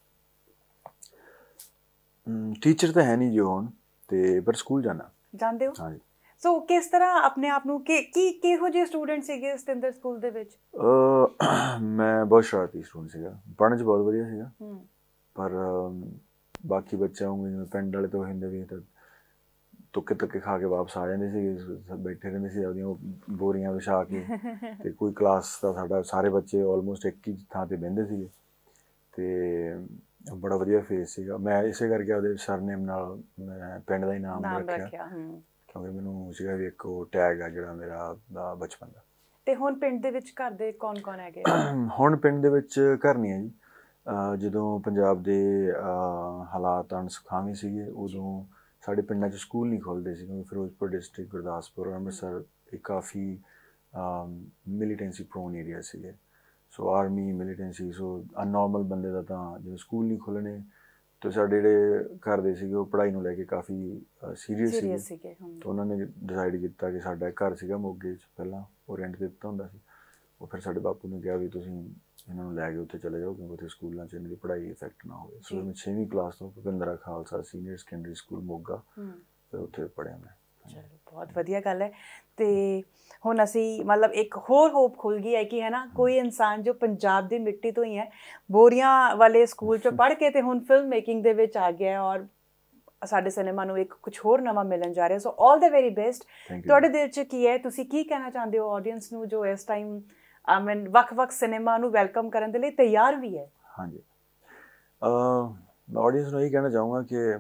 ਟੀਚਰ ਤਾਂ ਹੈ ਨਹੀਂ ਜੀ ਹੁਣ, ਤੇ ਪਰ ਸਕੂਲ ਜਾਣਾ ਜਾਂਦੇ ਹੋ। ਹਾਂਜੀ। ਸੋ ਕਿਸ ਤਰ੍ਹਾਂ ਆਪਣੇ ਆਪ ਨੂੰ ਕਿ ਕੀ ਕਿਹੋ ਜਿਹੇ ਸਟੂਡੈਂਟ ਸੀਗੇ ਸਤਿੰਦਰ ਸਕੂਲ ਦੇ ਵਿੱਚ? ਮੈਂ ਬਹੁਤ ਸ਼ਰਾਰਤੀ ਸਟੂਡੈਂਟ ਸੀਗਾ, ਪੜ੍ਹਨ 'ਚ ਬਹੁਤ ਵਧੀਆ ਸੀਗਾ, ਪਰ ਬਾਕੀ ਬੱਚਿਆਂ ਨੂੰ ਜਿਵੇਂ ਪਿੰਡ ਵਾਲੇ ਤਾਂ ਹੁੰਦੇ ਵੀ ਤਾਂ ਤੁੱਕੇ ਤੁੱਕੇ ਖਾ ਕੇ ਵਾਪਸ ਆ ਜਾਂਦੇ ਸੀਗੇ, ਬੈਠੇ ਰਹਿੰਦੇ ਸੀ ਆਪਦੀਆਂ ਉਹ ਬੋਰੀਆਂ ਵਿਛਾ ਕੇ, ਅਤੇ ਕੋਈ ਕਲਾਸ ਦਾ ਸਾਡਾ ਸਾਰੇ ਬੱਚੇ ਆਲਮੋਸਟ ਇੱਕ ਹੀ ਥਾਂ 'ਤੇ ਬਹਿੰਦੇ ਸੀਗੇ, ਅਤੇ ਬੜਾ ਵਧੀਆ ਫੇਸ ਸੀਗਾ। ਮੈਂ ਇਸੇ ਕਰਕੇ ਉਹਦੇ ਸਰਨੇਮ ਨਾਲ ਮੈਂ ਪਿੰਡ ਦਾ ਹੀ ਨਾਮ ਰੱਖਿਆ, ਕਿਉਂਕਿ ਮੈਨੂੰ ਸੀਗਾ ਵੀ ਇੱਕ ਉਹ ਟੈਗ ਆ ਜਿਹੜਾ ਮੇਰਾ ਬਚਪਨ ਦਾ। ਅਤੇ ਹੁਣ ਪਿੰਡ ਦੇ ਵਿੱਚ ਘਰ ਦੇ ਕੌਣ ਕੌਣ ਹੈਗੇ? ਹੁਣ ਪਿੰਡ ਦੇ ਵਿੱਚ ਘਰ ਨਹੀਂ ਹੈ ਜੀ। ਜਦੋਂ ਪੰਜਾਬ ਦੇ ਹਾਲਾਤ ਅਣਸੁਖਾਵੇਂ ਸੀਗੇ, ਉਦੋਂ ਸਾਡੇ ਪਿੰਡਾਂ 'ਚ ਸਕੂਲ ਨਹੀਂ ਖੁੱਲ੍ਹਦੇ ਸੀ, ਕਿਉਂਕਿ ਫਿਰੋਜ਼ਪੁਰ ਡਿਸਟ੍ਰਿਕਟ, ਗੁਰਦਾਸਪੁਰ, ਅੰਮ੍ਰਿਤਸਰ ਇਹ ਕਾਫੀ ਮਿਲੀਟੈਂਸੀ ਪ੍ਰੋਨ ਏਰੀਆ ਸੀਗੇ। ਸੋ ਆਰਮੀ ਮਿਲੀਟੈਂਸੀ, ਸੋ ਅਨਨੋਰਮਲ ਬੰਦੇ ਦਾ ਤਾਂ ਜਦੋਂ ਸਕੂਲ ਨਹੀਂ ਖੁੱਲ੍ਹਣੇ, ਅਤੇ ਸਾਡੇ ਜਿਹੜੇ ਘਰ ਦੇ ਸੀਗੇ ਉਹ ਪੜ੍ਹਾਈ ਨੂੰ ਲੈ ਕੇ ਕਾਫੀ ਸੀਰੀਅਸ ਸੀਗੇ। ਤਾਂ ਉਹਨਾਂ ਨੇ ਡਿਸਾਈਡ ਕੀਤਾ ਕਿ ਸਾਡਾ ਇੱਕ ਘਰ ਸੀਗਾ ਮੋਗੇ 'ਚ, ਪਹਿਲਾਂ ਉਹ ਰੈਂਟ 'ਤੇ ਦਿੱਤਾ ਹੁੰਦਾ ਸੀ, ਉਹ ਫਿਰ ਸਾਡੇ ਬਾਪੂ ਨੇ ਕਿਹਾ ਵੀ ਤੁਸੀਂ ਇਹਨਾਂ ਨੂੰ ਲੈ ਕੇ ਉੱਥੇ ਚਲੇ ਜਾਓ, ਕਿਉਂਕਿ ਉੱਥੇ ਸਕੂਲਾਂ 'ਚ ਇਹਨਾਂ ਦੀ ਪੜ੍ਹਾਈ ਇਫੈਕਟ ਨਾ ਹੋਵੇ। ਸੋ ਮੈਂ ਛੇਵੀਂ ਕਲਾਸ ਤੋਂ Bhupindra Khalsa senior secondary school Moga, ਫਿਰ ਉੱਥੇ ਪੜ੍ਹਿਆ ਮੈਂ। ਚਲੋ ਬਹੁਤ ਵਧੀਆ ਗੱਲ ਹੈ। ਅਤੇ ਹੁਣ ਅਸੀਂ ਮਤਲਬ ਇੱਕ ਹੋਰ ਹੋਪ ਖੁੱਲ ਗਈ ਹੈ ਕਿ ਹੈ ਨਾ ਕੋਈ ਇਨਸਾਨ ਜੋ ਪੰਜਾਬ ਦੀ ਮਿੱਟੀ ਤੋਂ ਹੀ ਹੈ, ਬੋਰੀਆਂ ਵਾਲੇ ਸਕੂਲ ਚੋਂ ਪੜ੍ਹ ਕੇ ਤੇ ਹੁਣ ਫਿਲਮ ਮੇਕਿੰਗ ਦੇ ਵਿੱਚ ਆ ਗਿਆ ਔਰ ਸਾਡੇ ਸਿਨੇਮਾ ਨੂੰ ਇੱਕ ਕੁਝ ਹੋਰ ਨਵਾਂ ਮਿਲਣ ਜਾ ਰਿਹਾ। So all the very best. ਤੁਹਾਡੇ ਦਿਲ 'ਚ ਕੀ ਹੈ, ਤੁਸੀਂ ਕੀ ਕਹਿਣਾ ਚਾਹੁੰਦੇ ਹੋ ਆਡੀਅנס ਨੂੰ ਜੋ ਇਸ ਟਾਈਮ ਆਈ ਮੀਨ ਵੱਖ-ਵੱਖ ਸਿਨੇਮਾ ਨੂੰ ਵੈਲਕਮ ਕਰਨ ਦੇ ਲਈ ਤਿਆਰ ਵੀ ਹੈ? ਹਾਂਜੀ, ਮੈਂ ਆਡੀਅנס ਨੂੰ ਇਹ ਕਹਿਣਾ ਚਾਹੂੰਗਾ ਕਿ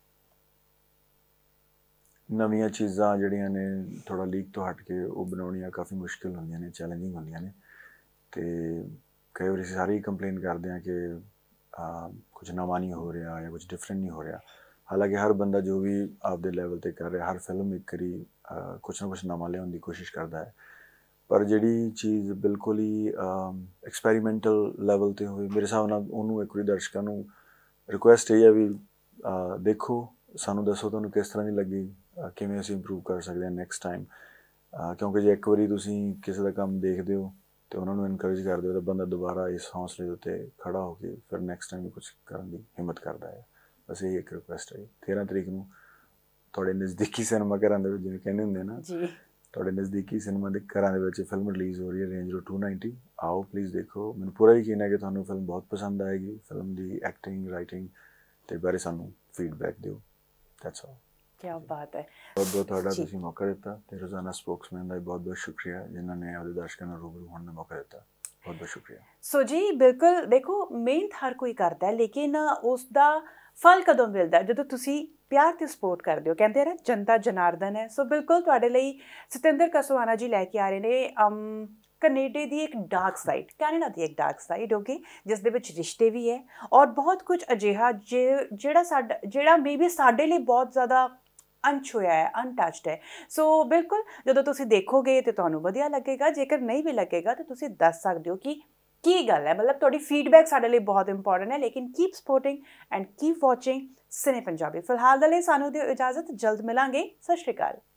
ਨਵੀਆਂ ਚੀਜ਼ਾਂ ਜਿਹੜੀਆਂ ਨੇ ਥੋੜ੍ਹਾ ਲੀਕ ਤੋਂ ਹਟ ਕੇ ਉਹ ਬਣਾਉਣੀਆਂ ਕਾਫੀ ਮੁਸ਼ਕਿਲ ਹੁੰਦੀਆਂ ਨੇ, ਚੈਲੰਜਿੰਗ ਹੁੰਦੀਆਂ ਨੇ, ਅਤੇ ਕਈ ਵਾਰੀ ਅਸੀਂ ਸਾਰੇ ਹੀ ਕੰਪਲੇਨ ਕਰਦੇ ਹਾਂ ਕਿ ਕੁਝ ਨਵਾਂ ਨਹੀਂ ਹੋ ਰਿਹਾ ਜਾਂ ਕੁਝ ਡਿਫਰੈਂਟ ਨਹੀਂ ਹੋ ਰਿਹਾ। ਹਾਲਾਂਕਿ ਹਰ ਬੰਦਾ ਜੋ ਵੀ ਆਪਦੇ ਲੈਵਲ 'ਤੇ ਕਰ ਰਿਹਾ, ਹਰ ਫਿਲਮ ਇੱਕ ਵਾਰੀ ਕੁਛ ਨਾ ਕੁਛ ਨਵਾਂ ਲਿਆਉਣ ਦੀ ਕੋਸ਼ਿਸ਼ ਕਰਦਾ ਹੈ, ਪਰ ਜਿਹੜੀ ਚੀਜ਼ ਬਿਲਕੁਲ ਹੀ ਐਕਸਪੈਰੀਮੈਂਟਲ ਲੈਵਲ 'ਤੇ ਹੋਵੇ, ਮੇਰੇ ਹਿਸਾਬ ਨਾਲ ਉਹਨੂੰ ਇੱਕ ਵਾਰੀ ਦਰਸ਼ਕਾਂ ਨੂੰ ਰਿਕੁਐਸਟ ਇਹ ਹੈ ਵੀ ਦੇਖੋ, ਸਾਨੂੰ ਦੱਸੋ ਤੁਹਾਨੂੰ ਕਿਸ ਤਰ੍ਹਾਂ ਦੀ ਲੱਗੀ, ਕਿਵੇਂ ਅਸੀਂ ਇੰਪਰੂਵ ਕਰ ਸਕਦੇ ਹਾਂ ਨੈਕਸਟ ਟਾਈਮ। ਕਿਉਂਕਿ ਜੇ ਇੱਕ ਵਾਰੀ ਤੁਸੀਂ ਕਿਸੇ ਦਾ ਕੰਮ ਦੇਖਦੇ ਹੋ ਅਤੇ ਉਹਨਾਂ ਨੂੰ ਇਨਕਰੇਜ ਕਰਦੇ ਹੋ ਤਾਂ ਬੰਦਾ ਦੁਬਾਰਾ ਇਸ ਹੌਸਲੇ ਦੇ ਉੱਤੇ ਖੜ੍ਹਾ ਹੋ ਕੇ ਫਿਰ ਨੈਕਸਟ ਟਾਈਮ ਵੀ ਕੁਛ ਕਰਨ ਦੀ ਹਿੰਮਤ ਕਰਦਾ ਹੈ। ਬਸ ਇਹ ਇੱਕ ਰਿਕੁਐਸਟ ਹੈ। ਤੇਰ੍ਹਾਂ ਤਰੀਕ ਨੂੰ ਤੁਹਾਡੇ ਨਜ਼ਦੀਕੀ ਸਿਨੇਮਾ ਘਰਾਂ ਦੇ ਵਿੱਚ, ਜਿਵੇਂ ਕਹਿੰਦੇ ਹੁੰਦੇ ਨਾ, ਤੁਹਾਡੇ ਨਜ਼ਦੀਕੀ ਸਿਨੇਮਾ ਦੇ ਘਰਾਂ ਦੇ ਵਿੱਚ ਫਿਲਮ ਰਿਲੀਜ਼ ਹੋ ਰਹੀ ਹੈ ਰੇਂਜ ਰੋਡ ਟੂ ਨਾਈਨਟੀ। ਆਓ ਪਲੀਜ਼ ਦੇਖੋ। ਮੈਨੂੰ ਪੂਰਾ ਯਕੀਨ ਹੈ ਕਿ ਤੁਹਾਨੂੰ ਫਿਲਮ ਬਹੁਤ ਪਸੰਦ ਆਏਗੀ। ਫਿਲਮ ਦੀ ਐਕਟਿੰਗ, ਰਾਈਟਿੰਗ ਦੇ ਬਾਰੇ ਸਾਨੂੰ ਫੀਡਬੈਕ ਦਿਓ। That's all. ਕਿਆ ਬਾਤ ਹੈ। ਬਹੁਤ ਬਹੁਤ ਤੁਹਾਡਾ ਤੁਸੀਂ ਮੌਕਾ ਦਿੱਤਾ, ਅਤੇ ਰੋਜ਼ਾਨਾ ਸਪੋਕਸਮੈਨ ਦਾ ਵੀ ਬਹੁਤ ਬਹੁਤ ਸ਼ੁਕਰੀਆ ਜਿਨ੍ਹਾਂ ਨੇ ਆਪਦੇ ਦਰਸ਼ਕਾਂ ਨਾਲ ਰੂਬਰੂ ਹੋਣ ਦਾ ਮੌਕਾ ਦਿੱਤਾ। ਬਹੁਤ ਬਹੁਤ ਸ਼ੁਕਰੀਆ। ਸੋ ਜੀ ਬਿਲਕੁਲ, ਦੇਖੋ ਮਿਹਨਤ ਹਰ ਕੋਈ ਕਰਦਾ ਲੇਕਿਨ ਉਸ ਦਾ ਫਲ ਕਦੋਂ ਮਿਲਦਾ? ਜਦੋਂ ਤੁਸੀਂ ਪਿਆਰ ਅਤੇ ਸਪੋਰਟ ਕਰਦੇ ਹੋ। ਕਹਿੰਦੇ ਨਾ ਜਨਤਾ ਜਨਾਰਦਨ ਹੈ। ਸੋ ਬਿਲਕੁਲ ਤੁਹਾਡੇ ਲਈ ਸਤਿੰਦਰ ਕਸਵਾਨਾ ਜੀ ਲੈ ਕੇ ਆ ਰਹੇ ਨੇ ਕੈਨੇਡਾ ਦੀ ਇੱਕ ਡਾਰਕ ਸਾਈਡ, ਕੈਨੇਡਾ ਦੀ ਇੱਕ ਡਾਰਕ ਸਾਈਡ, ਓਕੇ, ਜਿਸ ਦੇ ਵਿੱਚ ਰਿਸ਼ਤੇ ਵੀ ਹੈ ਔਰ ਬਹੁਤ ਕੁਝ ਅਜਿਹਾ ਜੇ ਜਿਹੜਾ ਸਾਡਾ ਜਿਹੜਾ ਮੇ ਬੀ ਸਾਡੇ ਲਈ ਬਹੁਤ ਜ਼ਿਆਦਾ ਅਣਛੂਇਆ ਹੈ, ਅਨਟੱਚਡ ਹੈ। ਸੋ ਬਿਲਕੁਲ ਜਦੋਂ ਤੁਸੀਂ ਦੇਖੋਗੇ ਤਾਂ ਤੁਹਾਨੂੰ ਵਧੀਆ ਲੱਗੇਗਾ। ਜੇਕਰ ਨਹੀਂ ਵੀ ਲੱਗੇਗਾ ਤਾਂ ਤੁਸੀਂ ਦੱਸ ਸਕਦੇ ਹੋ ਕਿ ਕੀ ਗੱਲ ਹੈ। ਮਤਲਬ ਤੁਹਾਡੀ ਫੀਡਬੈਕ ਸਾਡੇ ਲਈ ਬਹੁਤ ਇੰਪੋਰਟੈਂਟ ਹੈ। ਲੇਕਿਨ keep supporting and keep watching Cine Punjabi. ਫਿਲਹਾਲ ਦੇ ਲਈ ਸਾਨੂੰ ਦਿਓ ਇਜਾਜ਼ਤ, ਜਲਦ ਮਿਲਾਂਗੇ। ਸਤਿ ਸ਼੍ਰੀ ਅਕਾਲ।